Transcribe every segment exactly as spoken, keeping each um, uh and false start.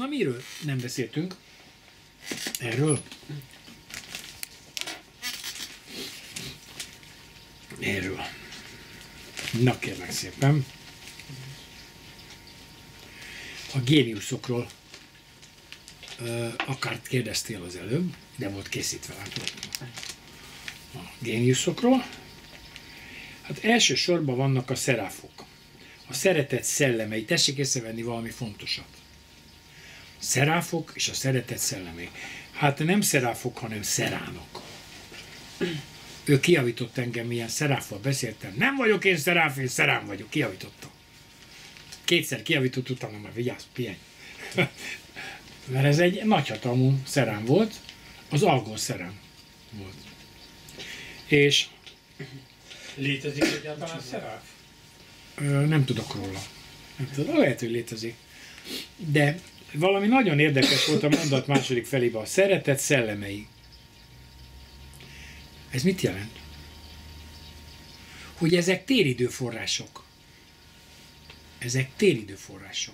miről nem beszéltünk? Erről? Erről. Na kérlek szépen. A géniuszokról ö, akár kérdeztél az előbb, de volt készítve, látod. A géniuszokról. Hát elsősorban vannak a szeráfok. A szeretet szellemei. Tessék észrevenni valami fontosat. Szeráfok és a szeretet szellemei. Hát nem szeráfok, hanem szeránok. Ő kijavított engem, milyen szeráffal beszéltem. Nem vagyok én szeráf, én szerám vagyok. Kijavította. Kétszer kijavított, utána már vigyázz, pihenj. Mert ez egy nagyhatalmú szerám volt, az algol szerám volt. És létezik egyáltalán szeráf? Nem tudok róla. Nem tudom, lehet, hogy létezik. De valami nagyon érdekes volt a mondat második felében. A szeretet szellemei. Ez mit jelent? Hogy ezek téridőforrások. Ezek téridőforrások.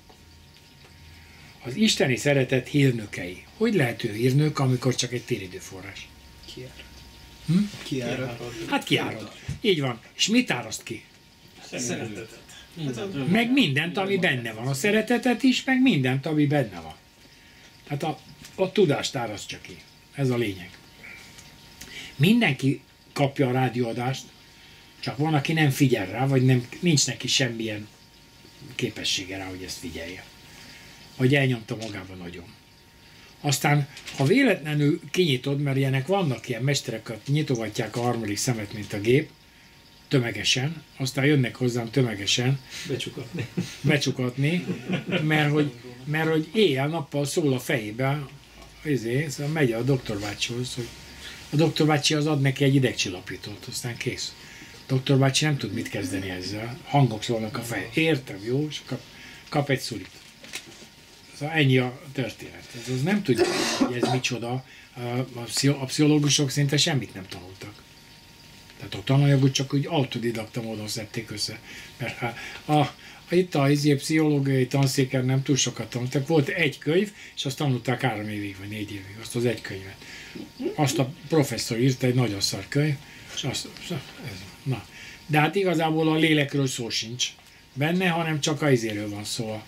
Az isteni szeretet hírnökei. Hogy lehet ő hírnök, amikor csak egy téridőforrás? Kiárad. Hm? Kiárad. Hát kiárad. Így van. És mit áraszt ki? Szeretetet. Meg mindent, ami benne van. A szeretetet is, meg mindent, ami benne van. Hát a, a tudást árasztja ki. Ez a lényeg. Mindenki kapja a rádióadást, csak van, aki nem figyel rá, vagy nem, nincs neki semmilyen képessége rá, hogy ezt figyelje. Vagy elnyomta magába nagyon. Aztán, ha véletlenül kinyitod, mert ilyenek vannak, ilyen mesterek, nyitogatják a harmadik szemet, mint a gép, tömegesen, aztán jönnek hozzám tömegesen becsukatni, becsukatni mert, hogy, mert hogy éjjel-nappal szól a fejébe, ezért, szóval megy a doktor bácsihoz, hogy a doktor bácsi az ad neki egy idegcsillapítót, aztán kész. A doktor bácsi nem tud mit kezdeni ezzel, hangok szólnak a fejében. Értem, jó, és kap, kap egy szulit. Szóval ennyi a történet. Ez az nem tudja, hogy ez micsoda. A pszichológusok szinte semmit nem tanultak. Tehát a tananyagot csak úgy autodidakta módon szedték össze. Mert a, a, a, itt a izé, pszichológiai tanszéken nem túl sokat tanultak. Volt egy könyv, és azt tanulták három évig, vagy négy évig, azt az egy könyvet. Azt a professzor írta, egy nagyon szar könyv, és azt, ez, na. De hát igazából a lélekről szó sincs benne, hanem csak a izéről van szó, a,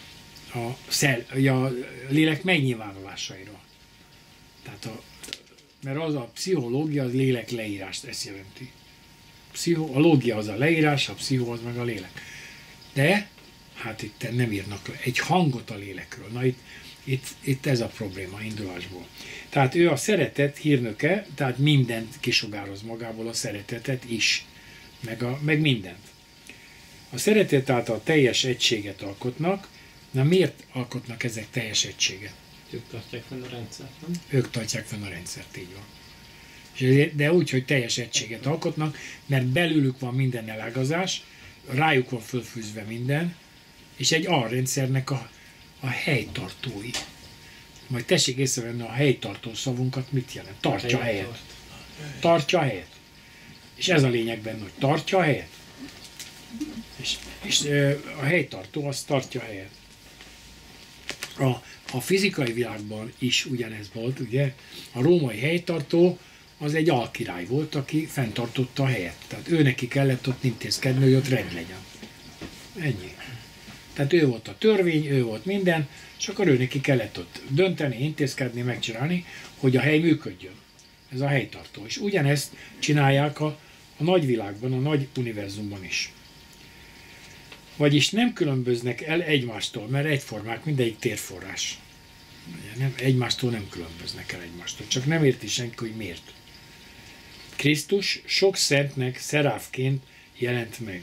a, szel, a lélek megnyilvánulásairól. Tehát a, mert az a pszichológia, az lélek leírást, ezt jelenti. Pszicho, a lógia az a leírás, a pszicho az meg a lélek. De, hát itt nem írnak le egy hangot a lélekről. Na itt, itt, itt ez a probléma indulásból. Tehát ő a szeretet hírnöke, tehát mindent kisugároz magából, a szeretetet is, meg, a, meg mindent. A szeretet által teljes egységet alkotnak. Na miért alkotnak ezek teljes egységet? Ők tartják fenn a rendszert, nem? Ők tartják fenn a rendszert, így van. De úgy, hogy teljes egységet alkotnak, mert belülük van minden elágazás, rájuk van fölfűzve minden, és egy alrendszernek a, a helytartói. Majd tessék észrevenni a helytartó szavunkat, mit jelent? Tartja a helyet. Tartja a helyet. És ez a lényeg benne, hogy tartja a helyet. És, és a helytartó az tartja a helyet. A, a fizikai világban is ugyanez volt, ugye? A római helytartó az egy alkirály volt, aki fenntartotta a helyet. Tehát ő neki kellett ott intézkedni, hogy ott rend legyen. Ennyi. Tehát ő volt a törvény, ő volt minden, és akkor ő neki kellett ott dönteni, intézkedni, megcsinálni, hogy a hely működjön. Ez a helytartó. És ugyanezt csinálják a, a nagyvilágban, a nagy univerzumban is. Vagyis nem különböznek el egymástól, mert egyformák, mindegyik térforrás. Nem, egymástól nem különböznek el egymástól, csak nem érti senki, hogy miért. Krisztus sok szentnek szeráfként jelent meg.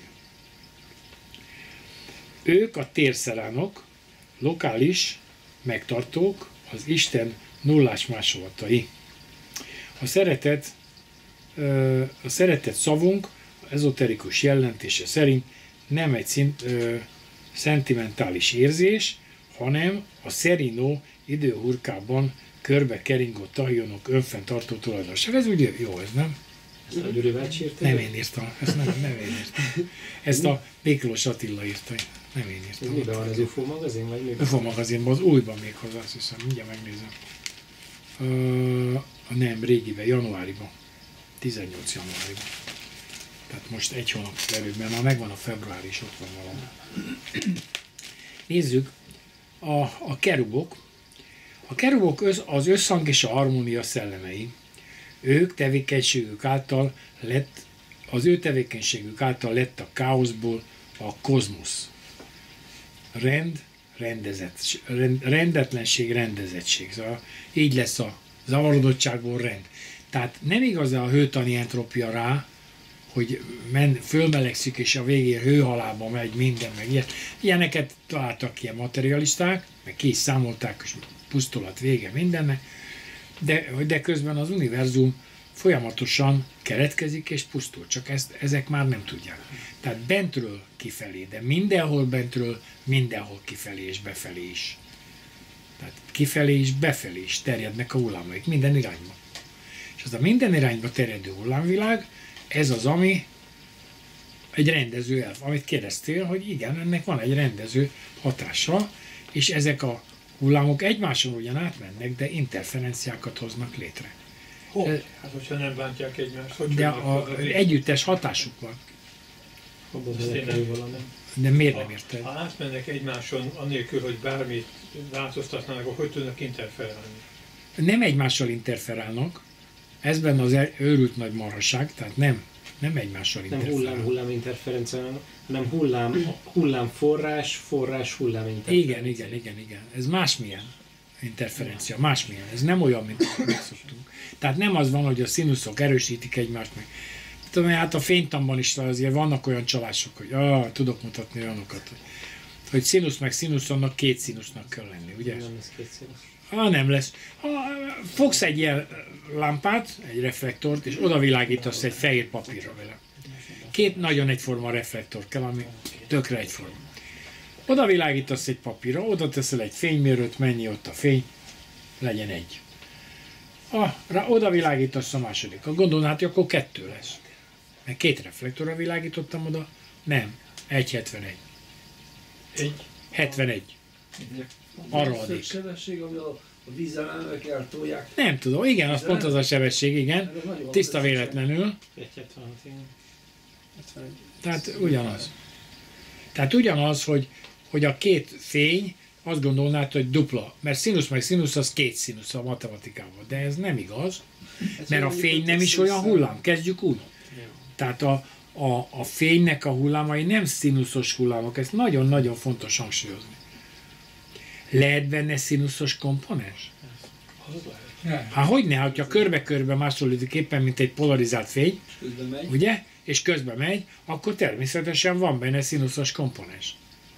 Ők a térszeránok, lokális megtartók, az Isten nullás másolatai. A szeretet, a szeretet szavunk ezoterikus jelentése szerint nem egy szint, ö, szentimentális érzés, hanem a Szerino időhurkában körbe keringott tahionok önfenntartó tulajdonság. Ez ugye jó, ez nem? Ezt a Gyuri bácsi írta? Nem én írtam, ezt nem, nem én írtam. Ezt a Miklós Attila írta. Nem én Ez írtam. miben van, az u f o magazin, vagy miben? u f o magazinban, az újban még hozzá, azt hiszem, mindjárt megnézem. Uh, nem, régiben, januáriban. tizennyolc januáriban. Tehát most egy hónap belül, mert már megvan a február is, ott van valami. Nézzük, a, a kerubok. A kerubok az, az összhang és a harmónia szellemei. Ők tevékenységük által lett, az ő tevékenységük által lett a káoszból a kozmosz. Rend, rendezett, rend, rendetlenség, rendezettség. Szóval így lesz a zavarodottságból rend. Tehát nem igaz a hőtani entropia rá, hogy men, fölmelegszik és a végén hőhalálba megy minden, meg ilyet. Ilyeneket találtak ilyen materialisták, meg ki is számolták, és pusztulat vége mindennek, de, de közben az univerzum folyamatosan keletkezik és pusztul, csak ezt, ezek már nem tudják. Tehát bentről kifelé, de mindenhol bentről, mindenhol kifelé és befelé is. Tehát kifelé is, befelé is terjednek a hullámaik, minden irányba. És az a minden irányba terjedő hullámvilág, ez az, ami egy rendező elv, amit kérdeztél, hogy igen, ennek van egy rendező hatása, és ezek a hullámok egymáson ugyan átmennek, de interferenciákat hoznak létre. Hogy? Hát, hogyha nem bántják egymást, hogy De a, együttes hatásuk van. Abban Ezt én belekerül nem- valami. De miért nem Ha, érted? ha átmennek egymáson, anélkül, hogy bármit változtatnának, akkor hogy tudnak interferálni? Nem egymással interferálnak, ez benne az el- őrült nagy marhaság, tehát nem, nem egymással Nem interferálnak. hullám-hullám interferencia, hanem hullám, hullám forrás, forrás hullám interferencia. Igen, igen, igen, igen. Ez másmilyen interferencia, másmilyen. Ez nem olyan, mint amit megszoktunk. Tehát nem az van, hogy a színuszok erősítik egymást meg. Tudom, hát a fénytanban is azért vannak olyan csalások, hogy ah, tudok mutatni olyanokat, hogy, hogy színusz meg színusz, annak két színusznak kell lenni, ugye? Nem lesz kétszínes. Ha nem lesz. Ha fogsz egy ilyen lámpát, egy reflektort, és oda világítasz egy fehér papírra vele. Két nagyon egyforma reflektor kell, ami tökre egyforma. Oda világítasz egy papírra, oda teszel egy fénymérőt, mennyi ott a fény, legyen egy. Ha rá oda világítasz a második, a gondolnád, hogy akkor kettő lesz. Mert két reflektorra világítottam oda, nem, egy hetvenegy. Egy. hetvenegy. Arra adik. sebesség, ami a, a vízelemnek eltolják. Nem tudom, igen, az pont az a sebesség, igen. Ez nagyon Tiszta veszélyes. véletlenül. egy hetvenhat, igen. Tehát ugyanaz. Tehát ugyanaz, hogy, hogy a két fény, azt gondolnád, hogy dupla. Mert színusz meg színusz az két színusz a matematikában. De ez nem igaz, Ez mert a olyan, fény mint nem egy is olyan szíszám. hullám. Kezdjük úgy. Jó. Tehát a, a, a fénynek a hullámai nem színuszos hullámok. Ez nagyon-nagyon fontos hangsúlyozni. Lehet benne színuszos komponens? Az lehet. Nem. Hát hogyne, hát, hogyha körbe-körbe másolódik éppen, mint egy polarizált fény, És közben megy. ugye? És közben megy, akkor természetesen van benne színuszos komponens.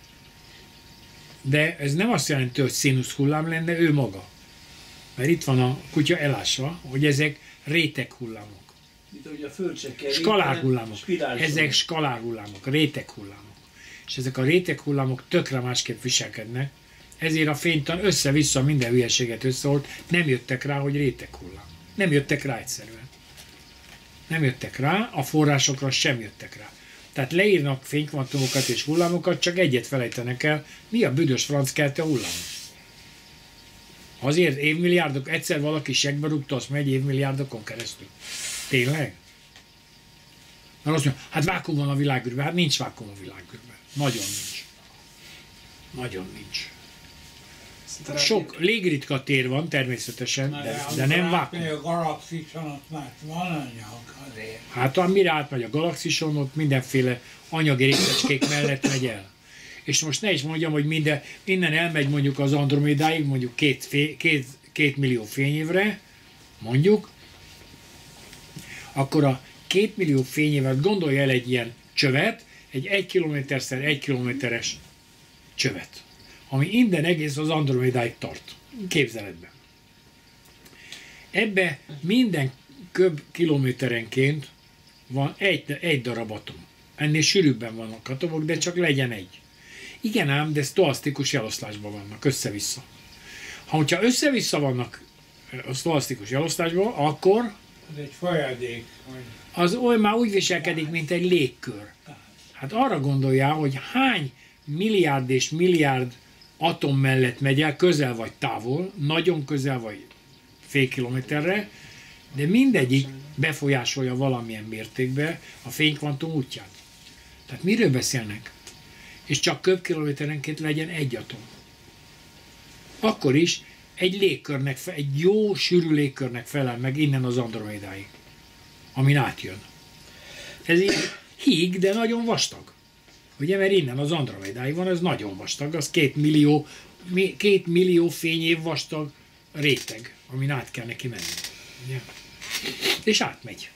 De ez nem azt jelenti, hogy színusz hullám lenne ő maga. Mert itt van a kutya elásva, hogy ezek réteg hullámok. Mint ahogy a föld se kell. Skalár hullámok. Spirális Ezek hullámok. skalár hullámok, réteg hullámok. És ezek a réteg hullámok tökre másképp viselkednek, ezért a fénytan össze-vissza minden hülyeséget összeholt, nem jöttek rá, hogy réteg hullám. Nem jöttek rá egyszerűen. Nem jöttek rá, a forrásokra sem jöttek rá. Tehát leírnak fénykvantumokat és hullámokat, csak egyet felejtenek el, mi a büdös franc kelte hullámot. Azért évmilliárdok, egyszer valaki segbe rúgta, azt megy évmilliárdokon keresztül. Tényleg? Mert azt mondja, hát vákum van a világűrben. Hát nincs vákum a világűrben. Nagyon nincs. Nagyon nincs. Sok légritka tér van természetesen, de, de nem vákum. A galaxison ott már van anyag azért. Hát amire átmegy a galaxison, ott mindenféle anyagi részecskék mellett megy el. És most ne is mondjam, hogy minden, innen elmegy mondjuk az Andromédáig, mondjuk két, fé, két, két millió fényévre, mondjuk, akkor a két millió fényévet gondolj el egy ilyen csövet, egy egy kilométerszer egy kilométeres csövet, ami innen egész az Andromédáig tart, képzeletben. Ebbe minden köb kilométerenként van egy, egy darab atom. Ennél sűrűbben vannak atomok, de csak legyen egy. Igen ám, de sztoasztikus eloszlásban vannak, össze-vissza. Ha hogyha össze-vissza vannak a sztoasztikus eloszlásban, akkor Ez egy folyadék. Vagy az oly már úgy viselkedik, mint egy légkör. Hát arra gondoljál, hogy hány milliárd és milliárd atom mellett megy el, közel vagy távol, nagyon közel vagy fél kilométerre, de mindegyik befolyásolja valamilyen mértékben a fénykvantum útját. Tehát miről beszélnek? És csak köbkilométerenként legyen egy atom. Akkor is egy légkörnek, egy jó sűrű légkörnek felel meg innen az Andromédáig, amin átjön. Ez így híg, de nagyon vastag. Ugye, mert innen az Andromédáig van, ez nagyon vastag, az két millió, két millió fényév vastag réteg, amin át kell neki menni. Ugye? És átmegy.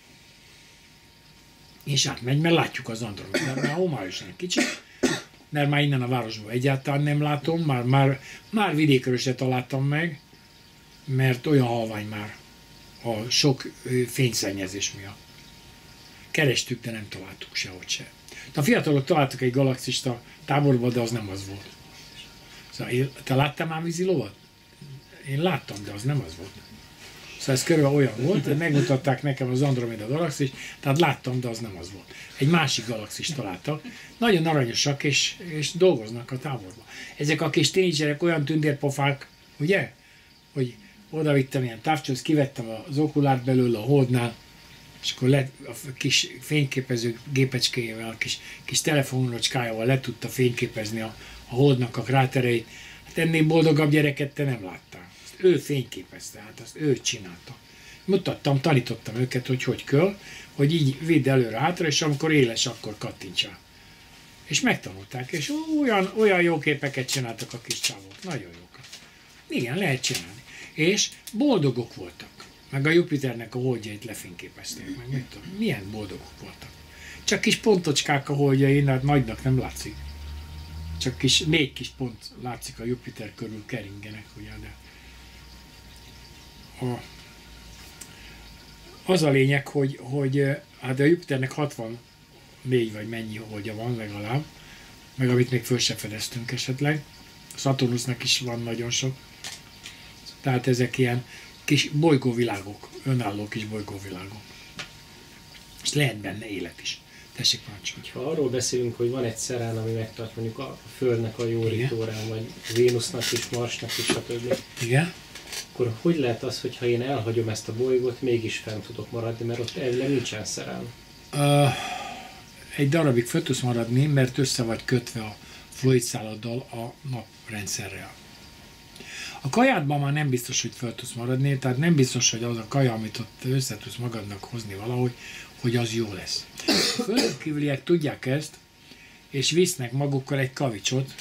És átmegy, mert látjuk az Andromédát, már homályosan egy kicsit, mert már innen a városban egyáltalán nem látom, már, már, már vidékről se találtam meg, mert olyan halvány már a sok fényszennyezés miatt. Kerestük, de nem találtuk sehogy se. A fiatalok találtak egy galaxist a táborban, de az nem az volt. Szóval én, te láttál már vízilovat? Én láttam, de az nem az volt. Szóval ez körülbelül olyan volt, hogy megmutatták nekem az Andromeda galaxist, tehát láttam, de az nem az volt. Egy másik galaxist találtak. Nagyon aranyosak, és, és dolgoznak a táborban. Ezek a kis tínédzserek olyan tündérpofák, ugye? Hogy oda vittem ilyen távcsőt, kivettem az okulárt belőle a Holdnál, és akkor le, a kis fényképező gépecskéjével, a kis, kis telefonocskájával le tudta fényképezni a, a Holdnak a krátereit. Hát ennél boldogabb gyereket te nem láttál. Azt ő fényképezte, hát azt ő csinálta. Mutattam, tanítottam őket, hogy hogy kell, hogy így vidd előre-hátra, és amikor éles, akkor kattintsál. És megtanulták, és olyan, olyan jó képeket csináltak a kis csávok. Nagyon jókat. Igen, lehet csinálni. És boldogok voltak. Meg a Jupiternek a holdjait lefényképezték. Meg mit tudom, milyen boldogok voltak. Csak kis pontocskák a holdjain, hát nagynak nem látszik. Csak kis, négy kis pont látszik a Jupiter körül keringenek, ugye, de a, az a lényeg, hogy, hogy hát a Jupiternek hatvannégy vagy mennyi holdja van legalább, meg amit még föl se fedeztünk esetleg. A Saturnusnak is van nagyon sok. Tehát ezek ilyen kis bolygóvilágok, önálló kis bolygóvilágok. És lehet benne élet is. Tessék, parancsolj. Ha arról beszélünk, hogy van egy szerán, ami megtart mondjuk a Földnek a jórítórán, vagy Vénusznak is, Marsnak is, stb. Igen. Akkor hogy lehet az, hogyha én elhagyom ezt a bolygót, mégis fenn tudok maradni, mert ott elvileg nincsen szerelem? Uh, egy darabig föl tudsz maradni, mert össze vagy kötve a fluidszáladdal a naprendszerrel. A kajádban már nem biztos, hogy föl tudsz maradni, tehát nem biztos, hogy az a kaja, amit ott össze tudsz magadnak hozni valahogy, hogy az jó lesz. A földön kívüliek tudják ezt, és visznek magukkal egy kavicsot,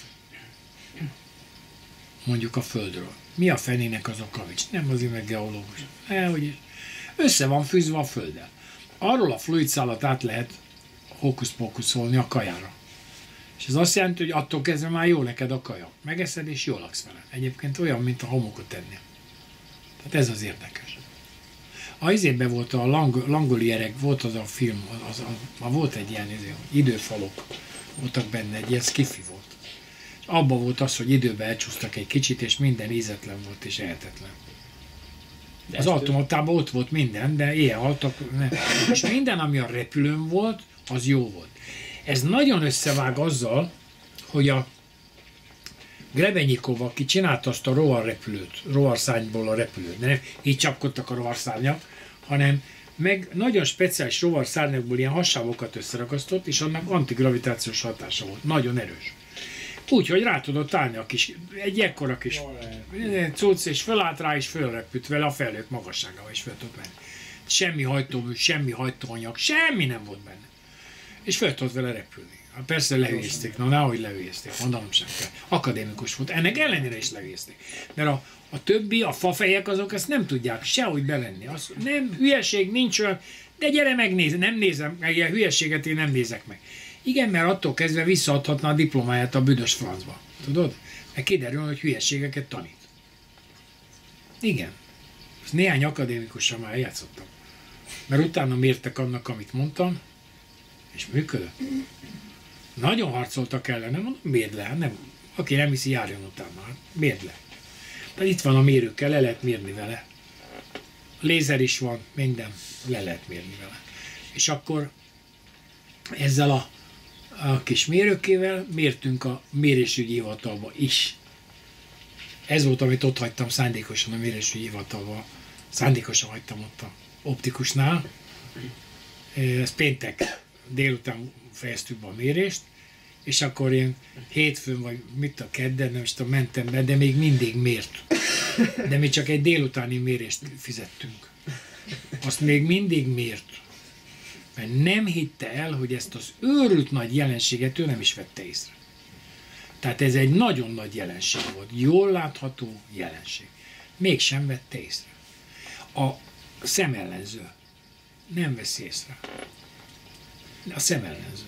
mondjuk a Földről. Mi a fenének az a kavics? Nem azért meg geológus. Nehogy össze van fűzve a Földdel. Arról a fluidszálat át lehet hókusz-pókuszolni a kajára. És ez azt jelenti, hogy attól kezdve már jó neked a kaja. Megeszed és jól laksz vele. Egyébként olyan, mint a homokot tenni. Tehát ez az érdekes. A izében volt a Lang- Langolierek, volt az a film, az, az, az, volt egy ilyen izé, időfalok, voltak benne, egy ilyen skifi volt. És abban volt az, hogy időben elcsúsztak egy kicsit, és minden ízetlen volt és ehetetlen. De az automatában ott volt minden, de ilyen haltak. Nem. És minden, ami a repülőn volt, az jó volt. Ez nagyon összevág azzal, hogy a Grebenyikov, aki csinálta azt a rovarrepülőt, rovarszárnyból a repülőt, de nem így csapkodtak a rovarszárnyak, hanem meg nagyon speciális rovarszárnyakból ilyen hassávokat összeragasztott, és annak antigravitációs hatása volt. Nagyon erős. Úgyhogy rá tudott állni a kis, egy ekkora kis cucc, és fölállt rá, és fölrepült vele a felhők magasságával, és föl tudott menni. Semmi hajtómű, semmi hajtóanyag, semmi nem volt benne. És fel tudott vele repülni. Persze lehülyezték, na nehogy lehülyezték, mondanom sem kell. Akadémikus volt, ennek ellenére is lehülyezték. Mert a, a többi, a fafejek azok ezt nem tudják sehogy bevenni. Az, nem, hülyeség nincs olyan, de gyere megnézni, nem nézem, meg ilyen hülyeséget én nem nézek meg. Igen, mert attól kezdve visszaadhatná a diplomáját a büdös francba. Tudod? Mert kiderül, hogy hülyeségeket tanít. Igen. Ezt néhány akadémikussal már játszottam. Mert utána mértek annak, amit mondtam, és működött. Nagyon harcoltak ellene, mondom, mérd le, nem, aki nem hiszi, járjon utána, hát mérd le. De itt van a mérőkkel, le lehet mérni vele. Lézer is van, minden, le lehet mérni vele. És akkor ezzel a a kis mérőkével mértünk a mérésügyi hivatalba is. Ez volt, amit ott hagytam szándékosan a mérésügyi hivatalba. Szándékosan hagytam ott a optikusnál. Ez péntek délután fejeztük be a mérést, és akkor én hétfőn, vagy mit a kedden, nem is tudom, mentem be, de még mindig mért. De mi csak egy délutáni mérést fizettünk. Azt még mindig mért. Mert nem hitte el, hogy ezt az őrült nagy jelenséget ő nem is vette észre. Tehát ez egy nagyon nagy jelenség volt. Jól látható jelenség. Mégsem vette észre. A szemellenző nem veszi észre. A szemellenző.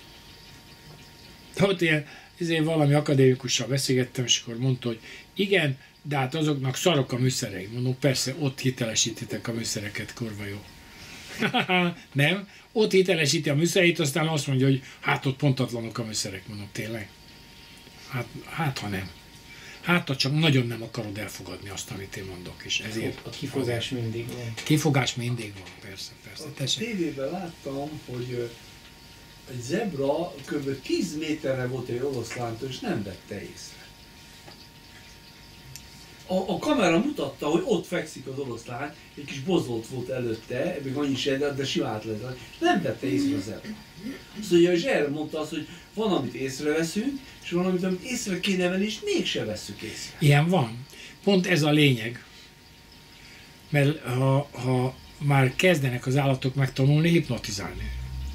Ott ilyen, ezért valami akadémikussal beszélgettem, és akkor mondta, hogy igen, de hát azoknak szarok a műszereik. Mondom, persze, ott hitelesítitek a műszereket, kurva jó. Nem, ott hitelesíti a műszereit, aztán azt mondja, hogy hát ott pontatlanok a műszerek. Mondom, tényleg? Hát, hát ha nem. Hát ha csak nagyon nem akarod elfogadni azt, amit én mondok, és ezért... A kifogás mindig van. Kifogás mindig van, persze, persze. A Tessék. tévében láttam, hogy ö, egy zebra kb. tíz méterre volt egy oroszlántól, és nem vette észre. A, a kamera mutatta, hogy ott fekszik az oroszlán, egy kis bozolt volt előtte, még annyi se, de, de simát lett, és nem vette észre az zebra. Azt mondja, és erre mondta azt, hogy van, amit észreveszünk, és van, amit, amit észre kéne venni, és mégse vesszük észre. Ilyen van. Pont ez a lényeg. Mert ha, ha már kezdenek az állatok megtanulni hipnotizálni.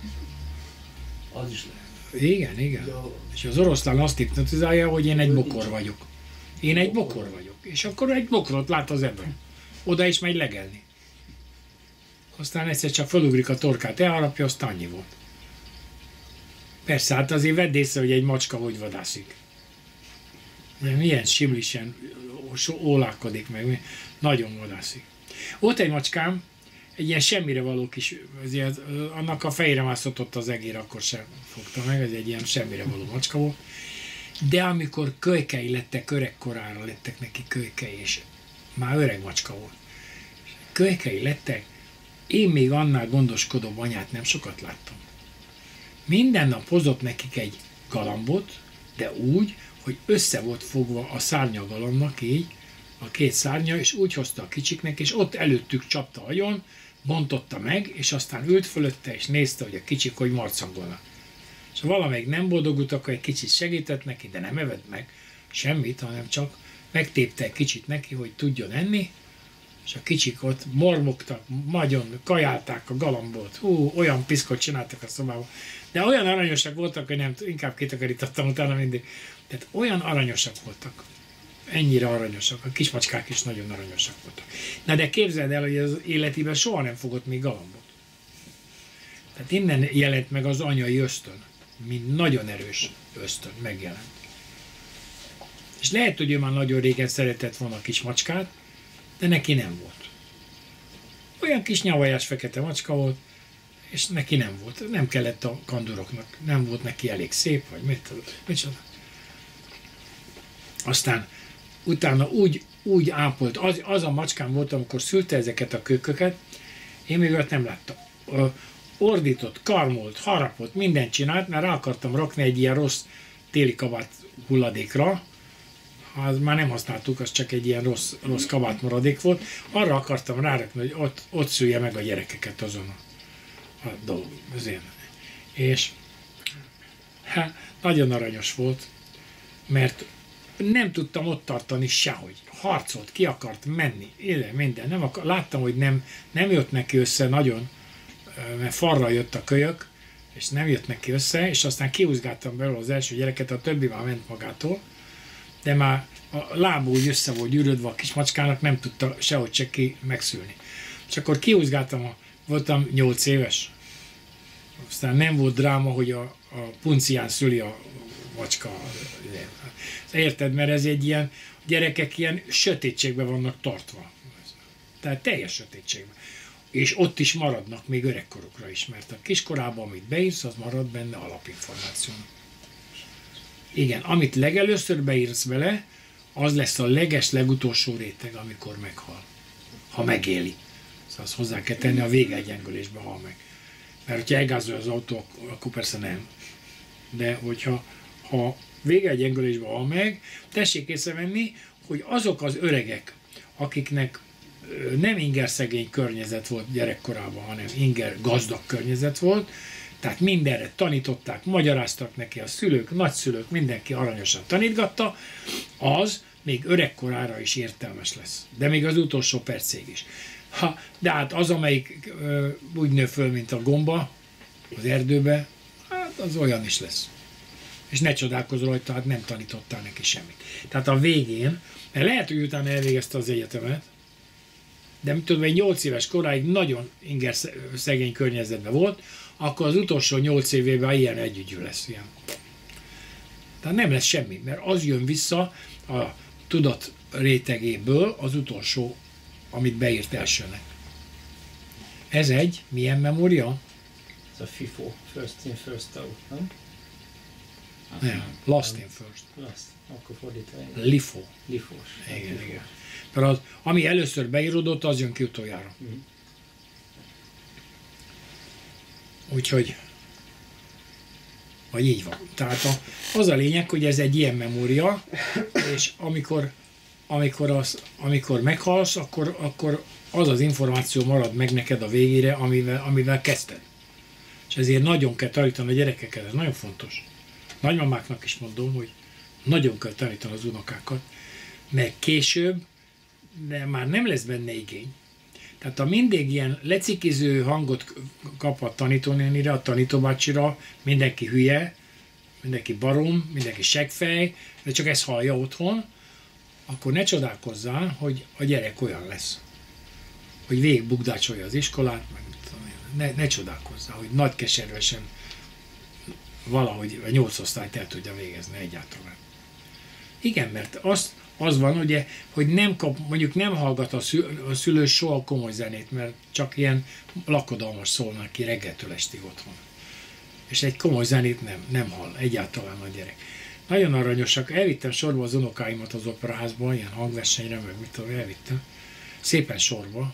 Az is lehet. Igen, igen. De a- És az oroszlán azt hipnotizálja, hogy én egy bokor vagyok. Én egy bokor vagyok. És akkor egy bokrot lát az ebben. Oda is megy legelni. Aztán egyszer csak fölugrik a torkát, elharapja, aztán annyi volt. Persze, hát azért vedd észre, hogy egy macska hogy vadászik. De milyen simlisen ólálkodik meg, nagyon vadászik. Ott egy macskám, egy ilyen semmire való kis, azért, annak a fejére mászott ott az egér, akkor sem fogta meg, ez egy ilyen semmire való macska volt. De amikor kölykei lettek, öregkorára lettek neki kölykei, és már öreg macska volt. Kölykei lettek, én még annál gondoskodóbb anyát nem sokat láttam. Minden nap hozott nekik egy galambot, de úgy, hogy össze volt fogva a szárnya a galambnak, így, a két szárnya, és úgy hozta a kicsiknek, és ott előttük csapta agyon, bontotta meg, és aztán ült fölötte, és nézte, hogy a kicsik hogy marcangolnak. És ha valamelyik nem boldogult, akkor egy kicsit segített neki, de nem evett meg semmit, hanem csak megtépte egy kicsit neki, hogy tudjon enni, és a kicsik ott mormogtak, nagyon kajálták a galambot. Hú, olyan piszkot csináltak a szobában. De olyan aranyosak voltak, hogy nem, inkább kitakarítottam utána mindig. Tehát olyan aranyosak voltak. Ennyire aranyosak. A kismacskák is nagyon aranyosak voltak. Na de képzeld el, hogy az életében soha nem fogott még galambot. Tehát innen jelent meg az anyai ösztön. Mint nagyon erős ösztön megjelent. És lehet, hogy ő már nagyon régen szeretett volna a kis macskát, de neki nem volt. Olyan kis nyavajás fekete macska volt, és neki nem volt. Nem kellett a kanduroknak, nem volt neki elég szép, vagy mit, micsoda. Aztán utána úgy, úgy ápolt, az, az a macskám volt, amikor szülte ezeket a kököket, én még olyat nem láttam. Ordított, karmolt, harapott, mindent csinált, mert rá akartam rakni egy ilyen rossz téli kabát hulladékra, az már nem használtuk, az csak egy ilyen rossz, rossz kabát maradék volt. Arra akartam rárakni, hogy ott, ott szülje meg a gyerekeket azon a, a dolog. Azért. És hát, nagyon aranyos volt, mert nem tudtam ott tartani sehogy. Harcolt, ki akart menni, éle, minden. Nem akar, láttam, hogy nem, nem jött neki össze nagyon, mert falra jött a kölyök, és nem jött neki össze, és aztán kihúzgáltam belőle az első gyereket, a többi már ment magától, de már a lába úgy össze volt gyűrődve a kis macskának, nem tudta sehogy se ki megszülni. És akkor kihúzgáltam, a, voltam nyolc éves, aztán nem volt dráma, hogy a, a puncián szüli a macska. Érted, mert ez egy ilyen, gyerekek ilyen sötétségben vannak tartva. Tehát teljes sötétségben. És ott is maradnak még öregkorukra is, mert a kiskorában, amit beírsz, az marad benne alapinformáció. Igen, amit legelőször beírsz bele, az lesz a leges legutolsó réteg, amikor meghal. Ha megéli. Szóval azt hozzá kell tenni, a végegyengülésbe hal meg. Mert ha elgázol az autó, akkor persze nem. De hogyha ha vége egy gyengülésbe hal meg, tessék észrevenni, hogy azok az öregek, akiknek nem inger szegény környezet volt gyerekkorában, hanem inger gazdag környezet volt, tehát mindenre tanították, magyaráztak neki a szülők, nagyszülők, mindenki aranyosan tanítgatta, az még öregkorára is értelmes lesz. De még az utolsó percig is. Ha, de hát az, amelyik ö, úgy nő föl, mint a gomba az erdőbe, hát az olyan is lesz. És ne csodálkozz rajta, hát nem tanítottál neki semmit. Tehát a végén, mert lehet, hogy utána elvégezte az egyetemet, de tudom, egy nyolc éves koráig nagyon inger szegény környezetben volt, akkor az utolsó nyolc évében ilyen együgyű lesz. Ilyen. Tehát nem lesz semmi, mert az jön vissza a tudat rétegéből az utolsó, amit beírt elsőnek. Ez egy, milyen memória? Ez a FIFO, First in, First out, nem? Nem, Last in First. Last, akkor fordítva. LIFO. Lifós. Igen, igen. Mert az, ami először beírodott, az jön ki utoljára. Mm. Úgyhogy, vagy így van. Tehát a, az a lényeg, hogy ez egy ilyen memória, és amikor, amikor, az, amikor meghalsz, akkor, akkor az az információ marad meg neked a végére, amivel, amivel kezdted. És ezért nagyon kell tanítani a gyerekeket, ez nagyon fontos. Nagymamáknak is mondom, hogy nagyon kell tanítani az unokákat, mert később de már nem lesz benne igény. Tehát ha mindig ilyen lecikiző hangot kap a tanítónénire, a tanítóbácsira, mindenki hülye, mindenki barom, mindenki seggfej, de csak ezt hallja otthon, akkor ne csodálkozzál, hogy a gyerek olyan lesz. Hogy végigbukdácsolja az iskolát, meg ne, ne csodálkozzál, hogy nagy keservesen valahogy a nyolc osztályt el tudja végezni egyáltalán. Igen, mert azt, az van, ugye, hogy nem kap, mondjuk nem hallgat a, szül, a szülő soha komoly zenét, mert csak ilyen lakodalmas szólnak ki reggeltől estig otthon. És egy komoly zenét nem, nem hall egyáltalán a gyerek. Nagyon aranyosak, elvittem sorba az unokáimat az operaházba, ilyen hangversenyre, meg mit tudom, elvittem. Szépen sorba,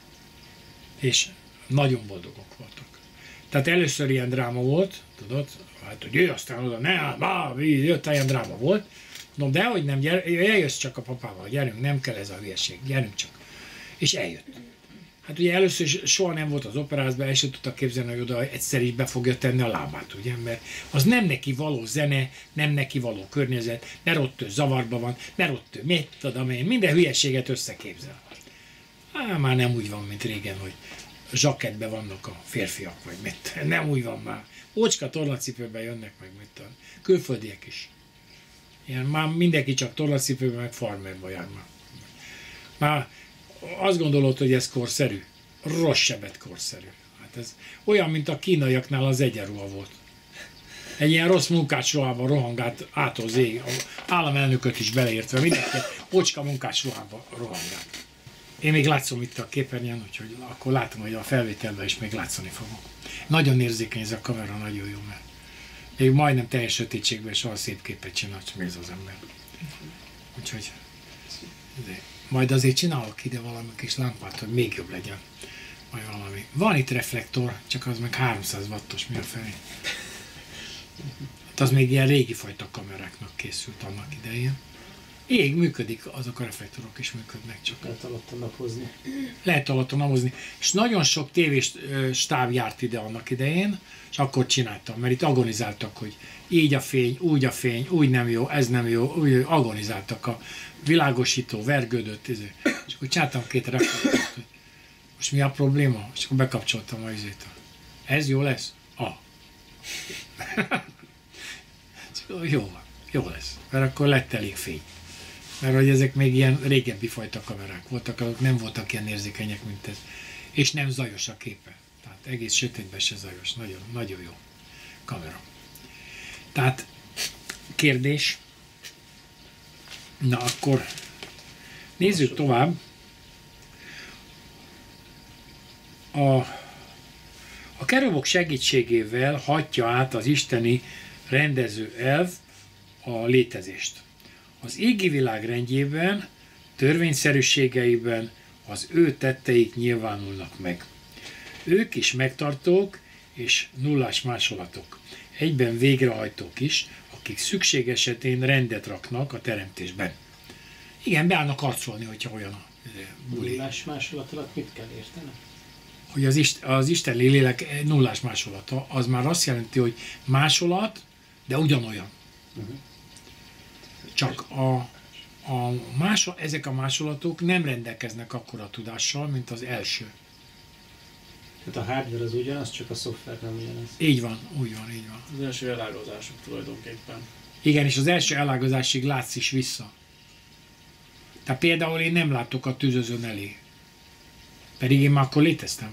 és nagyon boldogok voltak. Tehát először ilyen dráma volt, tudod, hát hogy ő aztán oda, ne, bá, jött, ilyen dráma volt. No, de hogy nem, gyere, eljössz csak a papával, gyerünk, nem kell ez a hülyeség, gyerünk csak. És eljött. Hát ugye először soha nem volt az operázban, el sem tudta képzelni, hogy oda egyszer is be fogja tenni a lábát, ugye, mert az nem neki való zene, nem neki való környezet, mert ott ő zavarban van, mert ott ő mit tudom én, minden hülyeséget összeképzel. Á, már nem úgy van, mint régen, hogy zsakettben vannak a férfiak, vagy mit. Nem úgy van már. Ócska tornacipőben jönnek meg, mit tudom. Külföldiek is. Ilyen, már mindenki csak tornacipőben, meg farmerba jár már. Már azt gondolod, hogy ez korszerű? Rossz sebet korszerű. Hát ez olyan, mint a kínaiaknál az egyenruha volt. Egy ilyen rossz munkácsruhában rohangált át az ég, államelnököt is beleértve, mindenki ocska munkácsruhában rohangált. Én még látszom itt a képernyőn, úgyhogy akkor látom, hogy a felvételben is még látszani fogok. Nagyon érzékeny ez a kamera, nagyon jó, mert még majdnem teljes sötétségben soha szép képet csinál, csak ez az ember. Úgyhogy de majd azért csinálok ide valami kis lámpát, hogy még jobb legyen. Majd valami. Van itt reflektor, csak az meg háromszáz wattos, mi a felé. Hát az még ilyen régi fajta kameráknak készült annak idején. Ég, működik, azok a reflektorok is működnek csak. Lehet alatta napozni. Lehet alatta napozni. És nagyon sok tévés stáb járt ide annak idején, és akkor csináltam, mert itt agonizáltak, hogy így a fény, úgy a fény, úgy nem jó, ez nem jó, úgy agonizáltak a világosító, vergődött, és akkor csináltam két reflektort, hogy most mi a probléma? És akkor bekapcsoltam a izét. Ez jó lesz? Ah. Jó van, jó lesz, mert akkor lett elég fény. Mert hogy ezek még ilyen régebbi fajta kamerák voltak, azok nem voltak ilyen érzékenyek, mint ez. És nem zajos a képe. Tehát egész sötétben se zajos. Nagyon, nagyon jó kamera. Tehát kérdés. Na akkor nézzük tovább. A, a kerubok segítségével hatja át az isteni rendező elv a létezést. Az égi világ rendjében, törvényszerűségeiben az ő tetteik nyilvánulnak meg. Ők is megtartók és nullás másolatok. egyben végrehajtók is, akik szükség esetén rendet raknak a teremtésben. Igen, beállnak harcolni, hogyha olyan a buli. Nullás másolat alatt mit kell érteni? Hogy az, Ist- az Isten lélek nullás másolata, az már azt jelenti, hogy másolat, de ugyanolyan. Uh-huh. Csak a, a másol, ezek a másolatok nem rendelkeznek akkora tudással, mint az első. Tehát a hardware az ugyanaz, csak a szoftver nem ugyanaz. Így van, úgy van, így van. Az első elágazások tulajdonképpen. Igen, és az első elágazásig látsz is vissza. Tehát például én nem látok a tüzözőn elé. Pedig én már akkor léteztem.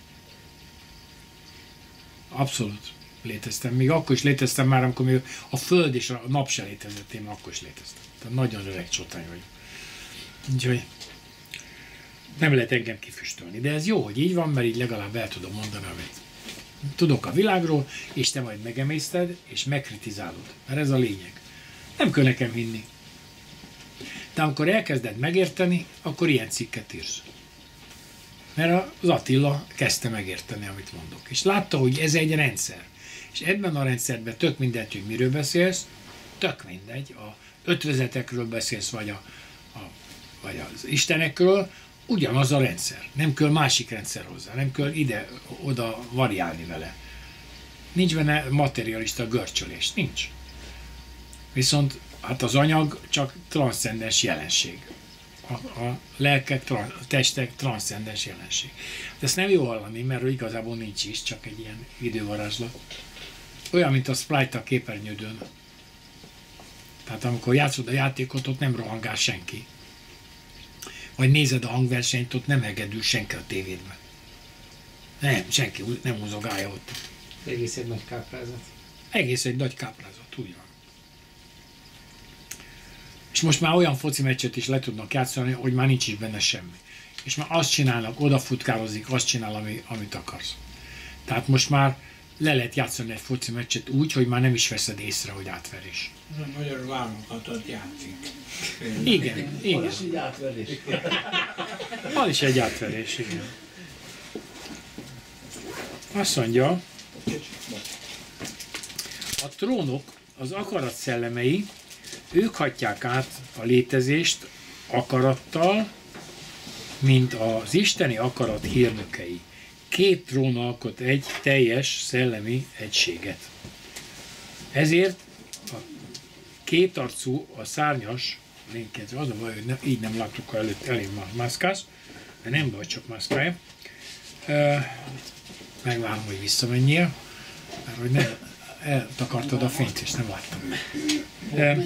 Abszolút léteztem. Még akkor is léteztem már, amikor még a Föld és a nap se létezett, én akkor is léteztem. Tehát nagyon öreg csotány vagyok. Úgyhogy nem lehet engem kifüstölni. De ez jó, hogy így van, mert így legalább el tudom mondani, amit tudok a világról, és te majd megemészted, és megkritizálod. Mert ez a lényeg. Nem kell nekem hinni. De amikor elkezded megérteni, akkor ilyen cikket írsz. Mert az Attila kezdte megérteni, amit mondok. És látta, hogy ez egy rendszer. És ebben a rendszerben tök mindegy, hogy miről beszélsz, tök mindegy, a ötvezetekről beszélsz, vagy, a, a, vagy az istenekről, ugyanaz a rendszer. Nem kell másik rendszer hozzá, nem kell ide-oda variálni vele. Nincs benne materialista görcsölés, nincs. Viszont hát az anyag csak transzcendens jelenség. A, a lelkek, a testek transzcendens jelenség. De ezt nem jó hallani, mert igazából nincs is, csak egy ilyen idővarázslat. Olyan, mint a Sprite a képernyődön. Tehát amikor játszod a játékot, ott nem rohangál senki. Vagy nézed a hangversenyt, ott nem hegedül senki a tévédben. Nem, senki nem húzogálja ott. Egész egy nagy káprázat. Egész egy nagy káprázat, úgy van. És most már olyan foci meccset is le tudnak játszani, hogy már nincs is benne semmi. És már azt csinálnak, odafutkározik, azt csinál, ami, amit akarsz. Tehát most már le lehet játszani egy foci meccset úgy, hogy már nem is veszed észre, hogy átverés. Az a magyar válogatott játszik. Igen, igen. Az így átverés. Van is egy átverés, igen. Azt mondja, a trónok, az akarat szellemei, ők hatják át a létezést akarattal, mint az isteni akarat hírnökei. Két trón alkot egy teljes szellemi egységet. Ezért a kétarcú, a szárnyas, lénykedve, az a baj, hogy ne, így nem láttuk előtt, elég mászkálsz, de nem baj, csak mászkálj. Megvárom, hogy visszamenjél, mert hogy nem eltakartad a fényt, és nem láttam. De,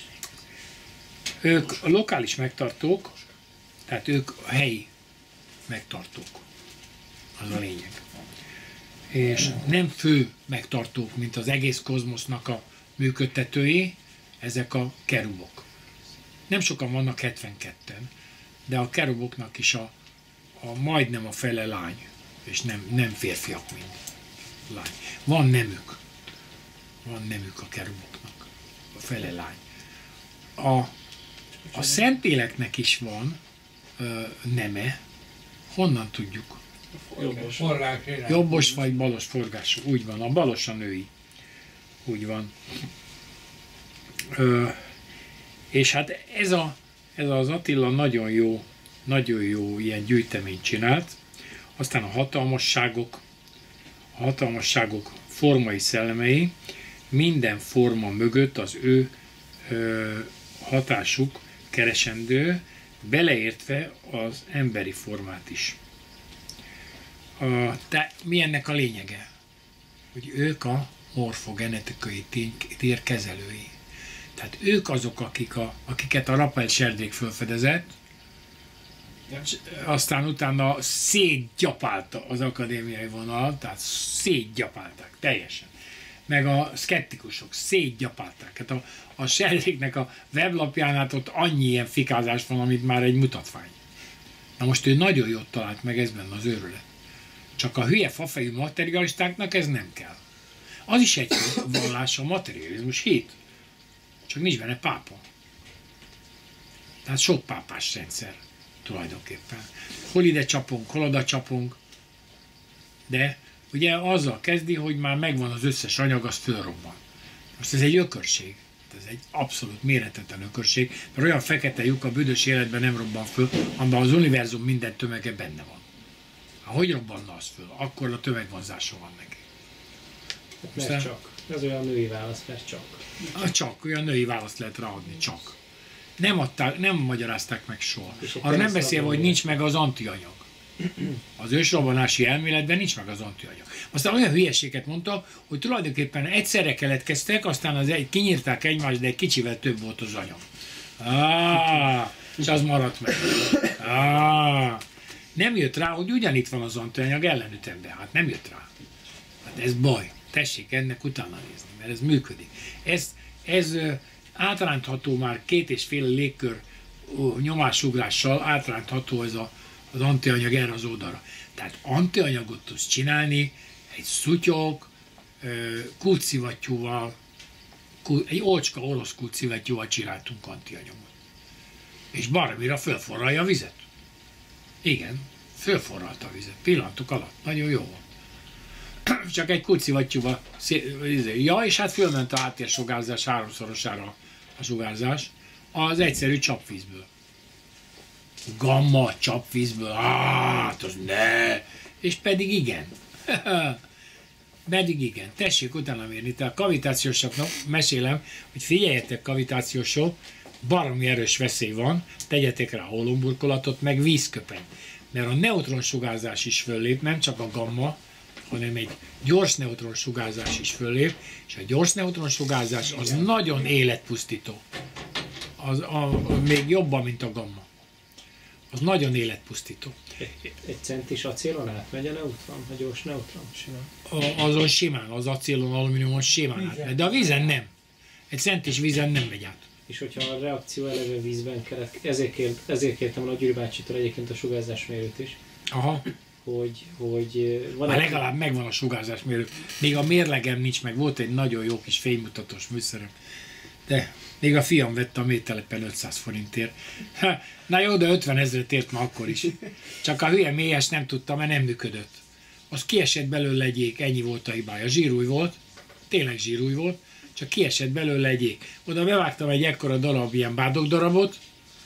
ők a lokális megtartók, tehát ők a helyi megtartók. Az a lényeg. És nem fő megtartók, mint az egész kozmosznak a működtetői, ezek a kerubok. Nem sokan vannak, hetvenketten, de a keruboknak is a, a majdnem a fele lány, és nem, nem férfiak, mint lány. Van nemük. Van nemük a keruboknak. A fele lány. A, a szentéleknek is van ö, neme. Honnan tudjuk? Jobbos. Forrás irány. Jobbos vagy balos forgású. Úgy van. A balos a női. Úgy van. Ö, és hát ez, a, ez az Attila nagyon jó, nagyon jó ilyen gyűjteményt csinált. Aztán a hatalmasságok, a hatalmasságok formai szellemei, minden forma mögött az ő ö, hatásuk keresendő, beleértve az emberi formát is. A, de mi ennek a lényege? Hogy ők a morfogenetikai tér kezelői. Tehát ők azok, akik a, akiket a Rafael Serdék felfedezett, aztán utána szétgyapálta az akadémiai vonal, tehát szétgyapálták teljesen. Meg a szkeptikusok szétgyapálták. Hát a, a Serdéknek a weblapján ott annyi ilyen fikázás van, amit már egy mutatvány. Na most ő nagyon jót talált meg, ez benne az őrület. Csak a hülye fafejű materialistáknak ez nem kell. Az is egy vallás, a materializmus hit. Csak nincs benne pápa. Tehát sok pápás rendszer tulajdonképpen. Hol ide csapunk, hol oda csapunk, de ugye azzal kezdi, hogy már megvan az összes anyag, az fölrobban. Most ez egy ökörség. Ez egy abszolút méretetlen ökörség, mert olyan fekete lyuk a büdös életben nem robban föl, amiben az univerzum minden tömege benne van. Ha hogy robbanna az föl? Akkor a tömegvonzása van neki. Hát mert csak. Ez olyan női válasz, mert csak. A csak, olyan női választ lehet ráadni, csak. Nem, adták, nem magyarázták meg soha. Arra nem beszélve, hogy nincs meg az antianyag. Az ősrobbanási elméletben nincs meg az antianyag. Aztán olyan hülyeséget mondta, hogy tulajdonképpen egyszerre keletkeztek, aztán az egy, kinyírták egymást, de egy kicsivel több volt az anyag. Ah, és az maradt meg. Ah, nem jött rá, hogy ugyanitt van az antianyag ellenütemben. Hát nem jött rá. Hát ez baj. Tessék ennek utána nézni, mert ez működik. Ez, ez átrántható már két és fél légkör nyomásugrással, átrántható ez a, az antianyag erre az oldalra. Tehát antianyagot tudsz csinálni egy szutyok, kulcszivattyúval, egy olcska orosz kulcszivattyúval csináltunk antianyagot. És baromira fölforralja a vizet. Igen, fölforralta a vizet, pillanatok alatt. Nagyon jó volt. Csak egy kulcszivattyúval, ja, és hát fölment a háttérsugárzás háromszorosára a sugárzás az egyszerű csapvízből. Gamma csapvízből, hát az ne! És pedig igen. Pedig igen. Tessék utána mérni. Tehát a kavitációsoknak mesélem, hogy figyeljetek kavitációsok, baromi erős veszély van, tegyetek rá hólomburkolatot, meg vízköpeny. Mert a neutronsugárzás is föllép, nem csak a gamma, hanem egy gyors neutronsugárzás is föllép, és a gyors neutronsugárzás az nagyon életpusztító. Az a, a, még jobban, mint a gamma. Az nagyon életpusztító. Egy, egy centis acélon átmegy a neutron, a gyors neutron simán? A, azon simán, az acélon, alumíniumon simán átmegy, de a vízen nem. Egy centis vízen nem megy át. És hogyha a reakció eleve vízben keletkezik, ezért, kér, ezért kértem a Gyuri bácsitól egyébként a sugárzásmérőt is. Aha. Hogy, hogy van Már legalább megvan a sugárzásmérő. Még a mérlegem nincs meg, volt egy nagyon jó kis fénymutatós műszerem. De még a fiam vette a mételepen ötszáz forintért. Ha, na jó, de ötven ezret ért ma akkor is. Csak a hülye mélyes nem tudta, mert nem működött. Az kiesett belőle egy ég, ennyi volt a hibája. Zsírúj volt, tényleg zsírúj volt, csak kiesett belőle egy ég. Oda bevágtam egy ekkora darab ilyen bádog darabot,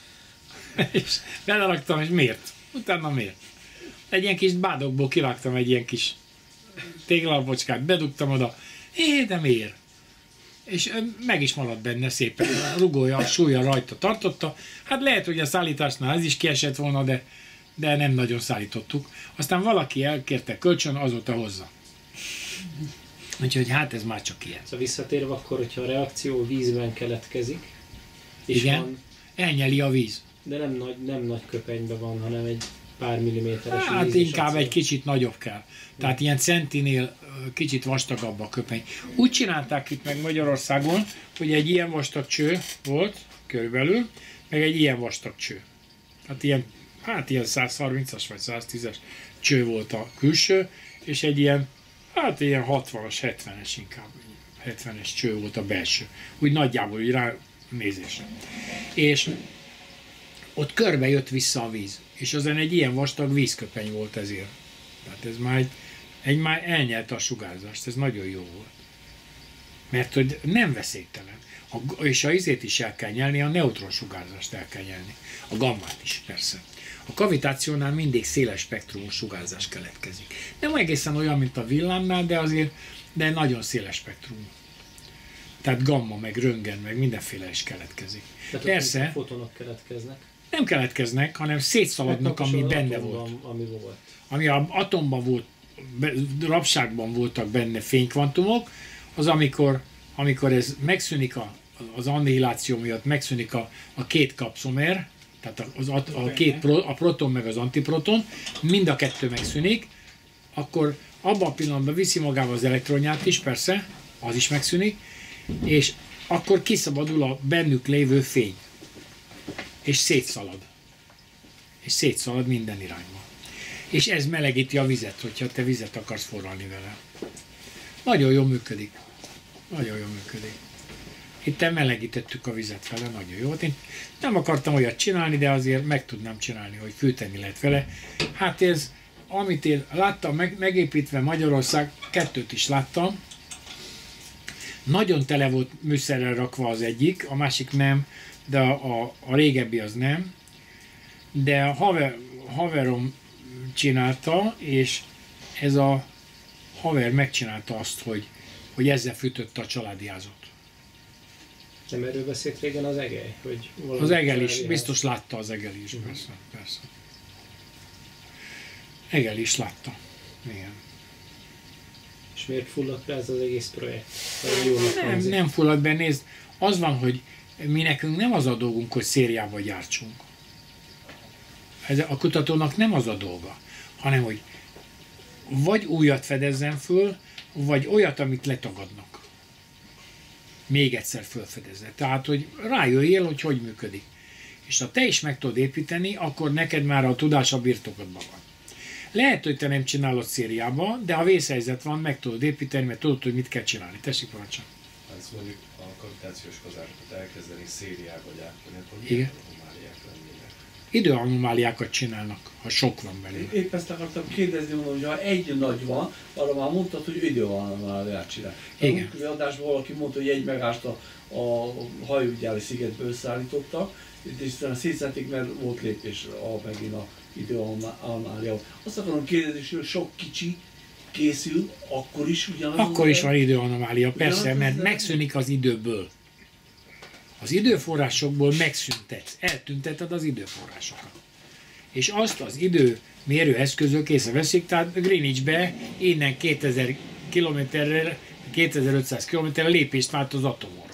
és beleraktam, és mért. Utána mért. Egy ilyen kis bádogból kivágtam egy ilyen kis téglalapocskát, bedugtam oda, é, de miért? És meg is maradt benne szépen, a rugója, a súlya rajta tartotta. Hát lehet, hogy a szállításnál ez is kiesett volna, de, de nem nagyon szállítottuk. Aztán valaki elkérte kölcsön, azóta hozza. Úgyhogy hát ez már csak ilyen. Szóval visszatérve akkor, hogyha a reakció vízben keletkezik, és igen, van, elnyeli a víz. De nem nagy, nem nagy köpenyben van, hanem egy pár milliméteres hát víz. inkább egy kicsit nagyobb kell. Tehát ilyen centinél kicsit vastagabb a köpeny. Úgy csinálták itt meg Magyarországon, hogy egy ilyen vastag cső volt körülbelül, meg egy ilyen vastag cső. Hát ilyen, hát ilyen száz harmincas vagy száz tízes cső volt a külső, és egy ilyen, hát ilyen hatvanas, hetvenes inkább, hetvenes cső volt a belső. Úgy nagyjából, úgy rá nézésre. És ott körbe jött vissza a víz, és azon egy ilyen vastag vízköpeny volt ezért. Tehát ez már egy, egy már elnyelte a sugárzást, ez nagyon jó volt. Mert hogy nem veszélytelen. A, és a izét is el kell nyelni, a neutronsugárzást el kell nyelni. A gammát is, persze. A kavitációnál mindig széles spektrumú sugárzás keletkezik. Nem egészen olyan, mint a villámnál, de azért de nagyon széles spektrumú. Tehát gamma, meg röntgen, meg mindenféle is keletkezik. Tehát persze. A fotonok keletkeznek. Nem keletkeznek, hanem szétszalaadnak, ami benne volt. Ami volt. Ami az atomban volt, rabságban voltak benne fénykvantumok, az amikor, amikor ez megszűnik a, az annihiláció miatt, megszűnik a, a két kapszomer, tehát az, a, a, két pro, a proton meg az antiproton, mind a kettő megszűnik, akkor abban a pillanatban viszi magával az elektronját is, persze, az is megszűnik, és akkor kiszabadul a bennük lévő fény. És szétszalad. És szétszalad minden irányba. És ez melegíti a vizet, hogyha te vizet akarsz forralni vele. Nagyon jól működik. Nagyon jól működik. Itt melegítettük a vizet vele, nagyon jó. Én nem akartam olyat csinálni, de azért meg tudnám csinálni, hogy fűteni lehet vele. Hát ez amit én láttam meg, megépítve Magyarország, kettőt is láttam. Nagyon tele volt műszerrel rakva az egyik, a másik nem, de a, a, a régebbi az nem. De a haver, haverom csinálta, és ez a haver megcsinálta azt, hogy, hogy ezzel fűtötte a családi házat. Nem erről beszélt régen az Egely? Hogy Az Egel is, biztos látta az Egel is, Uh-huh. persze, persze. Egel is látta, igen. És miért fulladt be ez az egész projekt? Jónak Nem, hangzik. nem fullad be, nézd, az van, hogy mi nekünk nem az a dolgunk, hogy szériába gyártsunk. Ez a kutatónak nem az a dolga, hanem hogy vagy újat fedezzen föl, vagy olyat, amit letagadnak. Még egyszer fölfedezze. Tehát, hogy rájöjjél, hogy hogy működik. És ha te is meg tudod építeni, akkor neked már a tudás a birtokodban van. Lehet, hogy te nem csinálod szériába, de ha vészhelyzet van, meg tudod építeni, mert tudod, hogy mit kell csinálni. Tessék, parancsolj. Ez mondjuk a gravitációs kazásokat elkezdeni szériába gyártani, akkor Igen. milyen anomáliák lennének? Időanomáliákat csinálnak, ha sok van belőle. Épp ezt akartam kérdezni, mondom, hogy ha egy nagy van, arra már mondtad, hogy időanomáliát csinál. Igen. A múltkori adásban valaki mondta, hogy egy megást a, a hajógyári szigetből összeállítottak, és aztán szétszették, mert volt lépés a, megint a időanomália. Azt akarom kérdezni, hogy sok kicsi készül, akkor is ugyanaz. Akkor is van időanomália, persze, Ugyanaz mert az- megszűnik az időből. Az időforrásokból megszüntetsz, eltünteted az időforrásokat. És azt az időmérő eszközök észreveszik, tehát Greenwichbe innen kétezer kilométerre, kétezer-ötszáz kilométerre lépést vált az atomóra.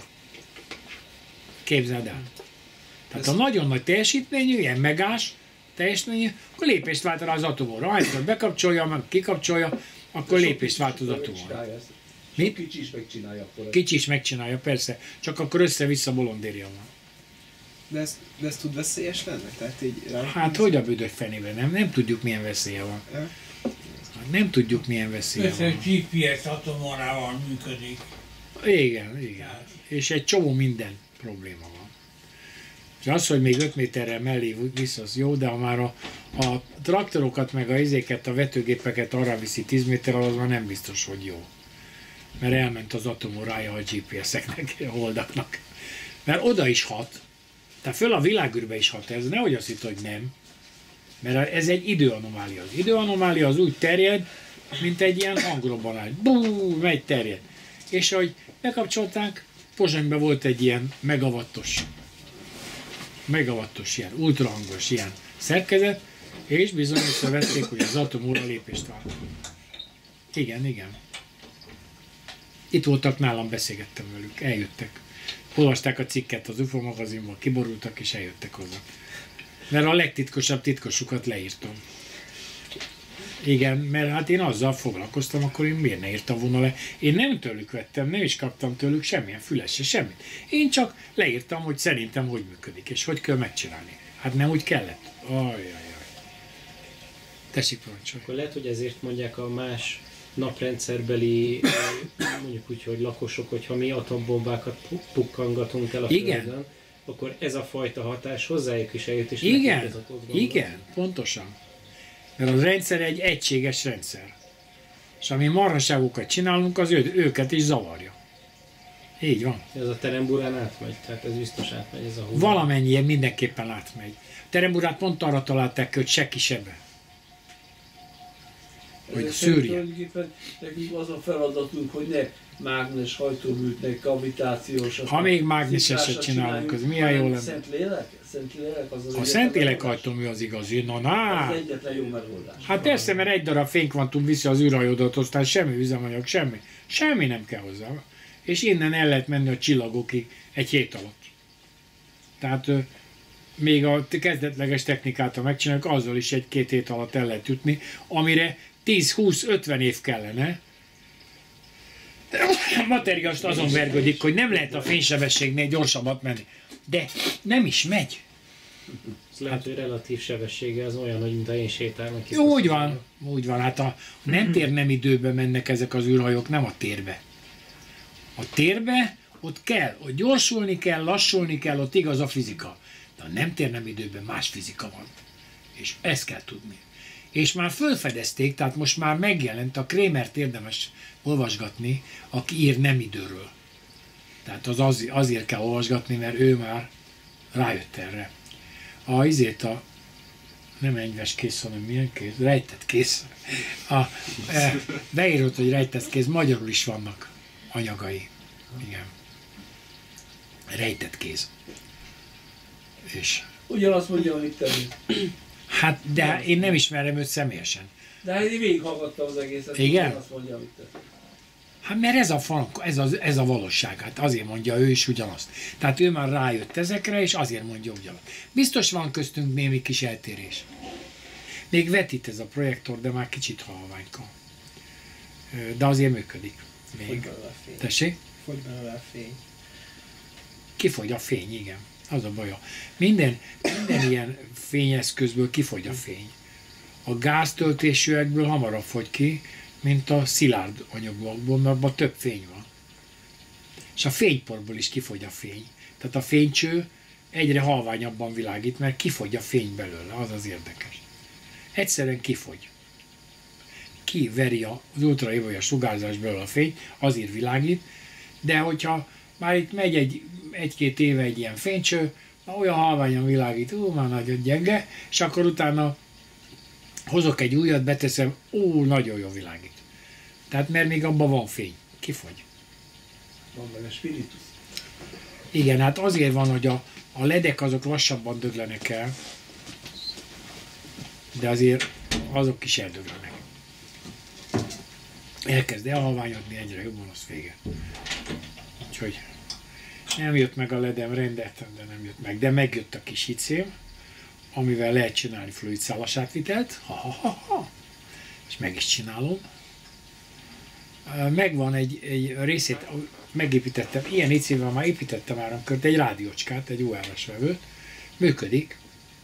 Képzeld el. Tehát ha nagyon nagy teljesítményű, ilyen megás teljesítményű, akkor lépést vált rá az atomóra. Ha egyszer bekapcsolja, meg kikapcsolja, akkor lépést vált az atomóra. Mit? Mit? Kicsi is megcsinálja akkor. Kicsi is megcsinálja, persze, csak akkor össze-vissza bolondérja van. De ez, de ez tud veszélyes lenni? Tehát így rá... Hát hogy a büdös fenében? Nem, nem tudjuk milyen veszélye van. Ja. Nem tudjuk milyen veszélye Persze van. gé pé es atomórával működik. Igen, igen. És egy csomó minden probléma van. És az, hogy még öt méterrel mellé vissza, az jó, de ha már a, a traktorokat, meg a izéket, a vetőgépeket arra viszi tíz méterrel, az már nem biztos, hogy jó. Mert elment az atomórája a gé pé es-eknek, a holdaknak. Mert oda is hat, tehát föl a világűrbe is hat ez, nehogy azt hitt, hogy nem. Mert ez egy időanomália. Az időanomália az úgy terjed, mint egy ilyen hangrobbanás. Bú, megy terjed. És ahogy bekapcsolták, Pozsonyban volt egy ilyen megawattos, megawattos ilyen, ultrahangos ilyen szerkezet, és bizony összevették, hogy az atomóra lépést vált. Igen, igen. Itt voltak nálam, beszélgettem velük, eljöttek. Olvasták a cikket az u ef o magazinban, kiborultak és eljöttek hozzá. Mert a legtitkosabb titkosukat leírtam. Igen, mert hát én azzal foglalkoztam, akkor én miért ne írtam volna le? Én nem tőlük vettem, nem is kaptam tőlük semmilyen füles, se semmit. Én csak leírtam, hogy szerintem hogy működik, és hogy kell megcsinálni. Hát nem úgy kellett. Ajjajjaj. Tessék, parancsolj. Akkor lehet, hogy ezért mondják a más naprendszerbeli, mondjuk úgy, hogy lakosok, hogyha mi atombombákat pu- pukkangatunk el a Igen. Földön, akkor ez a fajta hatás hozzájuk is eljött, és Igen, nekik ez a ott gondolat. igen, pontosan. Mert a rendszer egy egységes rendszer. És ami marhaságokat csinálunk, az ő, őket is zavarja. Így van. Ez a teremburán átmegy, tehát ez biztos átmegy ez a hullám. Valamennyien mindenképpen átmegy. Teremburát pont arra találták ki, hogy se kisebben. Hogy Ezek szűrje. szerint tulajdonképpen nekünk az a feladatunk, hogy ne mágnes hajtóműt, ne kavitációs. Ha még mágneseset sziklásat csinálunk, az csináljunk, milyen jó hanem lenne. Szent lélek? Szent lélek az az A egyetlen Szentlélek megoldás. hajtómű az igazi. Na, na. Az egyetlen jó megoldás. Hát persze, mert egy darab fénykvantum viszi az űrhajódat, aztán semmi üzemanyag, semmi. Semmi nem kell hozzá. És innen el lehet menni a csillagokig egy hét alatt. Tehát ö, még a kezdetleges technikát, ha megcsináljuk, azzal is egy-két hét alatt el lehet jutni, amire tíz, húsz, ötven év kellene. A materiást azon vergődik, hogy nem lehet a fénysebességnél gyorsabbat menni. De nem is megy. Ez lehet, hogy relatív sebessége az olyan, hogy mint ha én sétálnak. itt Jó, a úgy szobában. van, úgy van. Hát a nem tér nem időben mennek ezek az űrhajók, nem a térbe. A térbe ott kell, ott gyorsulni kell, lassulni kell, ott igaz a fizika. De a nem tér nem időben más fizika van. És ezt kell tudni. És már felfedezték, tehát most már megjelent, a Krémert érdemes olvasgatni, aki ír nem időről. Tehát az, az azért kell olvasgatni, mert ő már rájött erre. A izét a nem enyves kész, hanem milyen kész? Rejtett kész. A, e, beírott, hogy rejtett kész, magyarul is vannak anyagai. Igen. Rejtett kéz. És Ugyanazt mondja, amit te is. hát, de én nem ismerem őt személyesen. De hát én végighallgattam az egészet. Igen? Ugyanazt mondja, amit te. Hát mert ez a, frank, ez, a, ez a valóság, hát azért mondja ő is ugyanazt. Tehát ő már rájött ezekre, és azért mondja ugyanazt. Biztos van köztünk némi kis eltérés. Még vetít ez a projektor, de már kicsit halványka. De azért működik. Fogy Még. belőle a fény. Tessék? Fogy belőle a fény. Kifogy a fény, igen. Az a baja. Minden, minden ilyen fényeszközből kifogy a fény. A gáztöltésűekből hamarabb fogy ki, mint a szilárd anyagokból, mert abban több fény van. És a fényporból is kifogy a fény. Tehát a fénycső egyre halványabban világít, mert kifogy a fény belőle, az az érdekes. Egyszerűen kifogy. Kiveri az ultraébolya sugárzás belőle a fény, azért világít, de hogyha már itt megy egy, egy-két éve egy ilyen fénycső, olyan halványan világít, ú, már nagyon gyenge, és akkor utána hozok egy újat, beteszem, ú, nagyon jó világít. Tehát mert még abban van fény. Kifogy. Van benne spiritus. Igen, hát azért van, hogy a, a ledek azok lassabban döglenek el, de azért azok is eldöglenek. Elkezd elhalványodni, egyre jobban, az vége. Úgyhogy nem jött meg a ledem rendet, de nem jött meg. De megjött a kis hicém, amivel lehet csinálni fluid szálas átvitelt. Ha, ha, ha, ha. És meg is csinálom. Megvan egy, egy részét, megépítettem, ilyen hicével már építettem áramkört, egy rádiócskát, egy u er es vevőt. Működik.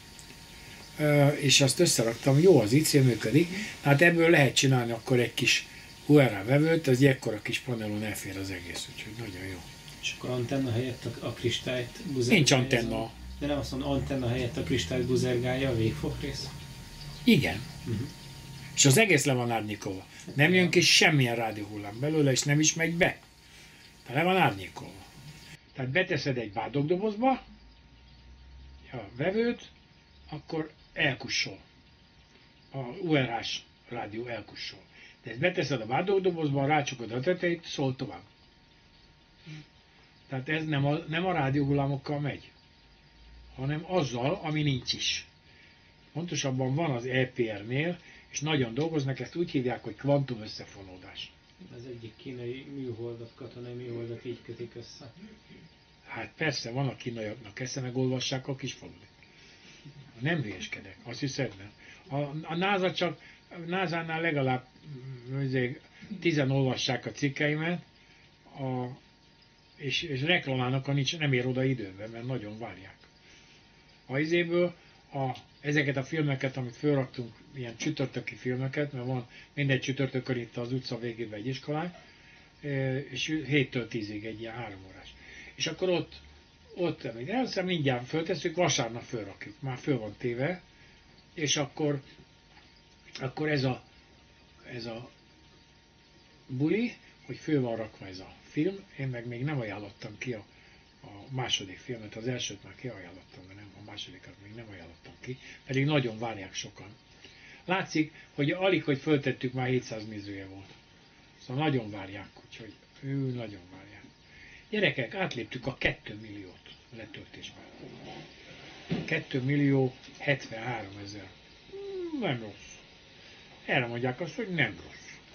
És azt összeraktam, jó, az i cé működik. Tehát ebből lehet csinálni akkor egy kis u er es vevőt, az ekkora kis panelon elfér az egész, úgyhogy nagyon jó. És akkor antenna helyett a, a kristályt buzergálja? Nincs antenna. De nem azt mondom, antenna helyett a kristályt buzergálja a végfokrész? Igen. Uh-huh. És az egész le van árnyékolva. Nem jön ki semmilyen rádióhullám belőle, és nem is megy be. Tehát le van árnyékolva. Tehát beteszed egy bádogdobozba a vevőt, akkor elkussol. A u er es rádió elkussol. De ezt beteszed a bádogdobozba, rácsukod a tetejét, szól tovább. Tehát ez nem a, nem a rádióhullámokkal megy, hanem azzal, ami nincs is. Pontosabban van az é pé er-nél, és nagyon dolgoznak, ezt úgy hívják, hogy kvantum összefonódás. Az egyik kínai műholdat, katonai műholdat így kötik össze. Hát persze, van a kínaiaknak esze, meg olvassák a kis faludit. Nem hülyeskedek, azt hiszed nem. A, a NASA csak, a názánál legalább azért, tizen olvassák a cikkeimet, a, és, és reklamálnak, ha nincs, nem ér oda időben, mert nagyon várják. A izéből a, ezeket a filmeket, amit felraktunk, ilyen csütörtöki filmeket, mert van minden csütörtökön itt az utca végében egy iskolány, és héttől tízig egy ilyen három órás. És akkor ott, ott aztán mindjárt föltesszük, vasárnap fölrakjuk, már föl van téve, és akkor, akkor ez a, ez a buli, hogy föl van rakva ez a film, én meg még nem ajánlottam ki a, a második filmet, az elsőt már kiajánlottam, de nem, a másodikat még nem ajánlottam ki, pedig nagyon várják sokan. Látszik, hogy alig, hogy föltettük, már hétszáz nézője volt. Szóval nagyon várják, úgyhogy ő nagyon várják. Gyerekek, átléptük a két milliót letöltésben. két millió hetvenhárom ezer. Nem rossz. Erre mondják azt, hogy nem rossz.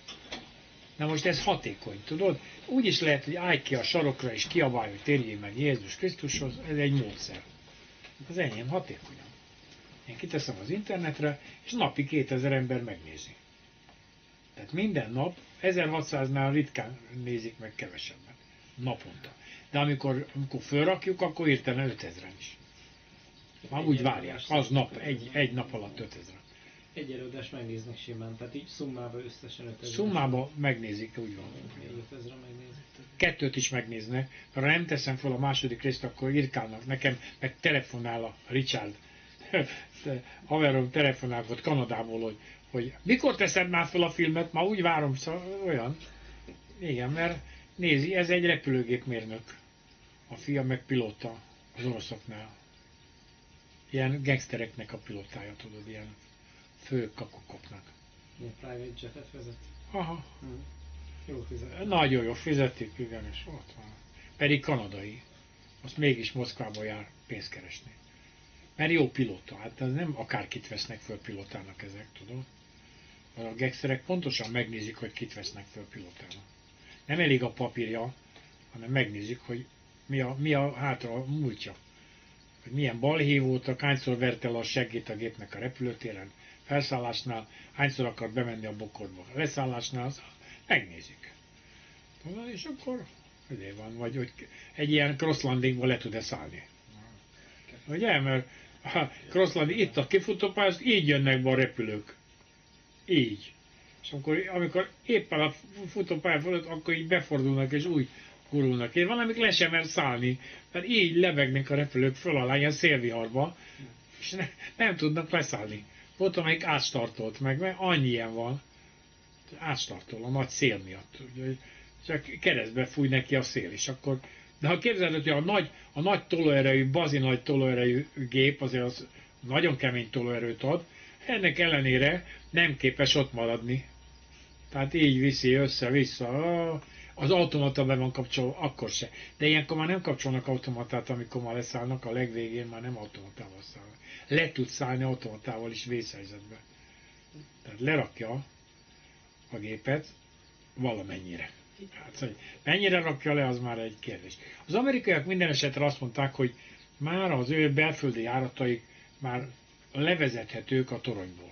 Na most ez hatékony, tudod? Úgy is lehet, hogy állj ki a sarokra és kiabálj, hogy térjél meg Jézus Krisztushoz, ez egy módszer. Az enyém hatékonyan. Én kiteszem az internetre, és napi kétezer ember megnézi. Tehát minden nap, ezerhatszáznál ritkán nézik meg kevesebben. Naponta. De amikor, amikor fölrakjuk, akkor hirtelen ötezren is. Már úgy várják, az nap, egy, egy nap alatt ötezren. Egy előadást megnéznek simán, tehát így szummában összesen ötezer. Szummában megnézik, úgy van. ötezren megnézik. Kettőt is megnéznek. Ha nem teszem fel a második részt, akkor írkálnak nekem, meg telefonál a Richard. Haverom telefonál volt Kanadából, hogy, hogy mikor teszed már fel a filmet, már úgy várom, szóval olyan. Igen, mert nézi, ez egy repülőgépmérnök. A fia meg pilóta az oroszoknál. Ilyen gangstereknek a pilótája, tudod, ilyen fő kakukoknak. Ilyen private jetet vezet. Aha. Jó fizet. Nagyon jó fizetik, igen, és ott van. Pedig kanadai. Azt mégis Moszkvába jár pénzt keresni. Mert jó pilóta, hát ez nem akárkit vesznek föl pilótának ezek, tudod? A gangsterek pontosan megnézik, hogy kit vesznek föl pilótának. Nem elég a papírja, hanem megnézik, hogy mi a, mi a hátra a múltja. Hogy milyen balhé voltak, hányszor verte el a seggét a gépnek a repülőtéren, felszállásnál, hányszor akar bemenni a bokorba. A leszállásnál az, megnézik. Tudod, és akkor ezért van, vagy hogy egy ilyen crosslandingba le tud-e szállni. Ugye, mert a crosslanding, itt a kifutópálya, így jönnek be a repülők. Így. És amikor, amikor éppen a futópálya fölött, akkor így befordulnak és úgy gurulnak. Én valamik le sem mer szállni, mert így lebegnek a repülők föl alá, ilyen szélviharba, és ne, nem tudnak leszállni. Volt, amelyik átstartolt meg, mert annyi ilyen van. Átstartol a nagy szél miatt. Ugye, csak keresztbe fúj neki a szél, és akkor... De ha képzeled, hogy a nagy, a nagy tolóerejű, bazi nagy tolóerejű gép, azért az nagyon kemény tolóerőt ad, ennek ellenére nem képes ott maradni. Tehát így viszi össze-vissza. Az automata be van kapcsolva, akkor se. De ilyenkor már nem kapcsolnak automatát, amikor már leszállnak, a legvégén már nem automatával szállnak. Le tud szállni automatával is vészhelyzetbe. Tehát lerakja a gépet valamennyire. Hát, hogy mennyire rakja le, az már egy kérdés. Az amerikaiak minden esetre azt mondták, hogy már az ő belföldi járataik már levezethetők a toronyból.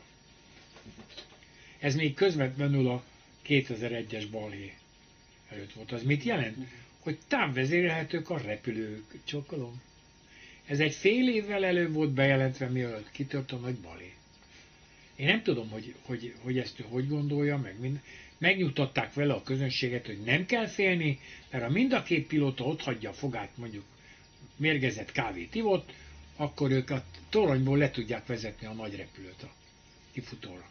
Ez még közvetlenül a kétezer-egyes balhé előtt volt. Az mit jelent? Hogy távvezérelhetők a repülők. Csokolom. Ez egy fél évvel előbb volt bejelentve, mielőtt kitört a nagy balhé. Én nem tudom, hogy, hogy, hogy ezt ő hogy gondolja, meg mind. Megnyugtatták vele a közönséget, hogy nem kell félni, mert ha mind a két pilóta ott hagyja a fogát, mondjuk mérgezett kávét ivott, akkor ők a toronyból le tudják vezetni a nagy repülőt a kifutóra.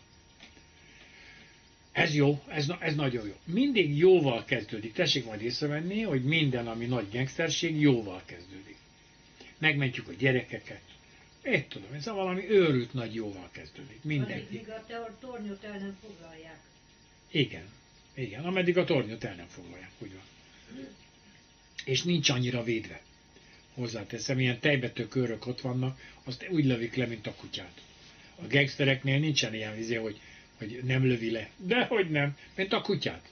Ez jó, ez, ez nagyon jó. Mindig jóval kezdődik. Tessék majd észrevenni, hogy minden, ami nagy gangsterség, jóval kezdődik. Megmentjük a gyerekeket. Én tudom, ez valami őrült nagy jóval kezdődik. Mindenki. Addig, míg a te- tornyot el nem foglalják. Igen, igen, ameddig a tornyot el nem foglalják, úgy van. És nincs annyira védve. Hozzáteszem, ilyen tejbető körök ott vannak, azt úgy lövik le, mint a kutyát. A gangstereknél nincsen ilyen vizé, hogy, hogy nem lövi le. Dehogy nem, mint a kutyát.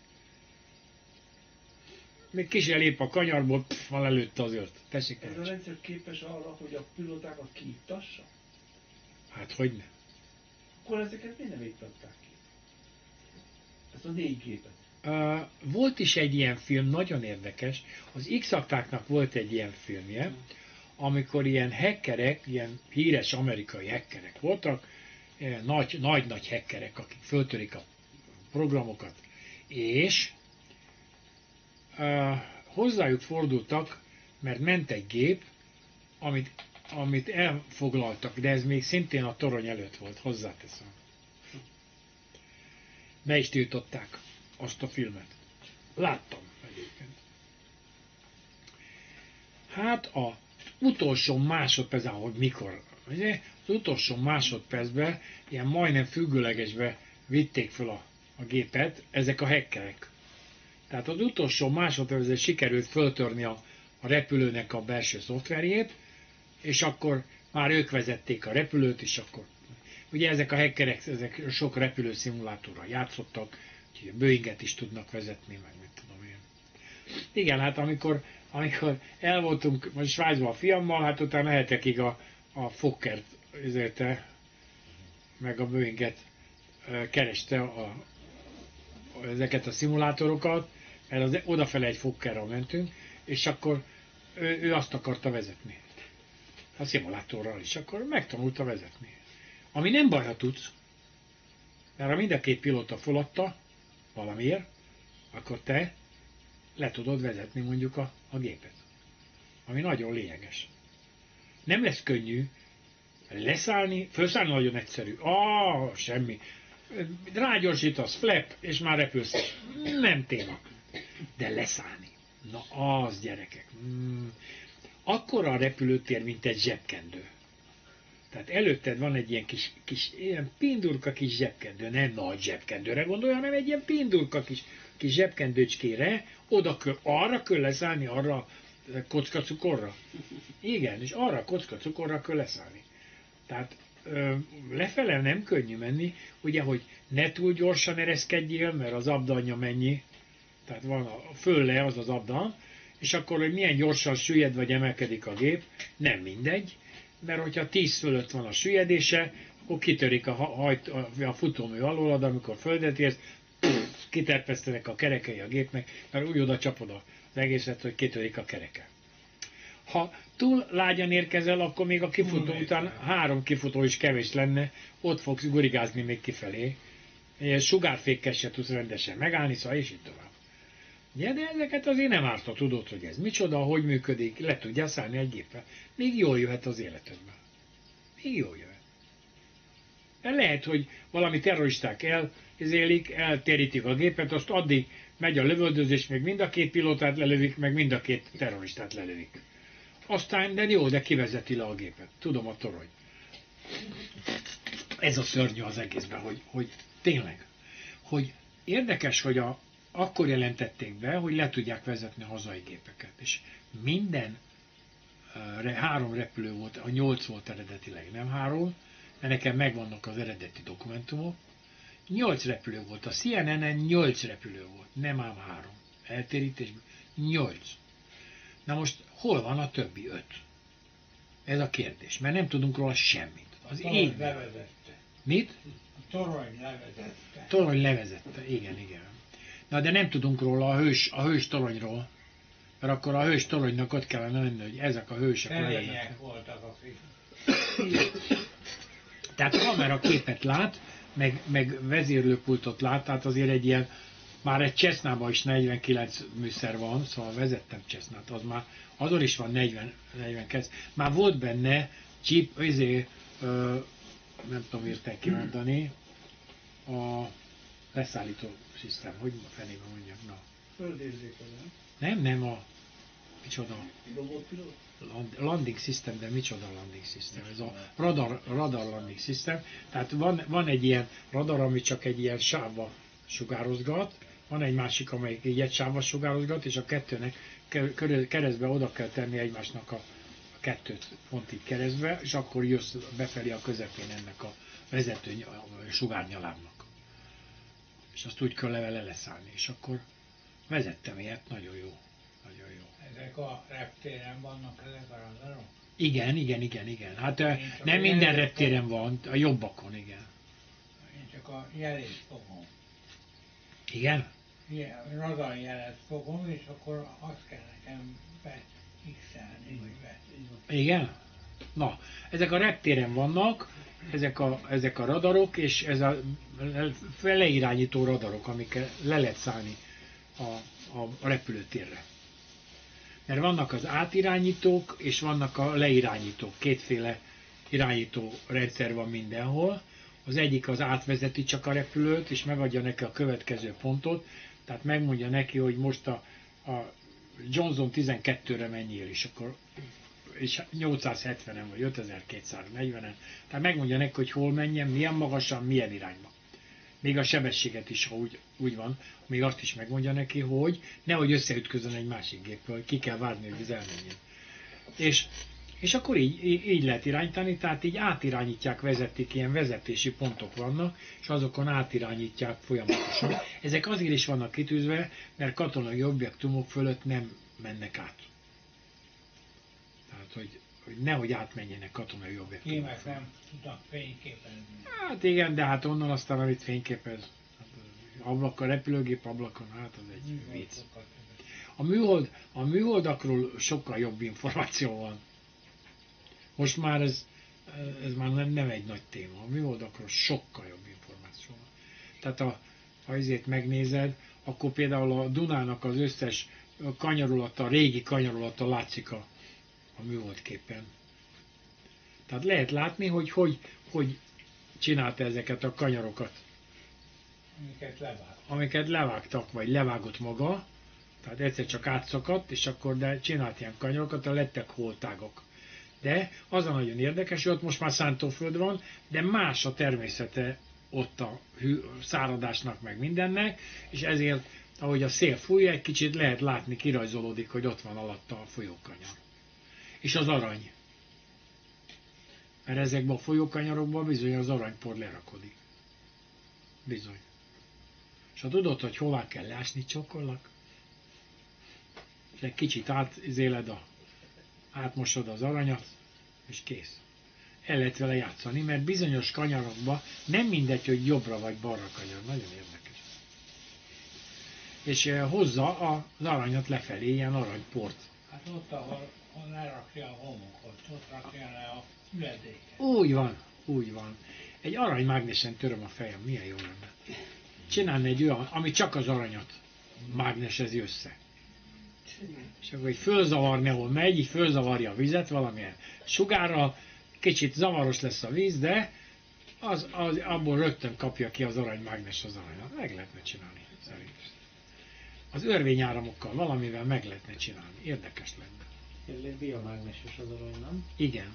Még kis elép a kanyarból, pff, van előtte az ört. Tessék Ez a rendszer képes arra, hogy a pilótákat kiittassa? Hát hogy ne? Akkor ezeket miért nem iktatták ki? Ezt a négy gépet. Uh, volt is egy ilyen film, nagyon érdekes. Az X-aktáknak volt egy ilyen filmje, amikor ilyen hackerek, ilyen híres amerikai hackerek voltak, nagy-nagy hackerek, akik föltörik a programokat, és uh, hozzájuk fordultak, mert ment egy gép, amit, amit elfoglaltak, de ez még szintén a torony előtt volt, hozzáteszem. Be is tiltották azt a filmet. Láttam egyébként. Hát a utolsó másodpercben, hogy mikor, ugye? Az utolsó másodpercben, ilyen majdnem függőlegesbe vitték fel a, a gépet, ezek a hackerek. Tehát az utolsó másodpercben sikerült föltörni a, a repülőnek a belső szoftverjét, és akkor már ők vezették a repülőt, és akkor ugye ezek a hackerek, ezek sok repülőszimulátorral játszottak, úgyhogy a Boeinget is tudnak vezetni, meg mit tudom én. Igen, hát amikor, amikor el voltunk most Svájcban a fiammal, hát utána hetekig a, a Fokkert üzélte, meg a Boeinget kereste a, ezeket a szimulátorokat, mert az, odafele egy Fokkerral mentünk, és akkor ő, ő azt akarta vezetni. A szimulátorral is, akkor megtanulta vezetni. Ami nem baj, ha tudsz, mert ha mind a két pilóta föladta valamiért, akkor te le tudod vezetni mondjuk a, a gépet. Ami nagyon lényeges. Nem lesz könnyű leszállni, felszállni nagyon egyszerű. Ah, semmi. rágyorsítasz, flap, és már repülsz. Nem téma. De leszállni. Na az, gyerekek. Mm. Akkora a repülőtér, mint egy zsebkendő. Tehát előtted van egy ilyen kis, kis ilyen pindurka kis zsebkendő, nem nagy zsebkendőre gondolja, hanem egy ilyen pindurka kis, kis zsebkendőcskére, oda kell, arra kell leszállni, arra a kockacukorra. Igen, és arra a kockacukorra kell leszállni. Tehát ö, lefele nem könnyű menni, ugye, hogy ne túl gyorsan ereszkedjél, mert az abdanja mennyi, tehát van a fölle az az abdan, és akkor, hogy milyen gyorsan süllyed vagy emelkedik a gép, nem mindegy, mert hogyha tíz fölött van a süllyedése, akkor kitörik a, hajt, a, a futómű alólad, amikor földet érsz, kiterpesztenek a kerekei a gépnek, mert úgy oda csapod az egészet, hogy kitörik a kereke. Ha túl lágyan érkezel, akkor még a kifutó után három kifutó is kevés lenne, ott fogsz gurigázni még kifelé, és sugárfékkel se tudsz rendesen megállni, szóval és így tovább. Ja, de ezeket azért nem árt, ha tudod, hogy ez micsoda, hogy működik, le tudjál szállni egy géppel. Még jól jöhet az életedben. Még jól jöhet. De lehet, hogy valami terroristák elzélik, eltérítik a gépet, azt addig megy a lövöldözés, meg mind a két pilótát lelövik, meg mind a két terroristát lelövik. Aztán, de jó, de kivezeti le a gépet. Tudom a torony. Ez a szörnyű az egészben, hogy, hogy tényleg, hogy érdekes, hogy a akkor jelentették be, hogy le tudják vezetni a hazai gépeket. És minden uh, három repülő volt, a nyolc volt eredetileg, nem három, de nekem megvannak az eredeti dokumentumok. Nyolc repülő volt. A C N N-en nyolc repülő volt, nem ám három. Eltérítésben nyolc. Na most hol van a többi öt? Ez a kérdés, mert nem tudunk róla semmit. Az ég levezette. Mit? A torony levezette. Torony levezette, igen, igen. Na de nem tudunk róla a hős, a hős toronyról, mert akkor a hős toronynak ott kellene lenni, hogy ezek a hősök Szerények voltak a fiúk. Tehát a kamera képet lát, meg, meg vezérlőpultot lát, tehát azért egy ilyen, már egy Cessnában is negyvenkilenc műszer van, szóval vezettem Cessnát, az már, azon is van negyven, negyvenkilenc. Már volt benne chip, azért, ö, nem tudom értek kimondani, a leszállító szisztém, hogy fenében mondjak, na. Földérzékelő. Nem, nem a, micsoda, Robotpilóta? land, landing system, de micsoda landing system, ez a radar, radar landing system, tehát van, van egy ilyen radar, ami csak egy ilyen sávba sugározgat, van egy másik, amelyik így egy sávba sugározgat, és a kettőnek keresztbe oda kell tenni egymásnak a, a kettőt pont így keresztbe, és akkor jössz befelé a közepén ennek a vezető sugárnyalábnak. És azt úgy kell vele leszállni, és akkor vezettem ilyet, nagyon jó, nagyon jó. Ezek a reptéren vannak ezek a radarok? Igen, igen, igen, igen. Hát nem a minden jelét reptéren van, a jobbakon, igen. Én csak a jelét fogom. Igen? Ilyen radar jelet fogom, és akkor azt kell nekem be-x-elni, vagy be. Igen? Na, ezek a reptéren vannak, ezek a, ezek a radarok, és ez a leirányító radarok, amikkel le lehet szállni a, a, a repülőtérre. Mert vannak az átirányítók, és vannak a leirányítók. Kétféle irányító rendszer van mindenhol. Az egyik az átvezeti csak a repülőt, és megadja neki a következő pontot, tehát megmondja neki, hogy most a, a Johnson tizenkettőre menjél, és akkor és nyolcszázhetvenen vagy ötezer-kétszáznegyvenen, tehát megmondja neki, hogy hol menjen, milyen magasan, milyen irányba. Még a sebességet is, ha úgy, úgy van, még azt is megmondja neki, hogy nehogy összeütközön egy másik géppel, ki kell várni, hogy ez elmenjen. És, és akkor így, így lehet irányítani, tehát így átirányítják, vezetik, ilyen vezetési pontok vannak, és azokon átirányítják folyamatosan. Ezek azért is vannak kitűzve, mert katonai objektumok fölött nem mennek át. Tehát, hogy, hogy nehogy átmenjenek katonai objektumok. Kémek nem tudnak fényképezni. Hát igen, de hát onnan aztán, amit fényképez, ablak, a repülőgép ablakon, hát az egy vicc. A, műhold, a műholdakról sokkal jobb információ van. Most már ez, ez már nem, nem egy nagy téma. A műholdakról sokkal jobb információ van. Tehát a, ha ezért megnézed, akkor például a Dunának az összes kanyarulata, a régi kanyarulata látszik a, a műholdképen. Tehát lehet látni, hogy hogy, hogy csinálta ezeket a kanyarokat amiket levág. amiket levágtak, vagy levágott maga, tehát egyszer csak átszakadt, és akkor de csinált ilyen kanyarokat, a lettek holtágok. De az a nagyon érdekes, hogy ott most már szántóföld van, de más a természete ott a hű, száradásnak, meg mindennek, és ezért, ahogy a szél fújja, egy kicsit lehet látni, kirajzolódik, hogy ott van alatta a folyókanyar. És az arany. Mert ezekben a folyókanyarokban bizony az aranypor lerakodik. Bizony. És ha tudod, hogy hová kell leásni, csokollak, és egy kicsit átizéled a, átmosod az aranyat, és kész. El lehet vele játszani, mert bizonyos kanyarokban nem mindegy, hogy jobbra vagy balra kanyar. Nagyon érdekes. És eh, hozza az aranyat lefelé, ilyen aranyport. Hát ott, ahol, ahol lerakja a homokot, ott rakja le a üledéket. Úgy van, úgy van. Egy aranymágnesen töröm a fejem, milyen jó lenne. Csinálni egy olyan, ami csak az aranyat mágnesezi össze. És akkor így fölzavarni, ahol megy, így fölzavarja a vizet valamilyen sugárral, kicsit zavaros lesz a víz, de az, az, abból rögtön kapja ki az aranymágnes az aranyat. Meg lehetne csinálni, szerintem. Az örvényáramokkal valamivel meg lehetne csinálni. Érdekes lenne. Ez egy biomágneses az arany, nem? Igen.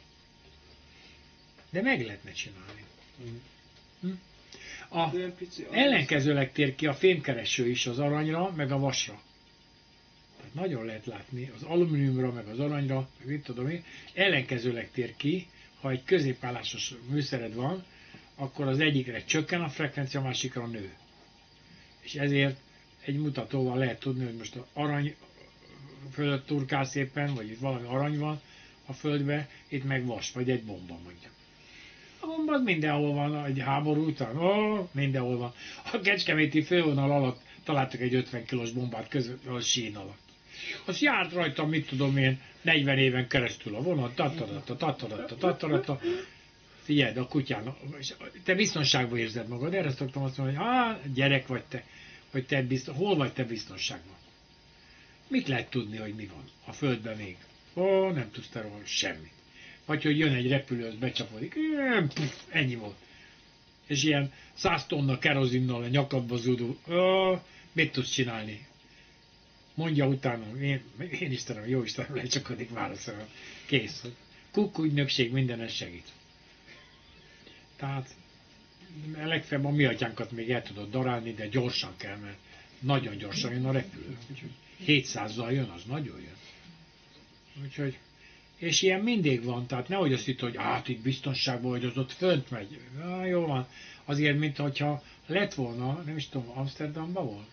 De meg lehetne csinálni. Hm? A ellenkezőleg tér ki a fémkereső is az aranyra, meg a vasra. Tehát nagyon lehet látni az alumíniumra, meg az aranyra, meg mit tudom én, ellenkezőleg tér ki, ha egy középállásos műszered van, akkor az egyikre csökken a frekvencia, a másikra nő. És ezért egy mutatóval lehet tudni, hogy most az arany fölött turkál szépen, vagy itt valami arany van a földbe, itt meg vas, vagy egy bomba mondjuk. A bomba az mindenhol van, egy háború után, ó, mindenhol van. A kecskeméti fővonal alatt találtak egy ötven kilós bombát közvetlenül a sín alatt. Az járt rajta, mit tudom én, negyven éven keresztül a vonat, tataratta, tataratta, tataratta. Figyeld, a kutyának, te biztonságban érzed magad, erre szoktam azt mondani, hogy á, gyerek vagy te, hogy te biztos, hol vagy te biztonságban? Mit lehet tudni, hogy mi van a földben még? Ó, nem tudsz te róla semmit. Vagy hogy jön egy repülő, az becsapodik, ennyi volt. És ilyen száz tonna kerozinnal a nyakadba zúdul, ó, mit tudsz csinálni? Mondja utána, én, én Istenem, jó Istenem, lecsakodik, válaszolom. Kész. Kuk ügynökség mindenen segít. Tehát legfeljebb a mi atyánkat még el tudod darálni, de gyorsan kell, mert nagyon gyorsan jön a repülő. Úgyhogy hétszázzal jön, az nagyon jön. Úgyhogy, és ilyen mindig van, tehát nehogy azt hitt, hogy hát itt biztonságban, hogy az ott fönt megy. Ja, jó van. Azért, mintha lett volna, nem is tudom, Amsterdamban volt?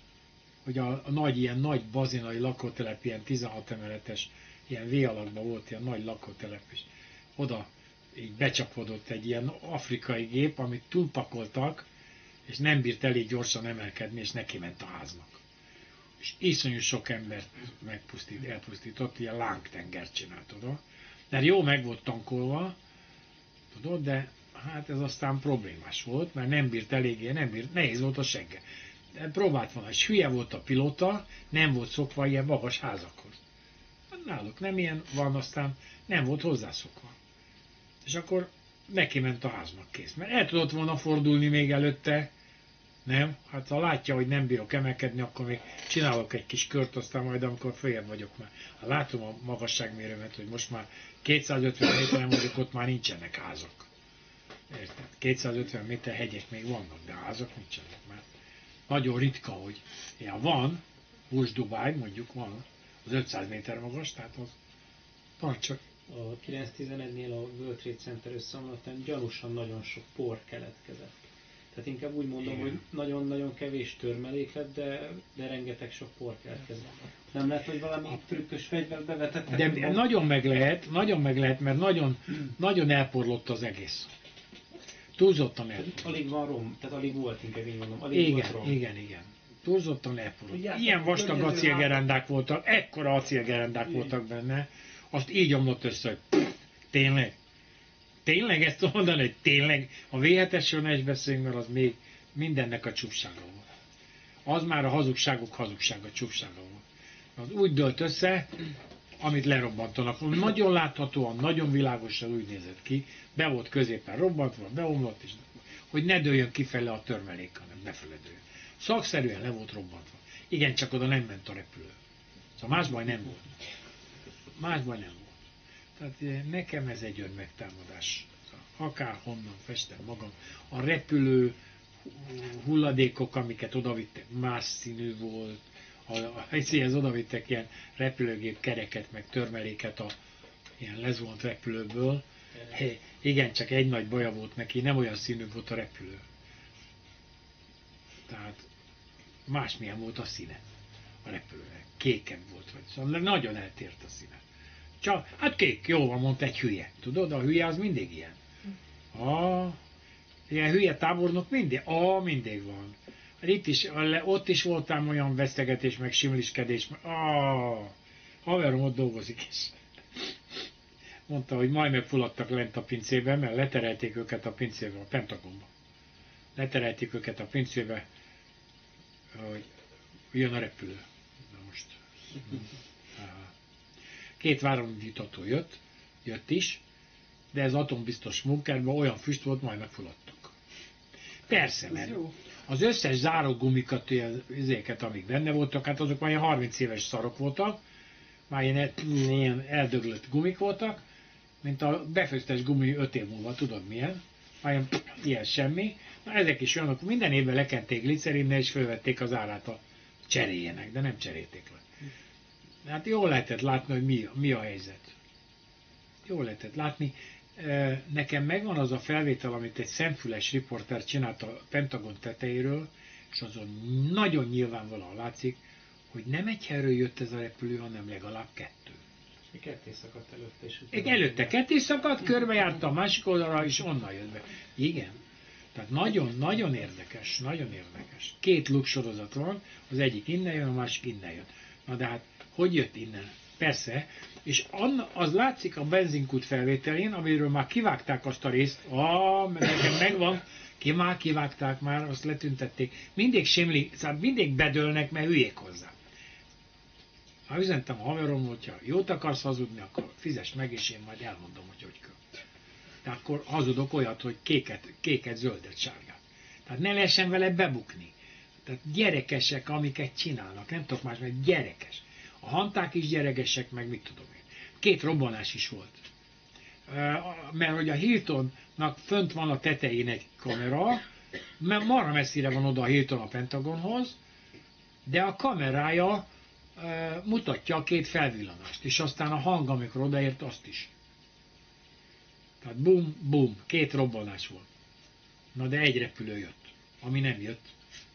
Hogy a, a nagy, ilyen nagy bazinai lakótelep, ilyen tizenhat emeletes, ilyen V alakban volt ilyen nagy lakótelep, és oda így becsapodott egy ilyen afrikai gép, amit túlpakoltak, és nem bírt elég gyorsan emelkedni, és neki ment a háznak. És iszonyú sok embert megpusztít, elpusztított, ilyen lángtengert csinált oda. Mert jó meg volt tankolva, tudod, de hát ez aztán problémás volt, mert nem bírt eléggé, nem bírt, nehéz volt a segge. De próbált volna, és hülye volt a pilóta, nem volt szokva ilyen magas házakhoz. Náluk nem ilyen van, aztán nem volt hozzászokva. És akkor neki ment a háznak, kész. Mert el tudott volna fordulni még előtte, nem? Hát ha látja, hogy nem bírok emelkedni, akkor még csinálok egy kis kört, aztán majd amikor följebb vagyok már. Ha látom a magasságmérőmet, hogy most már kétszázötven méteren vagyok, ott már nincsenek házak. Érted? kétszázötven méter hegyek még vannak, de házak nincsenek már. Nagyon ritka, hogy ilyen van, Burj Dubai mondjuk van, az ötszáz méter magas, tehát az parancsolj. A kilenc tizenegynél a World Trade Center összeomlottan gyanúsan nagyon sok por keletkezett. Tehát inkább úgy mondom, igen, hogy nagyon-nagyon kevés törmelék lett, de, de rengeteg sok por keletkezett. Nem lehet, hogy valami trükkös fegyvert bevetettek? De, de nagyon meg lehet, nagyon meg lehet, mert nagyon, nagyon elporlott az egész. Túlzottan elporlott. Alig van rom, tehát alig volt, inkább így mondom. Alig igen, volt rom. igen, igen. Túlzottan elporlott. Ilyen vastag acélgerendák voltak, ekkora acélgerendák voltak benne, azt így omlott össze, hogy pff, tényleg. Tényleg ezt tudom mondani, hogy tényleg a vé hetesről ne is beszéljünk, mert az még mindennek a csúfsága volt. Az már a hazugságok hazugsága, csúfsága volt. Az úgy dőlt össze, amit lerobbantanak. Nagyon láthatóan, nagyon világosan úgy nézett ki, be volt középen robbantva, beomlott, és hogy ne dőljön kifele a törmelék, hanem befele dőljön. Szakszerűen le volt robbantva. Igen, csak oda nem ment a repülő. Szóval más baj nem volt. Más baj nem volt. Tehát nekem ez egy önmegtámadás. Akár honnan festem magam. A repülő hulladékok, amiket odavittek, más színű volt. Az odavittek ilyen repülőgép kereket, meg törmeléket a ilyen lezvont repülőből. Hey, igen, csak egy nagy baja volt neki, nem olyan színű volt a repülő. Tehát másmilyen volt a színe a repülőnek. Kékebb volt, vagy szóval nagyon eltért a színe. Csak, hát kék, jó van, mondta egy hülye. Tudod, a hülye az mindig ilyen. Ah, ilyen hülye tábornok mindig? Ah, mindig van. Itt is, ott is voltál olyan vesztegetés, meg simliskedés. Ah, haverom ott dolgozik is. Mondta, hogy majd megfulladtak lent a pincébe, mert leterelték őket a pincébe, a Pentagonba. Leterelték őket a pincébe, hogy jön a repülő. Na most. Két váronítató jött, jött is, de ez atombiztos munkerben olyan füst volt, majd megfulladtak. Persze, mert az összes zárógumikat, ezeket, amik benne voltak, hát azok már ilyen harminc éves szarok voltak, már ilyen, ilyen eldöglött gumik voltak, mint a befőztes gumi öt év múlva, tudod milyen, már ilyen, ilyen semmi. Na ezek is olyanok, minden évben lekenték glicerinnel, és fölvették az árát a cseréjének, de nem cserélték le. Hát jól lehetett látni, hogy mi, mi a helyzet. Jól lehetett látni. Nekem megvan az a felvétel, amit egy szemfüles riporter csinált a Pentagon tetejéről, és azon nagyon nyilvánvalóan látszik, hogy nem egy helyről jött ez a repülő, hanem legalább kettő. És ketté szakadt előtte is. Egy előtte ketté szakadt, körbejárta a másik oldalra, és onnan jött be. Igen. Tehát nagyon, nagyon érdekes, nagyon érdekes. Két luksorozat van, az egyik innen jön, a másik innen jön. Na de hát, hogy jött innen? Persze, és az látszik a benzinkút felvételén, amiről már kivágták azt a részt, ah, nekem megvan, ki már kivágták már, azt letüntették. Mindig simli, szóval mindig bedőlnek, mert hülyék hozzá. Ha üzentem a haverom, hogyha jót akarsz hazudni, akkor fizess meg, és én majd elmondom, hogy hogy kell. Tehát akkor hazudok olyat, hogy kéket, kéket zöldet, sárgát. Tehát ne lehessen vele bebukni. Tehát gyerekesek, amiket csinálnak, nem tudok más, mert gyerekes. A hanták is gyerekesek, meg mit tudom én. Két robbanás is volt. Mert hogy a Hiltonnak fönt van a tetején egy kamera, mert marra messzire van oda a Hilton a Pentagonhoz, de a kamerája mutatja a két felvillanást, és aztán a hang, amikor odaért, azt is. Tehát bum, bum, két robbanás volt. Na de egy repülő jött, ami nem jött.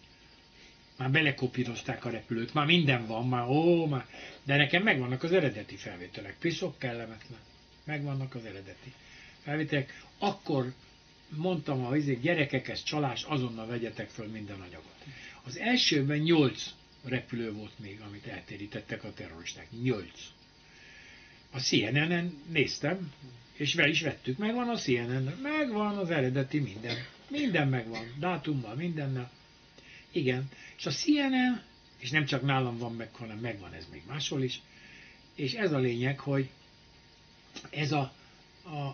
Már belekopírozták a repülőt, már minden van, már ó, már... De nekem megvannak az eredeti felvételek. Piszok kellemetlen. Megvannak az eredeti felvételek. Akkor mondtam a gyerekek, ez csalás, azonnal vegyetek föl minden anyagot. Az elsőben nyolc repülő volt még, amit eltérítettek a terroristák. Nyolc. A C N N-en néztem, és vel is vettük. Megvan a C N N-en, megvan az eredeti minden. Minden megvan, dátummal, mindennel. Igen, és a C N N, és nem csak nálam van meg, hanem megvan ez még máshol is, és ez a lényeg, hogy ez a, a,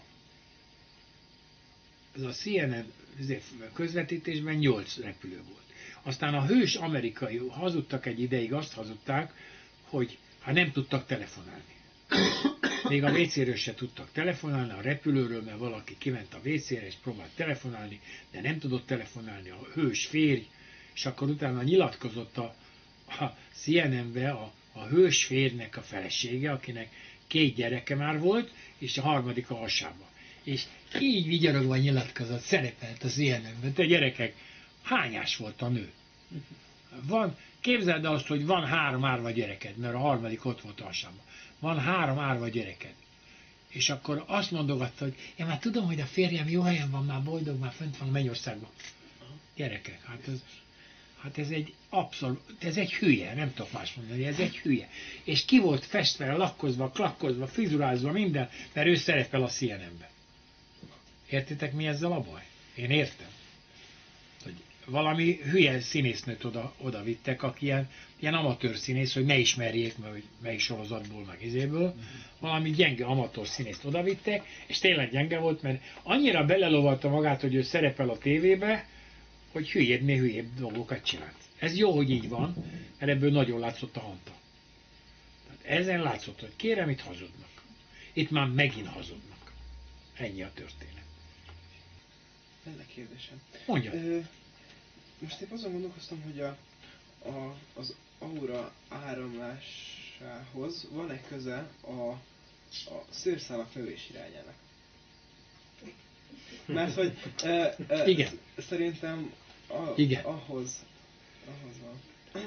ez a C N N közvetítésben nyolc repülő volt. Aztán a hős amerikai hazudtak egy ideig, azt hazudták, hogy hát nem tudtak telefonálni. Még a vé céről se tudtak telefonálni, a repülőről, mert valaki kiment a vé cére és próbált telefonálni, de nem tudott telefonálni a hős férj, és akkor utána nyilatkozott a, a C N N-be a, a hős férjnek a felesége, akinek két gyereke már volt, és a harmadik a hasában. És így vigyorogva nyilatkozott, szerepelt a C N N-ben. Te gyerekek, hányás volt a nő? Van, képzeld azt, hogy van három árva gyereked, mert a harmadik ott volt a hasában. Van három árva gyereked. És akkor azt mondogatta, hogy én már tudom, hogy a férjem jó helyen van, már boldog, már fönt van a Mennyországban. Gyerekek, hát ez, hát ez egy abszolút, ez egy hülye, nem tudok más mondani, ez egy hülye. És ki volt festve, lakkozva, klakkozva, frizurázva, minden, mert ő szerepel a C N N-ben. Értitek, mi ezzel a baj? Én értem. Hogy valami hülye színésznőt oda, oda vittek, aki ilyen, ilyen amatőr színész, hogy ne ismerjék, mert hogy melyik sorozatból, meg izéből. Valami gyenge amatőr színészt oda vittek, és tényleg gyenge volt, mert annyira belelovalta magát, hogy ő szerepel a tévébe, hogy hülyébbnél hülyébb dolgokat csinált. Ez jó, hogy így van, mert ebből nagyon látszott a hanta. Tehát ezen látszott, hogy kérem, itt hazudnak. Itt már megint hazudnak. Ennyi a történet. Lenne kérdésem. Mondja. Ö, most épp azon gondolkoztam, hogy a, a, az aura áramlásához van-e köze a, a szőrszálak növés irányának? Mert hogy ö, ö, Igen. szerintem a, Igen. ahhoz, ahhoz van.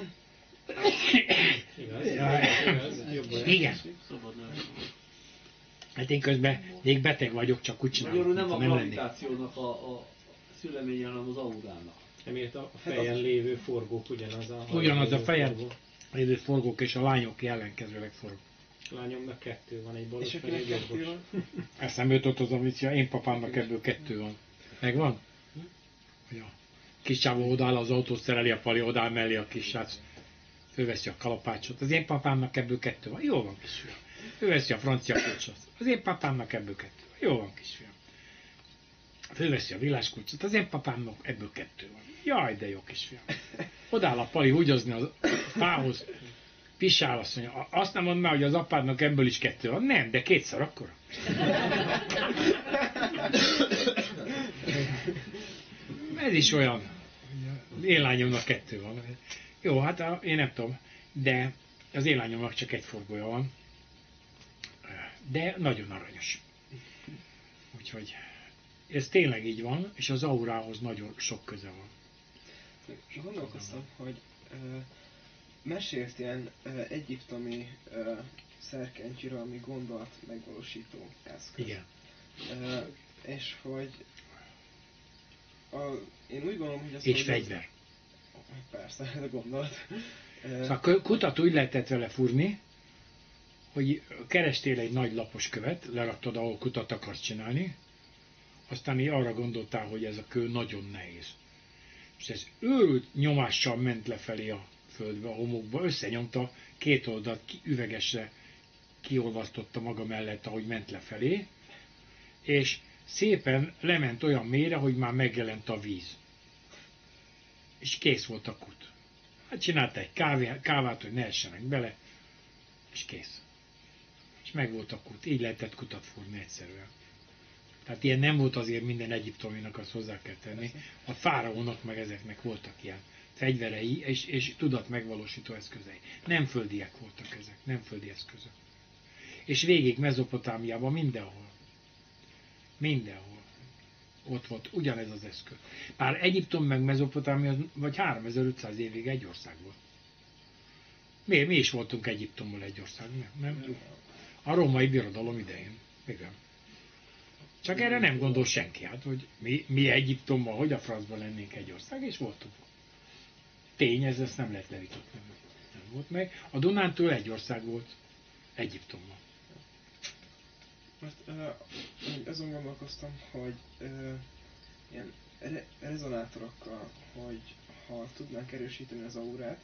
Igaz? Igaz? Jobban. Igen. Szabad lehet. Hát én közben még beteg vagyok, csak úgy csinálom, Magyarul nem a mintha nem lennék. gravitációnak a, a szüleménye, hanem az aurának. Emiatt a fejen lévő forgók ugyanaz a... Ugyanaz a fejen forgó. lévő forgók, és a lányok ellenkezőleg forgó. Lányomnak kettő van, egy És balos akinek feje, egy kettő jobbos. van? Eszembe jutott az, amit én papámnak ebből kettő van. Megvan? Hogy a kis csávó odáll az autót, szereli a pali, odáll mellé a kis srác. Fölveszi a kalapácsot. Az én papámnak ebből kettő van. Jó van, kisfiam. Fölveszi a francia kulcsot. Az én papámnak ebből kettő van. Jó van, kisfiam. Fölveszi a villáskulcsot. Az én papámnak ebből kettő van. Jaj, de jó, kisfiam. Odáll a pali húgyozni a fához. Pisál, azt mondja, azt nem mondd már, hogy az apádnak ebből is kettő van. Nem, de kétszer akkora. Ez is olyan. Én lányomnak kettő van. Jó, hát a, én nem tudom, de az én lányomnak csak egy forgója van. De nagyon aranyos. Úgyhogy ez tényleg így van, és az aurához nagyon sok köze van. Gondolkoztam, hogy ö, mesélt ilyen ö, egyiptomi ö, szerkentyűről, ami gondolat megvalósító eszköz. Igen. Ö, és hogy a, én úgy gondolom, hogy az... És hogy fegyver. Az, persze, ez a gondolat. Ö, Szóval a kutat úgy lehetett vele fúrni, hogy kerestél egy nagy lapos követ, leraktad, ahol kutat akarsz csinálni, aztán így arra gondoltál, hogy ez a kő nagyon nehéz. És ez őrült nyomással ment lefelé a földbe, a homokba, összenyomta, két oldalt ki, üvegesre kiolvasztotta maga mellett, ahogy ment lefelé, és szépen lement olyan mélyre, hogy már megjelent a víz. És kész volt a kut. Hát csinálta egy kávé, kávát, hogy ne essenek bele, és kész. És meg volt a kut. Így lehetett kutat fúrni egyszerűen. Tehát ilyen nem volt azért minden egyiptominak, azt hozzá kell tenni. A fáraónak meg ezeknek voltak ilyen fegyverei és, és tudat megvalósító eszközei. Nem földiek voltak ezek, nem földi eszközök. És végig Mezopotámiában mindenhol. Mindenhol. Ott volt ugyanez az eszköz. Bár Egyiptom meg Mezopotámia vagy háromezer-ötszáz évig egy ország volt. Mi, mi is voltunk Egyiptomból egy ország, nem? nem? A római birodalom idején. Igen. Csak erre nem gondol senki, hát, hogy mi, mi Egyiptomban, hogy a francban lennénk egy ország, és voltunk. Tény, ez ezt nem lehet levitatni. Nem volt meg. A Dunántúl egy ország volt Egyiptomban. Most uh, azon gondolkoztam, hogy uh, ilyen re- rezonátorokkal, hogy ha tudnánk erősíteni az aurát,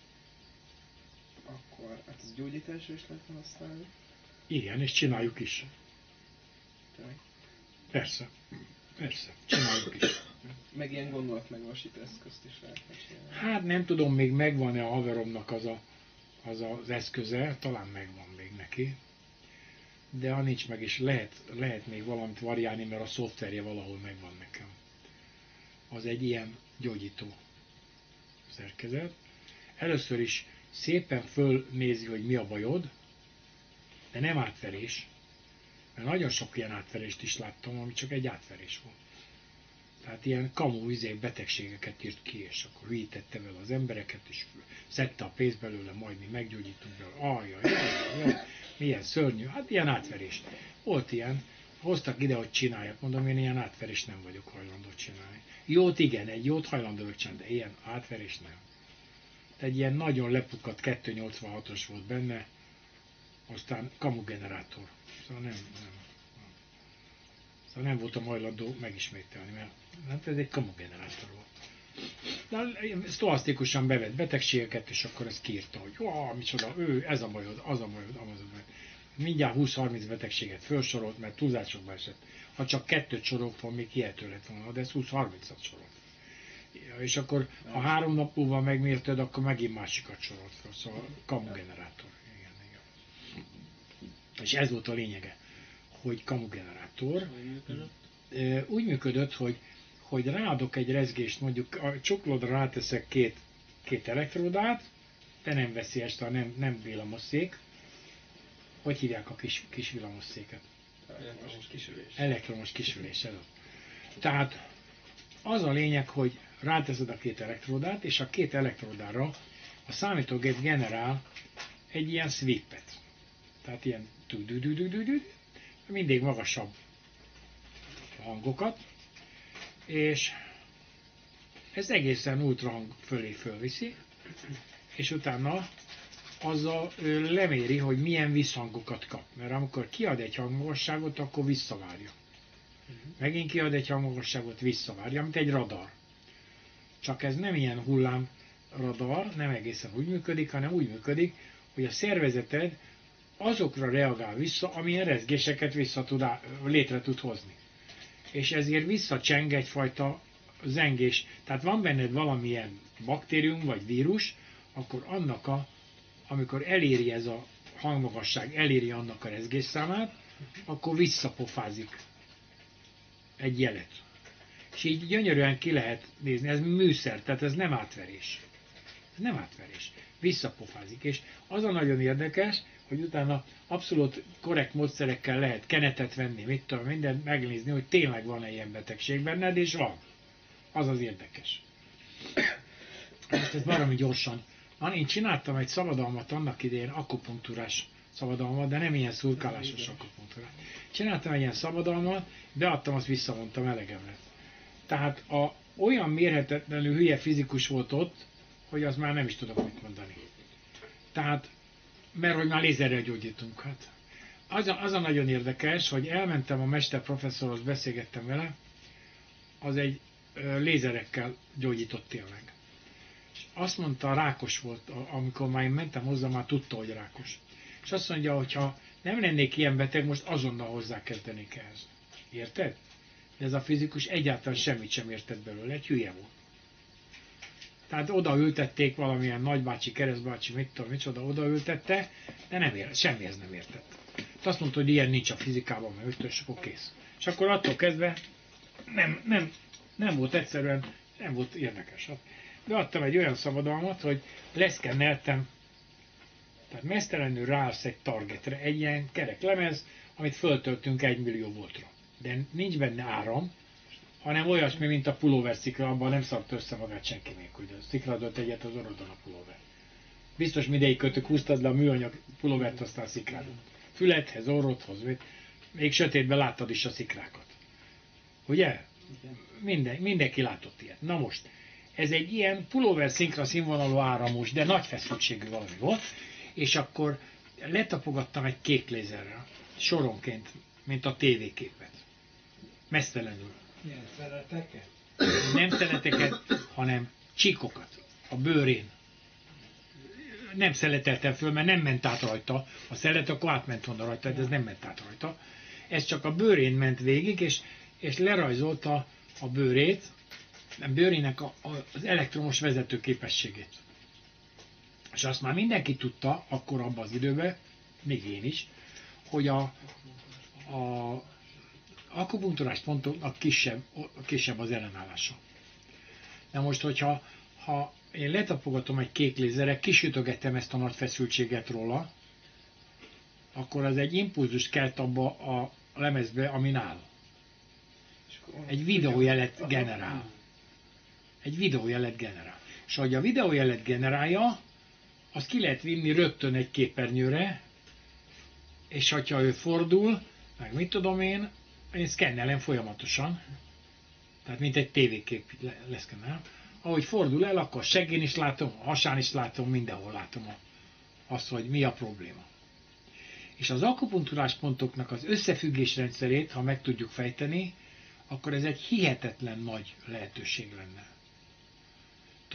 akkor hát ez gyógyításra is lehetne használni. Igen, és csináljuk is. Tényleg. Persze. Persze, csináljuk is. Meg ilyen gondolat megvalósító eszközt is lehetne csinálni. Hát nem tudom, még megvan-e a haveromnak az, a, az az eszköze, talán megvan még neki. De ha nincs meg, és lehet, lehet még valamit variálni, mert a szoftverje valahol megvan nekem. Az egy ilyen gyógyító szerkezet. Először is szépen fölnézi, hogy mi a bajod, de nem átverés. Mert nagyon sok ilyen átverést is láttam, ami csak egy átverés volt. Tehát ilyen kamu izék betegségeket írt ki, és akkor hülyítette vele az embereket, és szedte a pénzt belőle, majd mi meggyógyítunk belőle. Ajjaj, jaj, jaj, milyen szörnyű. Hát ilyen átverés. Volt ilyen, hoztak ide, hogy csinálják. Mondom, én ilyen átverést nem vagyok hajlandó csinálni. Jót igen, egy jót hajlandó vagyok csinálni, de ilyen átverést nem. Egy ilyen nagyon lepukadt kettőszáznyolcvanhatos volt benne, aztán kamugenerátor. Szóval nem, nem. Szóval nem voltam hajlandó megismételni, mert hát ez egy kamugenerátor volt. sztoasztikusan bevett betegségeket, és akkor ezt kiírta, hogy ó, micsoda, ő, ez a bajod, az a bajod, az a bajod. Mindjárt húsz-harminc betegséget felsorolt, mert túlzásokba esett. Ha csak kettőt sorolt van, még hihető lett volna, de ez húsz-harmincat sorolt. És akkor, ha három nap múlva megmérted, akkor megint másikat sorolt fel. Szóval kamugenerátor. Igen, igen. És ez volt a lényege, hogy kamugenerátor. Úgy működött, hogy, hogy ráadok egy rezgést, mondjuk a csuklódra ráteszek két, két elektródát, de nem veszélyes, tehát nem, nem villamosszék. Hogy hívják a kis, kis villamosszéket? Elektromos kisülés. Elektromos kisülés. Ez. Tehát az a lényeg, hogy ráteszed a két elektródát, és a két elektródára a számítógép generál egy ilyen sweepet. Tehát ilyen tudududududud, mindig magasabb hangokat, és ez egészen ultrahang fölé fölviszi, és utána azzal ő leméri, hogy milyen visszhangokat kap. Mert amikor kiad egy hangmagasságot, akkor visszavárja. Megint kiad egy hangmagasságot, visszavárja, mint egy radar. Csak ez nem ilyen hullám radar, nem egészen úgy működik, hanem úgy működik, hogy a szervezeted azokra reagál vissza, amilyen rezgéseket vissza tud á, létre tud hozni. És ezért visszacseng egyfajta zengés. Tehát van benned valamilyen baktérium vagy vírus, akkor annak a, amikor eléri ez a hangmagasság, eléri annak a rezgésszámát, akkor visszapofázik egy jelet. És így gyönyörűen ki lehet nézni, ez műszer, tehát ez nem átverés. Ez nem átverés. Visszapofázik. És az a nagyon érdekes, hogy utána abszolút korrekt módszerekkel lehet kenetet venni, mit tudom, mindent megnézni, hogy tényleg van-e ilyen betegség benned, és van. Az az érdekes. Most ez valami gyorsan. Na, én csináltam egy szabadalmat annak idején, akupunktúrás szabadalmat, de nem ilyen szurkálásos akupunktúrás. Csináltam egy ilyen szabadalmat, beadtam, azt visszavontam, elegem lett. Tehát a, olyan mérhetetlenül hülye fizikus volt ott, hogy az már nem is tudok mit mondani. Tehát, mert hogy már lézerrel gyógyítunk. Hát. Az, a, az a nagyon érdekes, hogy elmentem a mester professzorhoz, beszélgettem vele, az egy ö, lézerekkel gyógyított tényleg. És azt mondta, rákos volt, amikor már én mentem hozzá, már tudta, hogy rákos. És azt mondja, hogy ha nem lennék ilyen beteg, most azonnal hozzákezdenék ehhez. Érted? De ez a fizikus egyáltalán semmit sem értett belőle, egy hülye volt. Tehát odaültették valamilyen nagybácsi, keresztbácsi, mit tudom, micsoda, odaültette, de nem ért, semmihez nem értett. Tehát azt mondta, hogy ilyen nincs a fizikában, mert ötös, és akkor kész. És akkor attól kezdve nem, nem, nem volt egyszerűen, nem volt érdekes. Beadtam egy olyan szabadalmat, hogy leszkenneltem, tehát mesztelenül ráállsz egy targetre, egy ilyen kerek lemez, amit föltöltünk egy millió voltra. De nincs benne áram, hanem olyasmi, mint a pulóver szikra, abban nem szart össze magát senki nélkül, de szikradott egyet az orodon a pulóver. Biztos mindegyik kötök húztad le a műanyag pulóvert, aztán szikrádott. Fülethez, orrodhoz, még sötétben láttad is a szikrákat. Ugye? Minden, mindenki látott ilyet. Na most, ez egy ilyen pulóver szinkra színvonalú áramos, de nagy feszültségű valami volt, és akkor letapogattam egy kék lézerrel, soronként, mint a tévéképet. Mesztelenül. Ilyen szeleteket? Nem szeleteket, hanem csíkokat a bőrén. Nem szeleteltem föl, mert nem ment át rajta. A szelet akkor átment volna rajta, de ez nem ment át rajta. Ez csak a bőrén ment végig, és, és lerajzolta a bőrét, a bőrének a, a, az elektromos vezető képességét. És azt már mindenki tudta, akkor abban az időben, még én is, hogy a, a akupunktúrás pontoknak kisebb, kisebb az ellenállása. Na most, hogyha ha én letapogatom egy kék lézerrel, kisütögetem ezt a nagy feszültséget róla, akkor az egy impulzust kelt abba a lemezbe, amin áll. Egy videójelet generál. Egy videójelet generál. És ahogy a videójelet generálja, azt ki lehet vinni rögtön egy képernyőre, és ha ő fordul, meg mit tudom én, én szkennelem folyamatosan, tehát mint egy tévékép leszkennel. Ahogy fordul el, akkor seggén is látom, a hasán is látom, mindenhol látom azt, hogy mi a probléma. És az akupunktúrás pontoknak az összefüggés rendszerét, ha meg tudjuk fejteni, akkor ez egy hihetetlen nagy lehetőség lenne.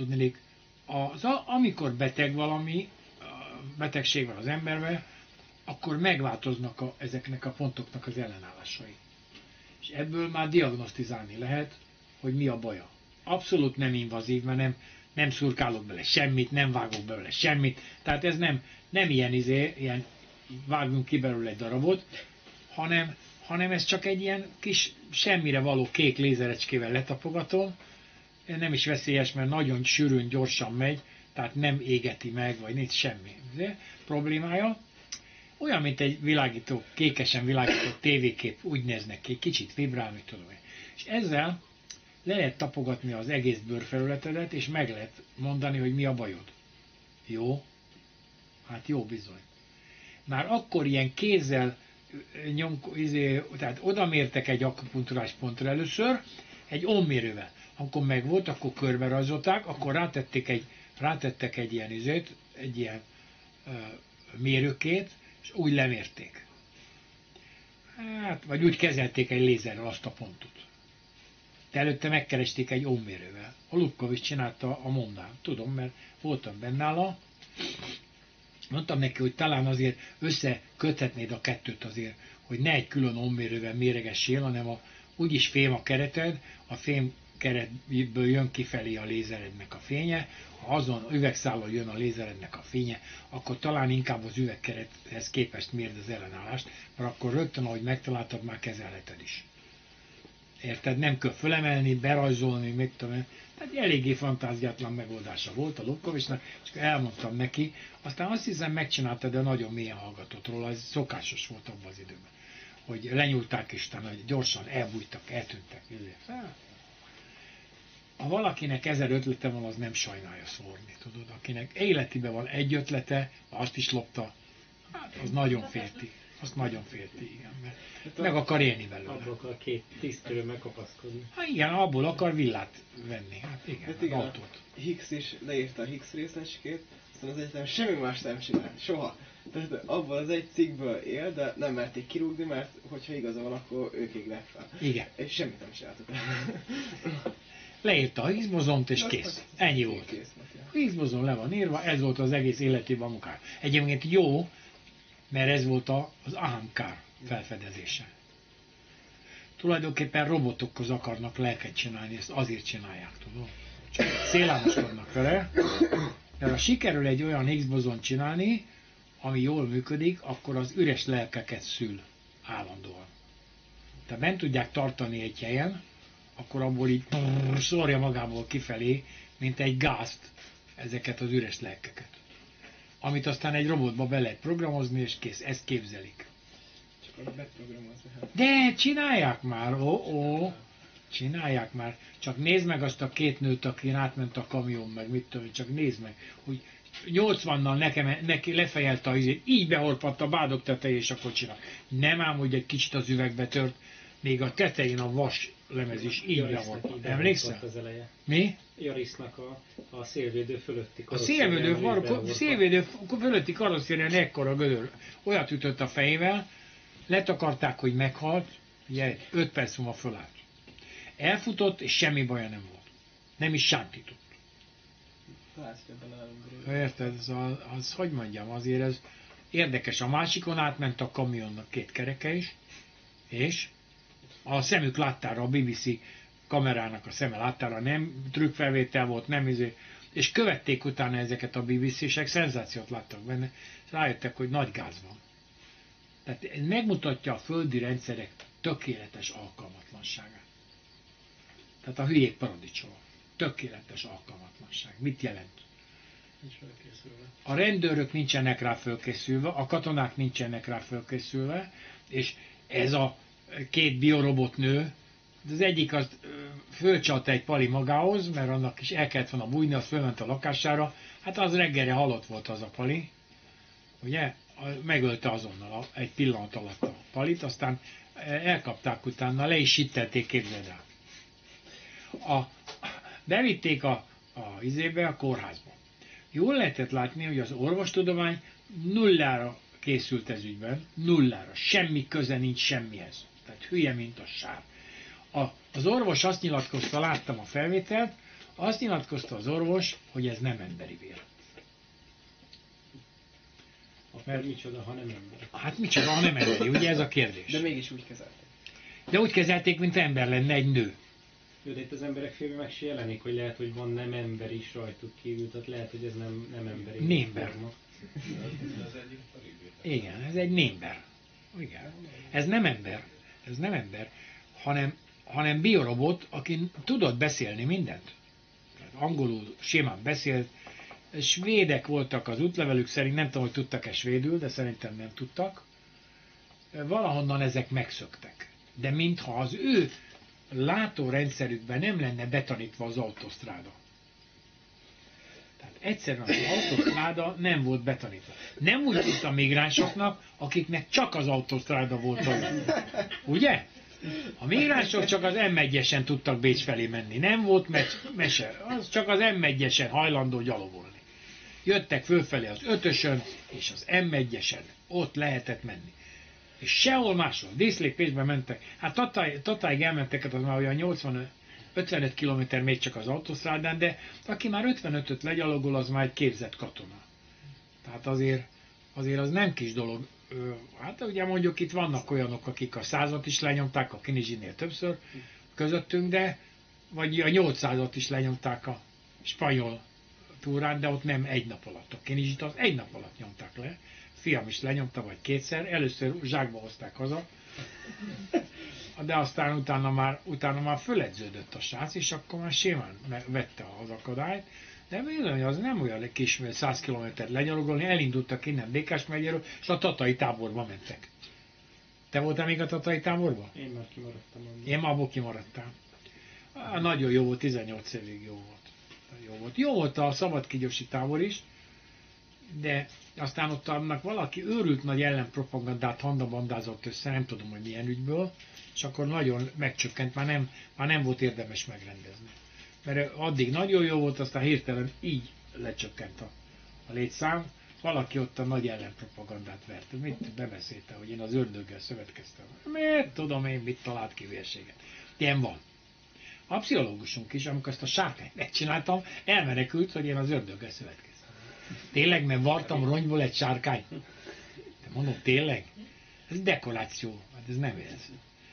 tudnék, az, amikor beteg valami, betegség van az emberben, akkor megváltoznak a, ezeknek a pontoknak az ellenállásai. És ebből már diagnosztizálni lehet, hogy mi a baja. Abszolút nem invazív, mert nem, nem szurkálok bele semmit, nem vágok bele semmit. Tehát ez nem, nem ilyen, izé, ilyen vágunk ki belőle egy darabot, hanem, hanem ez csak egy ilyen kis semmire való kék lézerecskével letapogatom. Nem is veszélyes, mert nagyon sűrűn, gyorsan megy, tehát nem égeti meg, vagy nincs semmi izé, problémája. Olyan, mint egy világító, kékesen világító tévékép, úgy néznek ki, kicsit vibrál, mit tudom én. És ezzel le lehet tapogatni az egész bőrfelületedet, és meg lehet mondani, hogy mi a bajod. Jó? Hát jó bizony. Már akkor ilyen kézzel nyom, izé, tehát odamértek egy akupunktúrás pontra először, egy ommérővel. Amikor megvolt, akkor körbe rajzolták, akkor rátették egy, rátettek egy ilyen izét, egy ilyen ö, mérőkét, és úgy lemérték. Hát, vagy úgy kezelték egy lézerrel azt a pontot. De előtte megkeresték egy ommérővel. A Lubkovics csinálta a Mondán. Tudom, mert voltam bennála. Mondtam neki, hogy talán azért összeköthetnéd a kettőt azért, hogy ne egy külön ommérővel méregessél, hanem a, úgyis fém a kereted, a fém keretből jön kifelé a lézerednek a fénye, ha azon üvegszállal jön a lézerednek a fénye, akkor talán inkább az üvegkerethez képest mérd az ellenállást, mert akkor rögtön, ahogy megtaláltad, már kezelheted is. Érted? Nem kell fölemelni, berajzolni, mit tudom én. Tehát eléggé fantáziátlan megoldása volt a Lubkovicsnak, és elmondtam neki, aztán azt hiszem megcsinálta, de nagyon mélyen hallgatott róla, ez szokásos volt abban az időben. Hogy lenyúlták és utána gyorsan elbújtak, eltűntek. Ha valakinek ezer ötlete van, az nem sajnálja szórni, tudod. Akinek életében van egy ötlete, azt is lopta, hát az nagyon félti. Azt nagyon félti, igen, mert hát meg akar élni belőle. Abból akar két tisztőről megkapaszkodni. Hát igen, abból akar villát venni, hát igen, hát igen, autót. Higgs is leírta a Higgs részecskét, aztán az egyetem semmi más nem csinál, soha. Tehát abból az egy cikkből él, de nem merték kirúgni, mert hogyha igaza van, akkor ők égnek fel. Igen. És semmit nem csináltuk. Leírta a Higgs bozont és kész. Ennyi volt. A Higgs bozon le van írva, ez volt az egész életében a munkája. Egyébként jó, mert ez volt az Ahamkár felfedezése. Tulajdonképpen robotokhoz akarnak lelket csinálni, ezt azért csinálják, tudom. Csak szélálmoskodnak vele, mert ha sikerül egy olyan Higgs bozont csinálni, ami jól működik, akkor az üres lelkeket szül állandóan. Tehát bent tudják tartani egy helyen, akkor abból így szórja magából kifelé, mint egy gázt ezeket az üres lelkeket. Amit aztán egy robotba be lehet programozni, és kész, ezt képzelik. Csak arra beprogramozni. De csinálják már, ó, ó, csinálják már. Csak nézd meg azt a két nőt, akin átment a kamion, meg mit tudom, csak nézd meg, hogy nyolcvannal nekem, neki lefejelte a izét, így behorpadt a bádog tetejé és a kocsira. Nem ám, hogy egy kicsit az üvegbe tört, még a tetején a vas lemez is így behorpadt. Emlékszel? Mi? Jarisznak a, a szélvédő fölötti A szélvédő, szélvédő fölötti karosszérián ekkora gödör. Olyat ütött a fejével, letakarták, hogy meghalt, ugye öt perc múlva fölállt. Elfutott, és semmi baja nem volt. Nem is sántított. Érted? Az, az, az, hogy mondjam, azért ez érdekes. A másikon átment a kamionnak két kereke is, és a szemük láttára, a bé bé cé kamerának a szeme láttára, nem trükkfelvétel volt, nem izé, és követték utána ezeket a bé bé cé-sek, szenzációt láttak benne, és rájöttek, hogy nagy gáz van. Tehát ez megmutatja a földi rendszerek tökéletes alkalmatlanságát. Tehát a hülyék paradicsoma. Tökéletes alkalmatlanság. Mit jelent? A rendőrök nincsenek rá fölkészülve, a katonák nincsenek rá fölkészülve, és ez a két biorobot nő, az egyik az fölcsalta egy pali magához, mert annak is el kellett volna bújni, az fölment a lakására, hát az reggelre halott volt az a pali, ugye? Megölte azonnal egy pillanat alatt a palit, aztán elkapták utána, le is sittelték, képzeld el. A, bevitték a, a izébe, a kórházba. Jól lehetett látni, hogy az orvostudomány nullára készült ez ügyben, nullára, semmi köze nincs semmihez. Tehát hülye, mint a sár. A, az orvos azt nyilatkozta, láttam a felvételt, Azt nyilatkozta az orvos, hogy ez nem emberi vér. Mert micsoda, ha nem ember. Hát micsoda, ha nem emberi, ugye ez a kérdés. De mégis úgy kezelték. De úgy kezelték, mint ember lenne egy nő. Jó, de itt az emberek filmben meg se jelenik, hogy lehet, hogy van nem ember is rajtuk kívül, tehát lehet, hogy ez nem, nem emberi. Némber. forma. Igen, ez egy némber. Igen. Ez nem ember, ez nem ember, hanem, hanem biorobot, aki tudott beszélni mindent. Angolul simán beszélt, svédek voltak az útlevelük szerint, nem tudom, hogy tudtak-e svédül, de szerintem nem tudtak. Valahonnan ezek megszöktek. De mintha az ő látórendszerükben nem lenne betanítva az autosztráda. Tehát egyszerűen az autosztráda nem volt betanítva. Nem úgy, mint a migránsoknak, akiknek csak az autosztráda volt az. Ugye? A migránsok csak az em egyesen tudtak Bécs felé menni. Nem volt me- mese. Az csak az em egyesen hajlandó gyalogolni. Jöttek fölfelé az ötösön, és az em egyesen ott lehetett menni. És sehol máshol. Díszlék-Pécsbe mentek. Hát Tatály, Tatályig elmentek, az már olyan nyolcvan ötvenöt kilométer még csak az autósztrádán, de aki már ötvenötöt legyalogol, az már egy képzett katona. Tehát azért, azért az nem kis dolog. Hát ugye mondjuk itt vannak olyanok, akik a százat is lenyomták, a Kinizsinél többször közöttünk, de vagy a nyolcszázat is lenyomták a spanyol túrán, de ott nem egy nap alatt. A Kinizsit az egy nap alatt nyomták le. Fiam is lenyomta, vagy kétszer. Először zsákba hozták haza, de aztán utána már, utána már föledződött a srác, és akkor már simán vette az akadályt. De bizony, az nem olyan kis száz kilométer lenyalogolni, elindultak innen Békás megyéről, és a tatai táborba mentek. Te voltál még a tatai táborban? Én már kimaradtam. Abban. Én már abból kimaradtam. Ah, nagyon jó volt, tizennyolc évig jó volt. Jó volt. Jó volt a szabadkigyosi tábor is, de aztán ott annak valaki őrült nagy ellenpropagandát handabandázott össze, nem tudom, hogy milyen ügyből, és akkor nagyon megcsökkent, már nem, már nem volt érdemes megrendezni. Mert addig nagyon jó volt, aztán hirtelen így lecsökkent a, a létszám. Valaki ott a nagy ellenpropagandát vert. Mit bebeszélte, hogy én az ördöggel szövetkeztem. Miért tudom én, mit talált ki vérséget. Ilyen van. A pszichológusunk is, amikor ezt a sárkányt megcsináltam, elmenekült, hogy én az ördöggel szövetkeztem. Tényleg, mert vartam rongyból egy sárkányt? De mondom, tényleg? Ez dekoráció. Hát ez nem ez.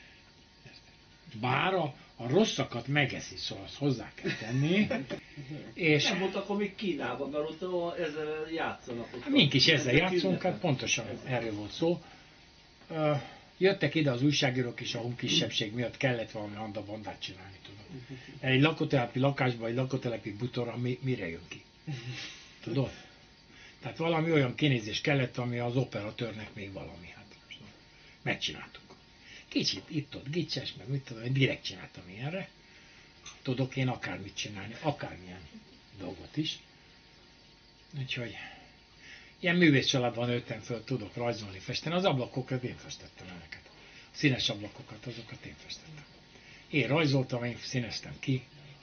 Bár a, a rosszakat megeszi, szóval azt hozzá kell tenni. És nem volt akkor még Kínában, mert ott ezzel játszanak. Ott mink is ezzel játszunk, hát pontosan erről volt szó. Jöttek ide az újságírók, és a hung kisebbség miatt kellett valami handabandát csinálni, tudod. Egy lakótelepi lakásban, egy lakótelepi butorra mi, mire jön ki? Tudod? Tehát valami olyan kinézés kellett, ami az operatőrnek még valami. Hát megcsináltuk. Kicsit itt-ott gicses, meg mit tudom, én direkt csináltam ilyenre. Tudok én akármit csinálni, akármilyen dolgot is. Úgyhogy ilyen művész családban nőttem föl, tudok rajzolni, festeni. Az ablakokat én festettem ezeket. A színes ablakokat, azokat én festettem. Én rajzoltam, én színeztem ki.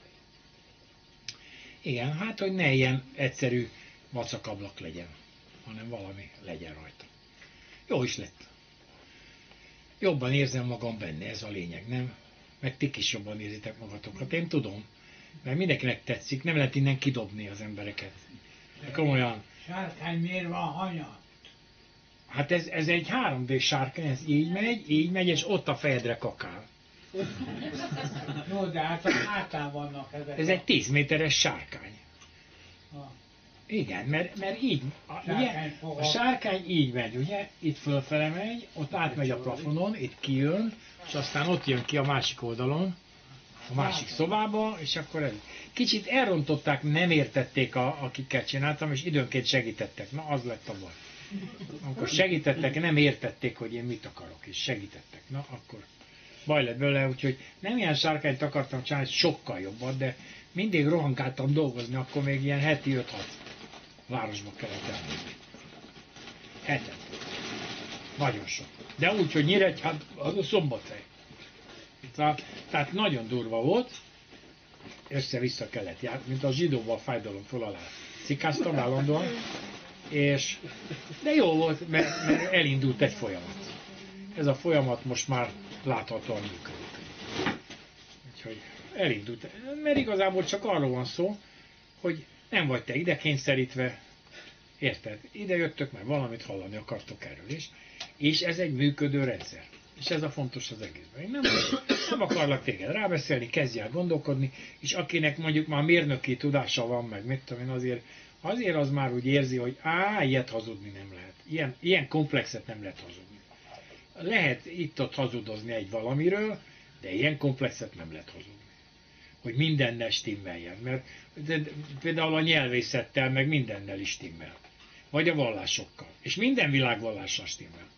Igen, hát, hogy ne ilyen egyszerű vacakablak legyen, hanem valami legyen rajta. Jó is lett. Jobban érzem magam benne, ez a lényeg, nem? Meg ti is jobban érzitek magatokat, én tudom. Mert mindenkinek tetszik, nem lehet innen kidobni az embereket. De komolyan. Sárkány miért van hanyat? Hát ez, ez egy három dé sárkány, ez így megy, így megy, és ott a fejedre kakál. Jó, de hát a hátán vannak ezek. Ez a... egy tíz méteres sárkány. a... Igen, mert, mert így, a, ugye, a sárkány így megy, ugye, itt fölfele megy, ott átmegy a plafonon, itt kijön, és aztán ott jön ki a másik oldalon, a másik szobába, és akkor ez. Kicsit elrontották, nem értették, a, akikkel csináltam, és időnként segítettek. Na, az lett a baj. Amikor segítettek, nem értették, hogy én mit akarok, és segítettek. Na, akkor baj lett belőle, úgyhogy nem ilyen sárkányt akartam csinálni, sokkal jobban, de mindig rohankáltam dolgozni, akkor még ilyen heti öt-hat városba kellett elmenni. Hetet. Nagyon sok. De úgy, hogy Nyíregyház, az a Szombathely. Tehát nagyon durva volt, össze-vissza kellett járni, mint a zsidóban a fájdalom föl alá. Cikáztam állandóan, és de jó volt, mert, mert elindult egy folyamat. Ez a folyamat most már láthatóan működik. Úgyhogy elindult. Mert igazából csak arról van szó, hogy nem vagy te ide kényszerítve, érted? Ide jöttök, mert valamit hallani akartok erről is, és ez egy működő rendszer. És ez a fontos az egészben. Én nem, nem akarlak téged rábeszélni, kezdj el gondolkodni, és akinek mondjuk már mérnöki tudása van, meg mit tudom én, azért, azért az már úgy érzi, hogy á, ilyet hazudni nem lehet. Ilyen, ilyen komplexet nem lehet hazudni. Lehet itt-ott hazudozni egy valamiről, de ilyen komplexet nem lehet hazudni. Hogy mindennel stimmeljen. Mert de, de, például a nyelvészettel, meg mindennel is stimmel. Vagy a vallásokkal. És minden világvallással stimmel.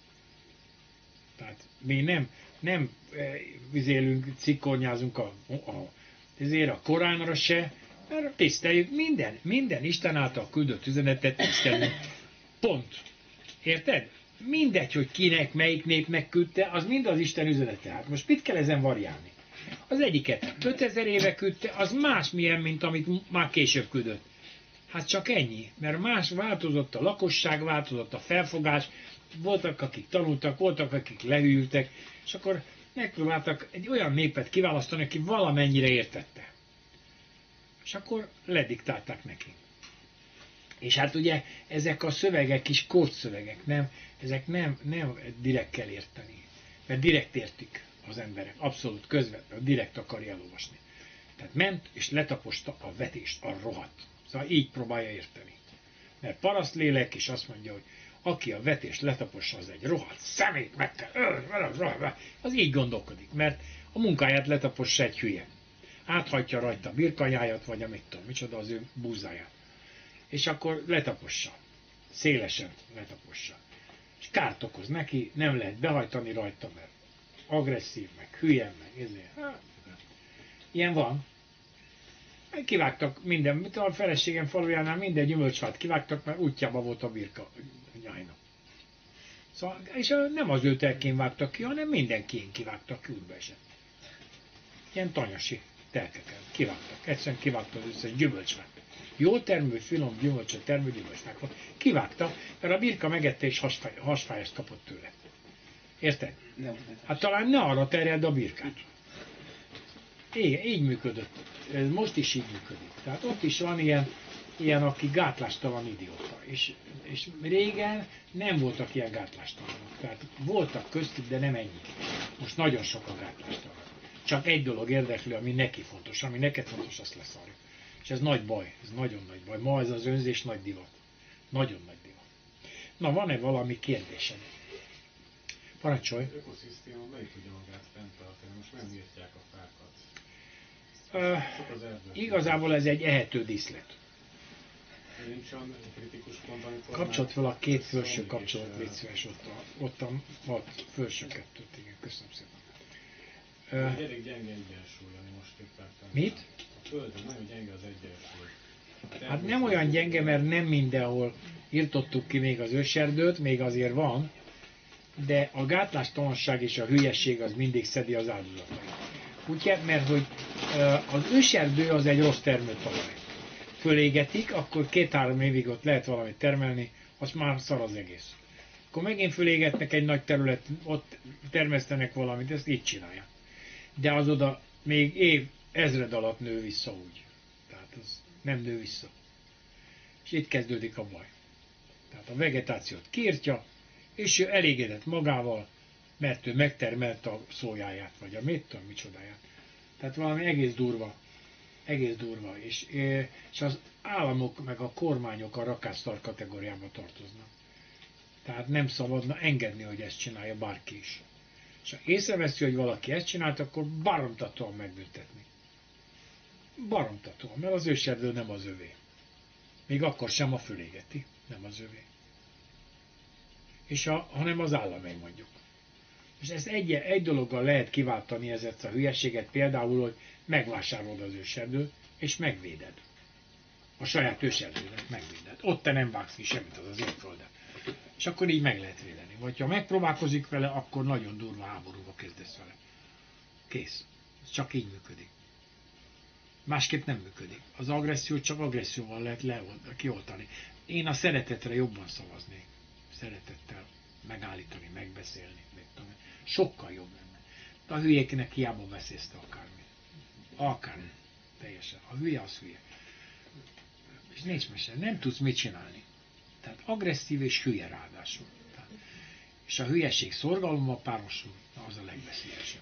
Tehát mi nem, nem vizélünk, cikkornyázunk a, a, azért a Koránra se, mert tiszteljük minden, minden Isten által küldött üzenetet tiszteljük. Pont. Érted? Mindegy, hogy kinek, melyik népnek küldte, az mind az Isten üzenete. Hát most mit kell ezen variálni? Az egyiket ötezer éve küldte, az másmilyen, mint amit már később küldött. Hát csak ennyi, mert más változott a lakosság, változott a felfogás, voltak, akik tanultak, voltak, akik lehűltek, és akkor megpróbáltak egy olyan népet kiválasztani, aki valamennyire értette. És akkor lediktálták neki. És hát ugye ezek a szövegek is kódszövegek, nem, ezek nem, nem direkt kell érteni. Mert direkt értik az emberek, abszolút közvetlenül, direkt akarja elolvasni. Tehát ment és letaposta a vetést, a rohadt. Szóval így próbálja érteni. Mert parasztlélek is azt mondja, hogy aki a vetést letapossa, az egy rohadt szemét, meg kell ölni, az így gondolkodik, mert a munkáját letapossa egy hülye. Áthagyja rajta a birkanyáját, vagy a mit tudom, micsoda az ő búzáját. És akkor letapossa. Szélesen letapossa. És kárt okoz neki, nem lehet behajtani rajta, mert agresszív, meg hülye, meg ezért. Hát, ilyen van. Kivágtak minden, mint a feleségem falujánál minden gyümölcsfát kivágtak, mert útjában volt a birka nyájnak. Szóval, és nem az ő telkén vágtak ki, hanem mindenkén kivágtak ki, útba esett. Ilyen tanyasi telkeken kivágtak. Egyszerűen kivágtak az összes gyümölcsfát. Jó termő, finom gyümölcsöt termő gyümölcsfát volt. Kivágta, mert a birka megette és hasfáj, hasfájást kapott tőle. Érted? Hát talán ne arra terjed a birkát. Igen, így működött. Ez most is így működik. Tehát ott is van ilyen, ilyen aki gátlástalan idióta. És, és régen nem voltak ilyen gátlástalanok. Tehát voltak köztük, de nem ennyi. Most nagyon sok a gátlástalan. Csak egy dolog érdekli, ami neki fontos. Ami neked fontos, azt leszarja. És ez nagy baj. Ez nagyon nagy baj. Ma ez az önzés nagy divat. Nagyon nagy divat. Na, van-e valami kérdésed? Parancsolj! Ökoszisztéma melyik tudja magát fenntartani? Most nem írtják a fákat. Uh, igazából ez egy ehető díszlet. Nincs olyan kritikus pont, amikor... Kapcsolt fel a két felső kapcsolat, légy szíves, ott a, ott a, ott felső kettőt, igen, köszönöm szépen. Uh, elég gyenge egyensúly, ami most éppen... Mit? A Földön nagyon gyenge az egyensúly. Hát nem olyan gyenge, mert nem mindenhol írtottuk ki még az őserdőt, még azért van, de a gátlástalanság és a hülyesség az mindig szedi az áldozatait. Ugye, mert hogy az őserdő az egy rossz termőtalaj. Fölégetik, akkor két-három évig ott lehet valamit termelni, az már szar az egész. Akkor megint fölégetnek egy nagy terület, ott termesztenek valamit, ezt így csinálják. De az oda még év ezred alatt nő vissza úgy. Tehát az nem nő vissza. És itt kezdődik a baj. Tehát a vegetációt kiirtja, és ő elégedett magával, mert ő megtermelte a szójáját, vagy a mit tudom, micsodáját. Tehát valami egész durva, egész durva. És, és az államok, meg a kormányok a rakásztar kategóriába tartoznak. Tehát nem szabadna engedni, hogy ezt csinálja bárki is. És ha észreveszi, hogy valaki ezt csinált, akkor baromtatóan megbüntetni. Baromtatóan, mert az őserdő nem az övé. Még akkor sem a fölégeti, nem az övé. És a, hanem az államé mondjuk. És ezt egy, egy dologgal lehet kiváltani ezt a hülyeséget, például, hogy megvásárolod az őserdőt, és megvéded. A saját őserdőnek megvéded. Ott te nem vágsz ki semmit, az az én földem. És akkor így meg lehet védeni. Vagy ha megpróbálkozik vele, akkor nagyon durva háborúba kezdesz vele. Kész. Ez csak így működik. Másképp nem működik. Az agressziót csak agresszióval lehet leoldani, kioltani. Én a szeretetre jobban szavaznék. Szeretettel megállítani, megbeszélni. Sokkal jobb lenne. De a hülyéknek hiába beszélsz te akármit. Alkán. Teljesen. A hülye az hülye. És nincs mese, nem tudsz mit csinálni. Tehát agresszív és hülye ráadásul. Tehát, és a hülyeség szorgalommal párosul, az a legbeszélyesebb.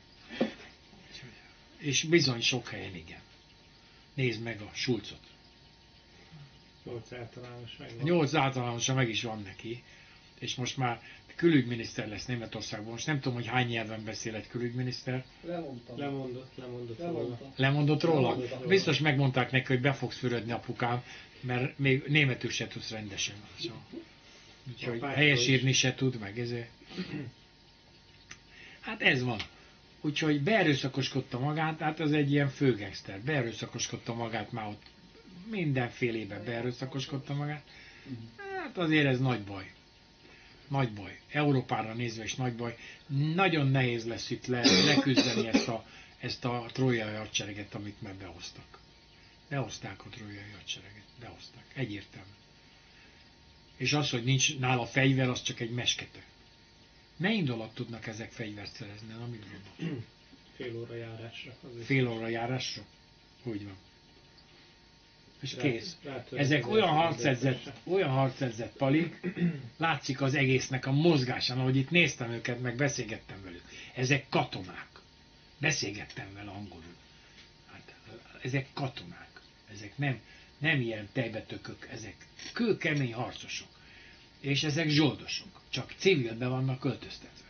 És bizony sok helyen igen. Nézd meg a Schulzot. Nyolc általános meg A nyolc általánosa meg is van neki, és most már külügyminiszter lesz Németországban. Most nem tudom, hogy hány nyelven beszél egy külügyminiszter. Lemondtam. Lemondott, lemondott róla. Lemondtam. Lemondott róla? Lemondott róla. Biztos megmondták neki, hogy be fogsz fürödni, apukám, mert még németül se tudsz rendesen. Szóval. Úgyhogy helyesírni se tud, meg ezért. Hát ez van. Úgyhogy beerőszakoskodta magát, hát az egy ilyen főgangster. Beerőszakoskodta magát már ott mindenfélében beerőszakoskodta magát. Hát azért ez nagy baj. Nagy baj. Európára nézve is nagy baj. Nagyon nehéz lesz itt le, leküzdeni ezt a, ezt a trójai hadsereget, amit már behoztak. Behozták a trójai hadsereget. Behozták. Egyértelmű. És az, hogy nincs nála fegyver, az csak egy meskete. Mennyi alatt tudnak ezek fegyvert szerezni? Na, mit gondol? Fél óra járásra. Fél óra járásra? Úgy van. És kész. Rátörök Ezek az olyan első harcedzett, kérdésre. olyan harcedzett palik, látszik az egésznek a mozgásán, ahogy itt néztem őket, meg beszélgettem velük. Ezek katonák. Beszélgettem vele angolul. Hát, ezek katonák. Ezek nem, nem ilyen tejbetökök, ezek kőkemény harcosok. És ezek zsoldosok. Csak civilbe vannak költöztetve.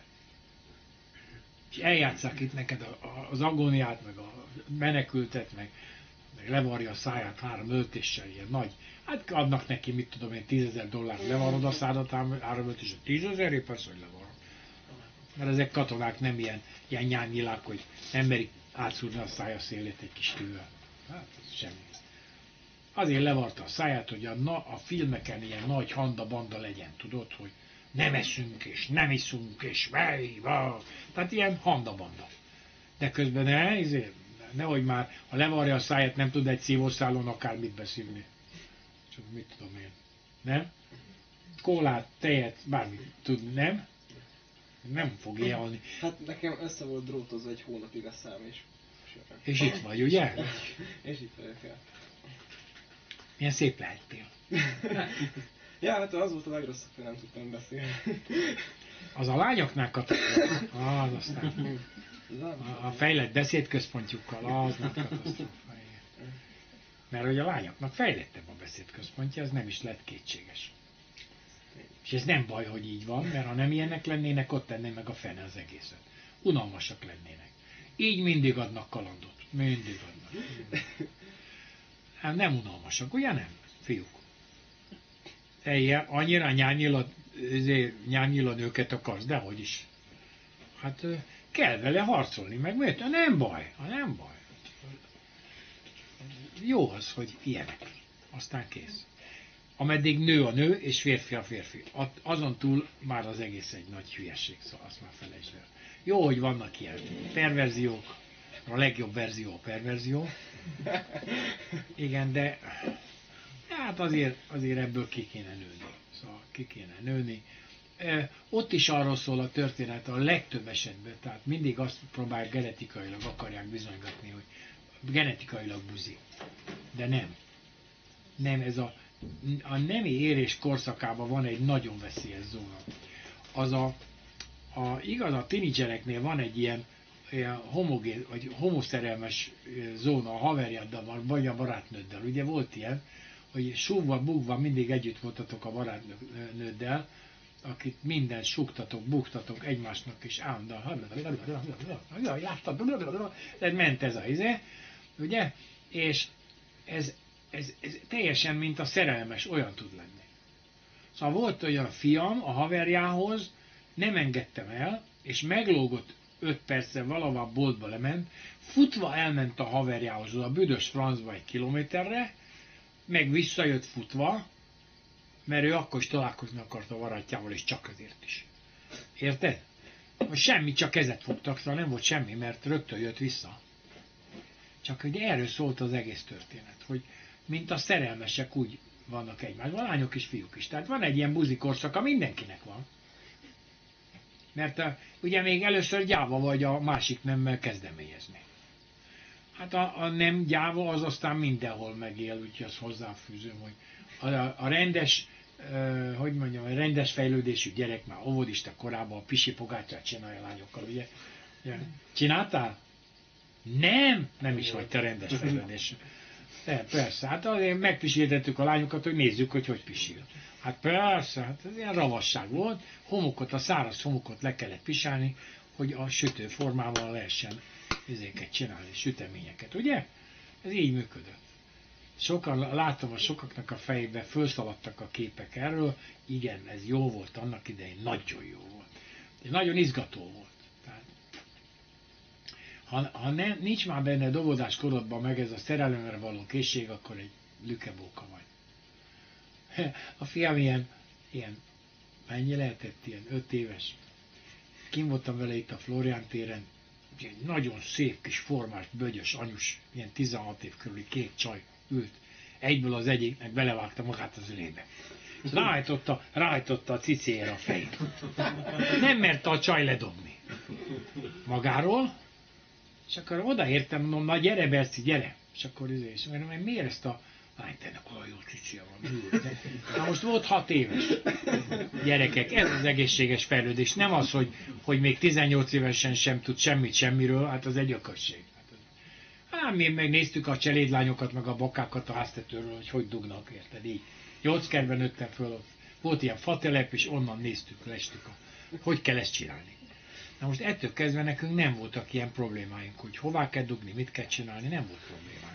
És eljátszák itt neked a- a- az agóniát, meg a menekültet, meg, meg levarja a száját három öltéssel, ilyen nagy. Hát adnak neki, mit tudom én, tízezer dollárt, levarod a szádat, ám három öltéssel, tízezerért persze, hogy levarod. Mert ezek katonák nem ilyen, ilyen nyányilák, hogy nem merik átszúrni a szája szélét egy kis tűvel. Hát, ez semmi. Azért levarta a száját, hogy a, na, a filmeken ilyen nagy handa-banda legyen, tudod, hogy nem eszünk, és nem iszunk, és vej, vá. Tehát ilyen handa-banda. De közben ne, ezért, nehogy már, ha levarja a száját, nem tud egy szívószálon akármit beszívni. Csak mit tudom én. Nem? Kólát, tejet, bármit tud, nem? Nem fog élni. Hát nekem össze volt drótozva egy hónapig a szám, és... És itt vagy, ugye? És itt vagyok el. Milyen szép lehettél. Ja, hát az volt a legrosszabb, hogy nem tudtam beszélni. Az a lányoknál katasztrófa. Az aztán. A, a fejlett beszédközpontjukkal, az nagy katasztrófa. Igen. Mert hogy a lányoknak fejlettebb a beszédközpontja, ez nem is lett kétséges. És ez nem baj, hogy így van, mert ha nem ilyenek lennének, ott tenné meg a fene az egészet. Unalmasak lennének. Így mindig adnak kalandot. Mindig adnak. Hát nem unalmasak, ugye nem, fiúk? Ilyen, annyira nyárnyilad, nyárnyilad őket akarsz, dehogy is. Hát ö, kell vele harcolni, meg miért? Nem baj, nem baj. Jó az, hogy ilyenek. Aztán kész. Ameddig nő a nő, és férfi a férfi. At- azon túl már az egész egy nagy hülyeség, szóval azt már felejtsd el. Jó, hogy vannak ilyen perverziók, a legjobb verzió a perverzió. Igen, de hát azért, azért ebből ki kéne nőni. Szóval ki kéne nőni. E, ott is arról szól a történet a legtöbb esetben, tehát mindig azt próbálják genetikailag, akarják bizonygatni, hogy genetikailag buzi. De nem. Nem, ez a, a nemi érés korszakában van egy nagyon veszélyes zóna. Az a, a igaz, a tinidzsereknél van egy ilyen ilyen homogén, vagy homoszerelmes zóna a haverjaddal, vagy a barátnőddel. Ugye volt ilyen, hogy súgva, bugva mindig együtt voltatok a barátnőddel, akit minden súgtatok, bugtatok egymásnak, és állandóan, jaj, láttad, ment ez a izé, ugye? És ez, ez, ez teljesen, mint a szerelmes, olyan tud lenni. Szóval volt olyan fiam a haverjához, nem engedtem el, és meglógott öt perccel valahová boltba lement, futva elment a haverjához, a büdös francba egy kilométerre, meg visszajött futva, mert ő akkor is találkozni akart a barátjával, és csak azért is. Érted? Semmi, csak kezet fogtak, szóval nem volt semmi, mert rögtön jött vissza. Csak hogy erről szólt az egész történet, hogy mint a szerelmesek úgy vannak egymásban, lányok és fiúk is. Tehát van egy ilyen buzi korszaka, mindenkinek van. Mert a, ugye még először gyáva vagy a másik nemmel kezdeményezni. Hát a, a nem gyáva az aztán mindenhol megél, úgyhogy azt hozzáfűzöm, hogy a, a rendes, uh, hogy mondjam, a rendes fejlődésű gyerek már óvodista korában a pisi pogácsát csinálja lányokkal, ugye? Ja. Csináltál? Nem, nem is vagy te rendes fejlődésű. De persze, hát azért megpisiltettük a lányokat, hogy nézzük, hogy hogy pisil. Hát persze, hát ez ilyen ravasság volt, homokot, a száraz homokot le kellett pisálni, hogy a sütő formával lehessen ezeket csinálni, süteményeket, ugye? Ez így működött. Sokan, látom, a sokaknak a fejébe felszaladtak a képek erről, igen, ez jó volt annak idején, nagyon jó volt. És nagyon izgató volt. Tehát, ha ha ne, nincs már benne dobodás korodban meg ez a szerelemre való készség, akkor egy lükebóka vagy. A fiam ilyen, ilyen, mennyi lehetett, ilyen öt éves. Kim voltam vele itt a Florián téren, egy nagyon szép kis formás, bögyös, anyus, ilyen tizenhat év körüli két csaj ült. Egyből az egyiknek belevágta magát az ölébe. Rájtotta, rájtotta a cicéjére a fejét. Nem merte a csaj ledobni. Magáról, és akkor odaértem, mondom, na gyere Berci, gyere. És akkor izé, és mondom, miért ezt a lányt, ennek olyan jó cicéje van. Na most volt hat éves. Gyerekek, ez az egészséges fejlődés. Nem az, hogy, hogy még tizennyolc évesen sem tud semmit semmiről, hát az egy ökösség. Hát mi megnéztük a cselédlányokat, meg a bakákat a háztetőről, hogy hogy dugnak, érted, így. Jóckerben nőttem föl, ott volt ilyen fatelep, és onnan néztük, lestük, a, hogy kell ezt csinálni. Na most ettől kezdve nekünk nem voltak ilyen problémáink, hogy hová kell dugni, mit kell csinálni, nem volt problémánk.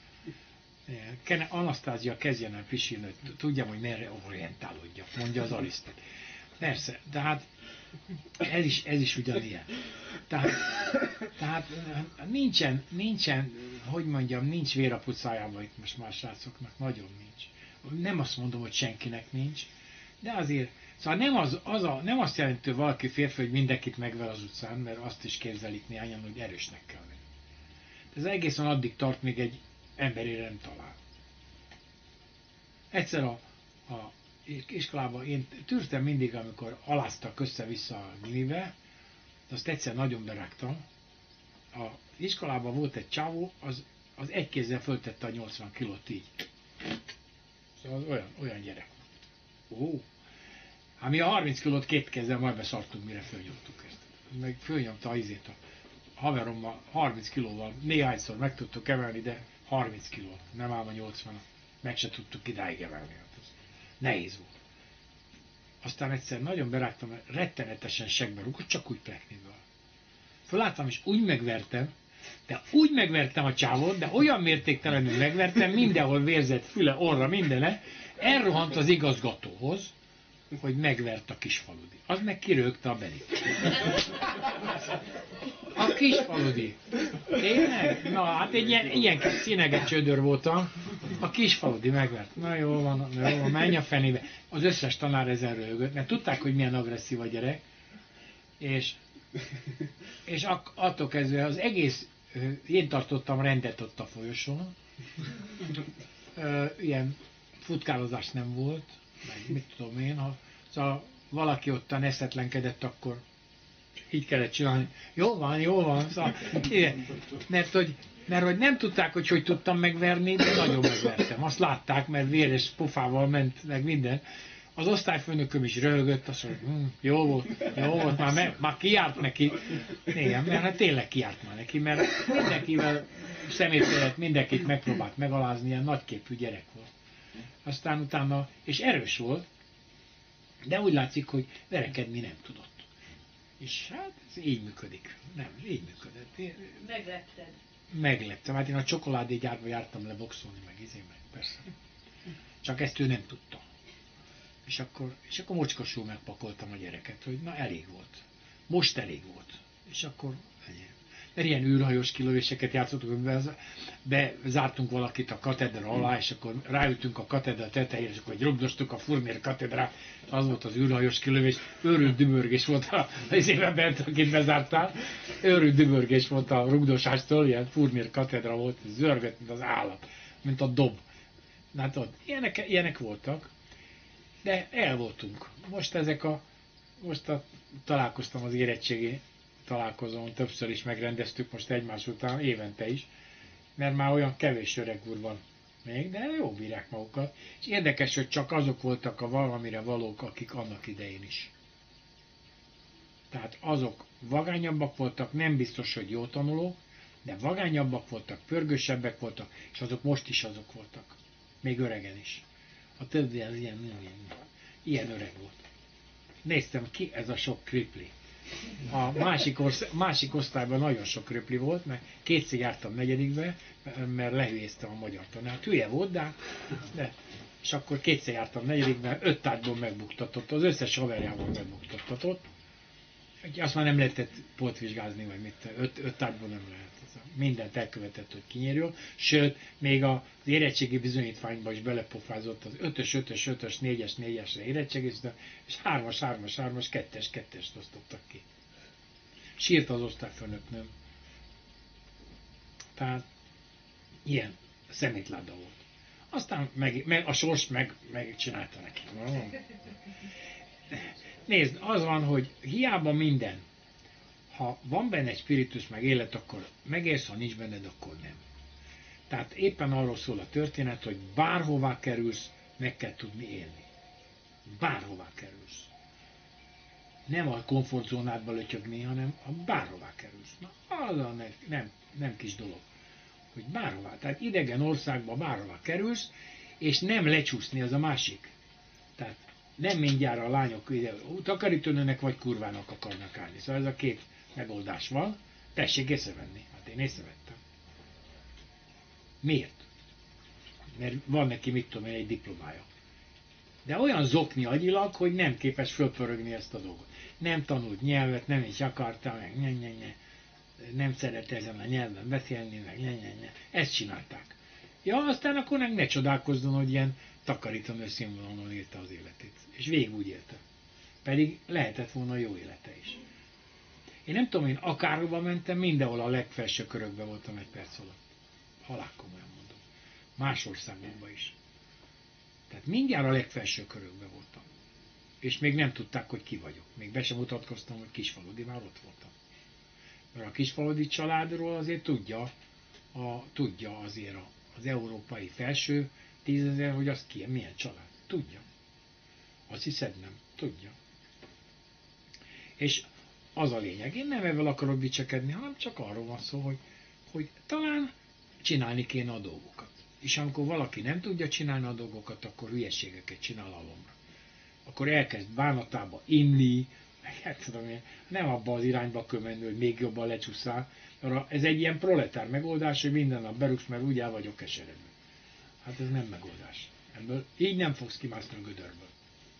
Anasztázia kezdjen el pisilni, tudjam, hogy merre orientálódjak, mondja az Arisztét. Persze, de hát ez is, ez is ugyanilyen. Tehát, tehát nincsen, nincsen, hogy mondjam, nincs vér a pucájában itt most már srácoknak, nagyon nincs. Nem azt mondom, hogy senkinek nincs, de azért, szóval nem, az, az a, nem azt jelenti, hogy valaki férfi, hogy mindenkit megvel az utcán, mert azt is képzelik néhányan, hogy erősnek kell lenni. Ez egészen addig tart, még egy emberére nem talál. Egyszer a, a iskolában én tűrtem mindig, amikor aláztak össze-vissza a gimibe, azt egyszer nagyon berágtam. A iskolában volt egy csávó, az, az egy kézzel föltette a nyolcvan kilót így. Szóval az olyan, olyan gyerek. Ó. Hát mi a harminc kilót két kézzel majd beszartunk, mire fölnyomtuk ezt. Meg fölnyomta az izét a haverommal harminc kilóval. Néhányszor meg tudtuk emelni, de harminc kiló, nem ám a nyolcvan, meg se tudtuk idáig emelni. Hát nehéz volt. Aztán egyszer nagyon berágtam, mert rettenetesen segbe rúgott, csak úgy plekniből. Fölálltam és úgy megvertem, de úgy megvertem a csávót, de olyan mértéktelenül megvertem, mindenhol vérzett, füle, orra, mindene, elrohant az igazgatóhoz, hogy megvert a Kisfaludi. Az meg kirögte a belit. A Kisfaludi. Tényleg? Na, hát egy ilyen, ilyen kis színeges csődör voltam. A Kisfaludi megvert. Na jó van, jó van, menj a fenébe. Az összes tanár ezen röhögött, mert tudták, hogy milyen agresszív a gyerek. És, és ak- attól kezdve az egész, én tartottam rendet ott a folyosón. Ilyen futkálozás nem volt, meg mit tudom én, ha szóval valaki ottan eszetlenkedett, akkor így kellett csinálni. Jó van, jó van. Szóval, igen, mert, hogy, mert hogy nem tudták, hogy hogy tudtam megverni, de nagyon megvertem. Azt látták, mert véres pofával ment, meg minden. Az osztályfőnököm is röhögött, azt mondja, hm, jó volt, jó volt, már, me, már kijárt neki. Igen, mert hát tényleg kijárt már neki, mert mindenkivel szeméttelet, mindenkit megpróbált megalázni, ilyen nagyképű gyerek volt. Aztán utána, és erős volt, de úgy látszik, hogy verekedni nem tudott. És hát ez így működik. Nem, így működött. Meglepted. Megleptem. Hát én a csokoládégyárba jártam le boxolni, meg izé, meg persze. Csak ezt ő nem tudta. És akkor, és akkor mocskosul megpakoltam a gyereket, hogy na elég volt. Most elég volt. És akkor ennyi. Mert ilyen űrhajós kilövéseket játszottunk, bezártunk valakit a katedra alá, és akkor ráültünk a katedra tetejére, és akkor rugdostuk a Furmér katedrát, az volt az űrhajós kilövés, őrült dübörgés volt az éve bent, akit bezártál, őrült dübörgés volt a rugdosástól, ilyen Furmér katedra volt, zörgött, mint az állat, mint a dob. Hát ott ilyenek, ilyenek voltak, de el voltunk. Most ezek a, most a, találkoztam az érettségi találkozón, többször is megrendeztük most egymás után, évente is, mert már olyan kevés öreg úr van még, de jó bírják magukat. És érdekes, hogy csak azok voltak a valamire valók, akik annak idején is. Tehát azok vagányabbak voltak, nem biztos, hogy jó tanulók, de vagányabbak voltak, pörgősebbek voltak, és azok most is azok voltak. Még öregen is. A többi az ilyen, ilyen, ilyen öreg volt. Néztem ki, ez a sok kripli. A másik, orsz- másik osztályban nagyon sok kripli volt, mert kétszer jártam negyedikbe, mert lehülyéztem a magyar tanárt. Hülye volt, de, de és akkor kétszer jártam negyedikbe, öt tárgyból megbuktatott, az összes haverjával megbuktatott. Azt már nem lehetett pótvizsgázni, vagy mit, öt, öt tárgyból nem lehet. Mindent elkövetett, hogy kinyerjön. Sőt, még az érettségi bizonyítványba is belepofázott az ötös, ötös, ötös, négyes, négyesre érettségiztem, és hármas, hármas, hármas, kettes, kettest osztottak ki. Sírt az osztályfőnöknőm. Tehát ilyen szemétláda volt. Aztán meg, meg, a sors meg, megcsinálta neki. Nézd, az van, hogy hiába minden, ha van benne egy spiritus meg élet, akkor megérsz, ha nincs benned, akkor nem. Tehát éppen arról szól a történet, hogy bárhová kerülsz, meg kell tudni élni. Bárhová kerülsz. Nem a komfortzónádba lötyögni, hanem a bárhová kerülsz. Na, az a nem, nem, nem kis dolog. Hogy bárhová. Tehát idegen országba bárhová kerülsz, és nem lecsúszni, az a másik. Tehát nem mindjárt a lányok ide, takarítónőnek vagy kurvának akarnak állni. Szóval ez a két megoldás van. Tessék észrevenni. Hát én észrevettem. Miért? Mert van neki, mit tudom én, egy diplomája. De olyan zokni agyilag, hogy nem képes fölpörögni ezt a dolgot. Nem tanult nyelvet, nem is akarta, meg nye, nye, nye. Nem szeret ezen a nyelven beszélni, meg nye, nye, nye. Ezt csinálták. Ja, aztán akkor meg ne csodálkozzon, hogy ilyen takarítónő színvonalon élte az életét. És végig úgy élte. Pedig lehetett volna jó élete is. Én nem tudom, én akárhova mentem, mindenhol a legfelső körökbe voltam egy perc alatt. Halálkomolyan mondom. Más országokban is. Tehát mindjárt a legfelső körökbe voltam. És még nem tudták, hogy ki vagyok. Még be sem mutatkoztam, hogy Kisfaludi, már ott voltam. Mert a Kisfaludi családról azért tudja, a, tudja azért az európai felső tízezer, hogy az ki, milyen család. Tudja. Azt hiszed nem. Tudja. És az a lényeg. Én nem ezzel akarok dicsekedni, hanem csak arról van szó, hogy, hogy talán csinálni kéne a dolgokat. És amikor valaki nem tudja csinálni a dolgokat, akkor hülyeségeket csinál alomra. Akkor elkezd bánatába inni, meg hát tudom én, nem abba az irányba kell menni, hogy még jobban lecsúszál, mert ez egy ilyen proletár megoldás, hogy minden nap berúgsz, mert úgy el vagyok keseredve. Hát ez nem megoldás. Ebből így nem fogsz kimászni a gödörből.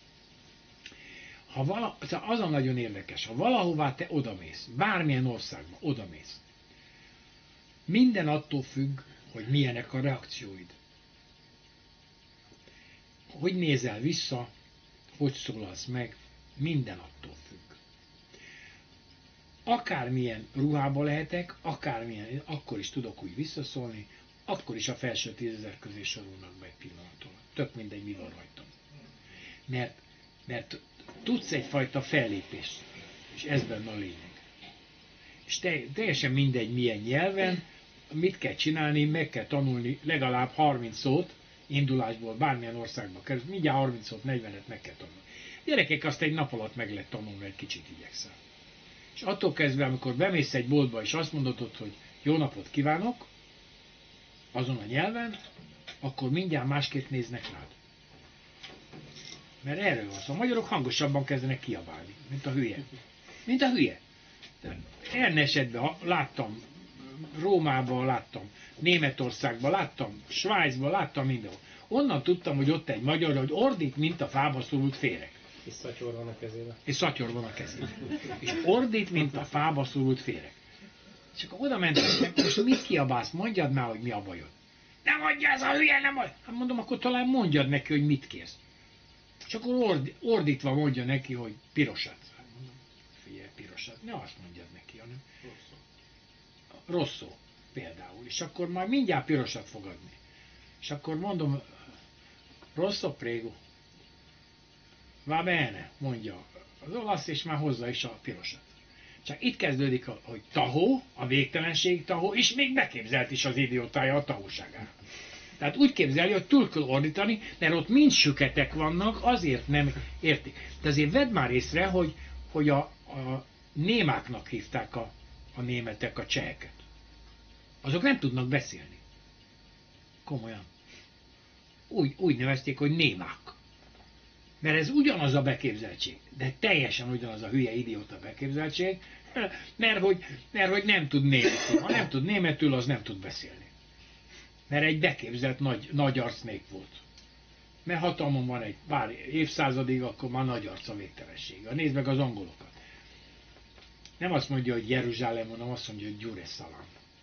Ha vala, az a nagyon érdekes, ha valahová te odamész, bármilyen országba odamész, minden attól függ, hogy milyenek a reakcióid. Hogy nézel vissza, hogy szólalsz meg, minden attól függ. Akármilyen ruhába lehetek, akármilyen, akkor is tudok úgy visszaszólni, akkor is a felső tízezer közé sorolnak be egy pillanat alatt. Tök mindegy, mi van rajtam. Mert, mert tudsz egyfajta fellépést, és ez benne a lényeg. És te, teljesen mindegy, milyen nyelven, mit kell csinálni, meg kell tanulni legalább harminc szót, indulásból bármilyen országba kerül, mindjárt harminc szót, negyvenet meg kell tanulni. Gyerekek, azt egy nap alatt meg lehet tanulni, egy kicsit igyekszel. És attól kezdve, amikor bemész egy boltba, és azt mondod, hogy jó napot kívánok, azon a nyelven, akkor mindjárt másképp néznek rád. Mert erről van szó. A magyarok hangosabban kezdenek kiabálni, mint a hülye. Mint a hülye. Ellen esetben ha láttam, Rómában láttam, Németországban láttam, Svájcban láttam mindenhol. Onnan tudtam, hogy ott egy magyar, hogy ordít, mint a fába szorult féreg. És szatyor van a kezében. És szatyor van a kezében. És ordít, mint a fába szorult féreg. És akkor oda mentem, most mit kiabálsz? Mondjad már, hogy mi a bajod. Nem mondja ez a hülye, nem mondja. Hát mondom, akkor talán mondjad neki, hogy mit kérsz. És akkor ord, ordítva mondja neki, hogy pirosat. Mondom, figyelj, pirosat. Ne azt mondjad neki, hanem rossz szó például. És akkor majd mindjárt pirosat fog adni. És akkor mondom, rosso prego. Va bene, mondja az olasz, és már hozza is a pirosat. Csak itt kezdődik, hogy tahó, a végtelenség tahó, és még beképzelt is az idiótája a tahóságára. Tehát úgy képzelje, hogy túl kell ordítani, mert ott mind süketek vannak, azért nem érti. De azért vedd már észre, hogy, hogy a, a némáknak hívták a, a németek a cseheket. Azok nem tudnak beszélni. Komolyan. Úgy, úgy nevezték, hogy némák. Mert ez ugyanaz a beképzeltség, de teljesen ugyanaz a hülye idióta beképzeltség, mert hogy, mert hogy nem tud németül. Ha nem tud németül, az nem tud beszélni. Mert egy beképzelt nagy, nagy arc nép volt. Mert hatalmon van egy pár évszázadig, akkor már nagy arc a végtelensége. Nézd meg az angolokat. Nem azt mondja, hogy Jeruzsálem, hanem azt mondja, hogy Jerusalem.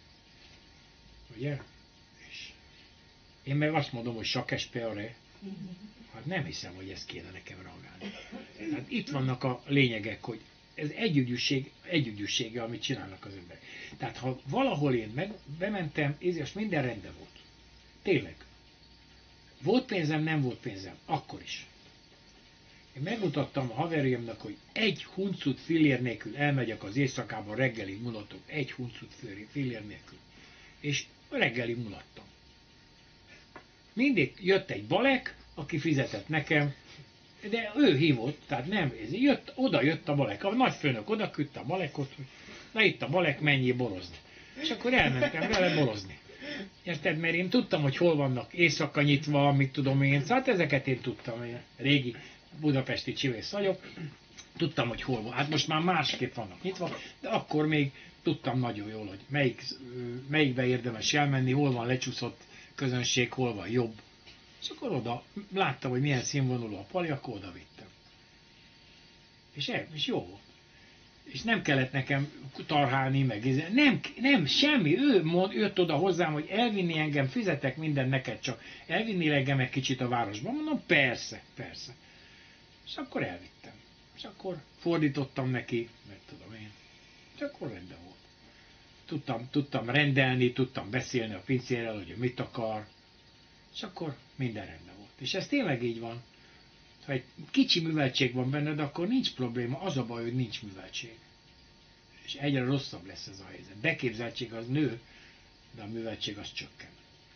Ugye? És én meg azt mondom, hogy Sakes Peore. Hát nem hiszem, hogy ezt kéne nekem reagálni. Hát itt vannak a lényegek, hogy ez együgyűség, együgyűsége, amit csinálnak az emberek. Tehát ha valahol én meg bementem, és minden rendben volt. Tényleg. Volt pénzem, nem volt pénzem. Akkor is. Én megmutattam a haverjaimnak, hogy egy huncut fillér nélkül elmegyek az éjszakában, reggelig mulatok. Egy huncut fillér nélkül. És reggelig mulattam. Mindig jött egy balek, aki fizetett nekem, de ő hívott, tehát nem, jött, oda jött a balek, a nagyfőnök oda küldte a balekot, hogy na itt a balek, menjél borozni. És akkor elmentem vele borozni. Érted? Mert én tudtam, hogy hol vannak éjszaka nyitva, mit tudom én, szóval hát ezeket én tudtam, én régi budapesti csivész vagyok, tudtam, hogy hol van. Hát most már másképp vannak nyitva, de akkor még tudtam nagyon jól, hogy melyik, melyikbe érdemes elmenni, hol van lecsúszott közönség, hol van jobb. És akkor oda láttam, hogy milyen színvonalú a pali, akkor oda vittem. És, el, és jó volt. És nem kellett nekem tarhálni, meg nem, nem, semmi. Ő mond, jött oda hozzám, hogy elvinni engem, fizetek minden neked, csak elvinni engem egy kicsit a városba. Mondom, persze, persze. És akkor elvittem. És akkor fordítottam neki, meg tudom én. És akkor rendben volt. Tudtam, tudtam rendelni, tudtam beszélni a pincérrel, hogy mit akar. És akkor minden rendben volt. És ez tényleg így van. Ha egy kicsi műveltség van benned, akkor nincs probléma. Az a baj, hogy nincs műveltség. És egyre rosszabb lesz ez a helyzet. Beképzeltség az nő, de a műveltség az csökken.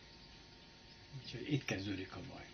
Úgyhogy itt kezdődik a baj.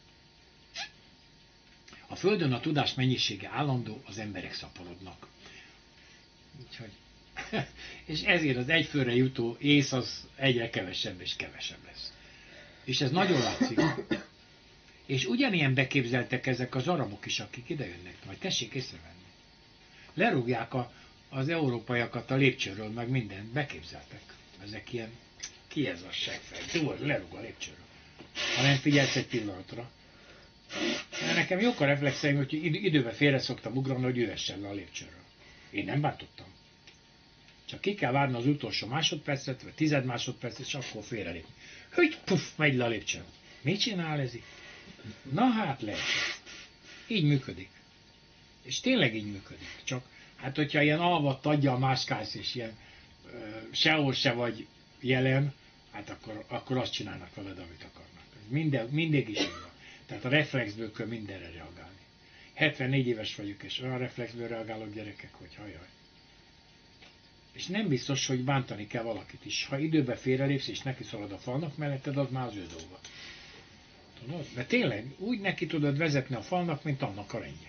A Földön a tudás mennyisége állandó, az emberek szaporodnak. Úgyhogy, és ezért az egyfőre jutó ész az egyre kevesebb és kevesebb lesz. És ez nagyon látszik. És ugyanilyen beképzeltek ezek az arabok is, akik idejönnek. Majd tessék észrevenni. Lerúgják a, az európaiakat a lépcsőről, meg mindent beképzeltek. Ezek ilyen, ki ez a seggfej? Túl, lerúg a lépcsőről. Ha nem figyelsz egy pillanatra. Mert nekem jók a reflexeim, hogy időben félre szoktam ugrani, hogy üvessen le a lépcsőről. Én nem bántottam. Csak ki kell várni az utolsó másodpercet, vagy tized másodpercet, és akkor félrelépni. Hogy puff, megy le a lépcsőn. Mit csinál ez itt? Na hát lehet. Így működik. És tényleg így működik. Csak hát hogyha ilyen alvat adja a máskálsz, és ilyen ö, sehol se vagy jelen, hát akkor, akkor azt csinálnak veled, amit akarnak. Minden, mindig is így van. Tehát a reflexből kell mindenre reagálni. hetvennégy éves vagyok, és olyan reflexből reagálok gyerekek, hogy hajjaj. És nem biztos, hogy bántani kell valakit is. Ha időben félrelépsz, és neki szalad a falnak melletted, az már az ő dolga. Tudod? De tényleg úgy neki tudod vezetni a falnak, mint annak a rendje.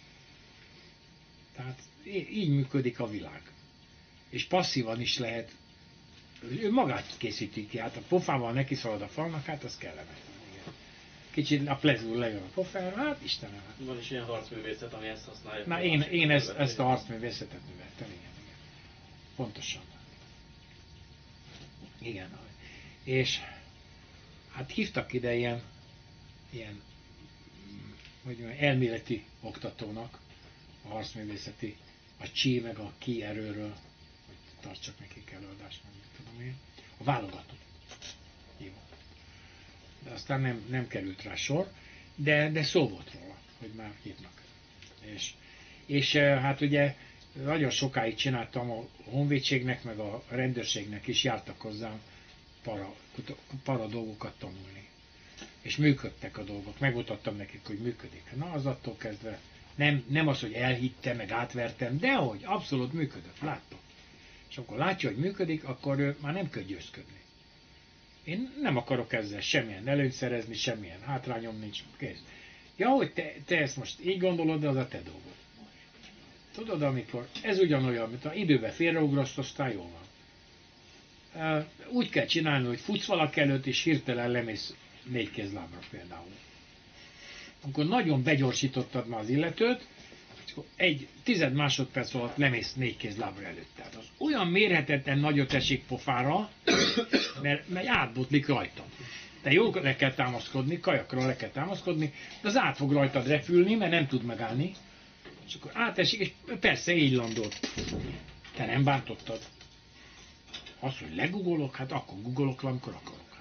Tehát így működik a világ. És passzívan is lehet, ő magát készíti ki, hát a pofával neki szalad a falnak, hát az kellemetlen. Kicsit a plezúr lejön a pofára, hát Istenem. Hát. Van is ilyen harcművészet, ami ezt használja. Na én, én ezt, ezt a harcművészetet műveltem, igen, igen. Pontosan. Igen. És hát hívtak ide ilyen, ilyen hogy mondjam, elméleti oktatónak, a harcművészeti, a csí meg a ki erőről, hogy tartsak nekik előadást, meg tudom én, a válogató. Jó. De aztán nem, nem került rá sor, de, de szó volt róla, hogy már hívnak. És, és hát ugye nagyon sokáig csináltam a honvédségnek, meg a rendőrségnek is, jártak hozzám para, para dolgokat tanulni. És működtek a dolgok, megmutattam nekik, hogy működik. Na, az attól kezdve nem, nem az, hogy elhittem, meg átvertem, de hogy abszolút működött, láttok. És akkor látja, hogy működik, akkor ő már nem kell győzködni. Én nem akarok ezzel semmilyen előnyt szerezni, semmilyen hátrányom nincs. Kész. Ja, hogy te, te ezt most így gondolod, de az a te dolgod. Tudod, amikor ez ugyanolyan, mint ha időben félreugraszt, aztán jól van. Úgy kell csinálni, hogy futsz valaki előtt, és hirtelen lemész négy kézlábra például. Akkor nagyon begyorsítottad már az illetőt, és akkor egy tized másodperc alatt lemész négy kézlábra előtt. Tehát az olyan mérhetetlen nagyot esik pofára, mert, mert átbotlik rajta. Te jól le kell támaszkodni, kajakra le kell támaszkodni, de az át fog rajtad repülni, mert nem tud megállni. És akkor átesik, és persze így landolt. Te nem bántottad. Az, hogy legugolok, hát akkor googolok le, amikor akarok.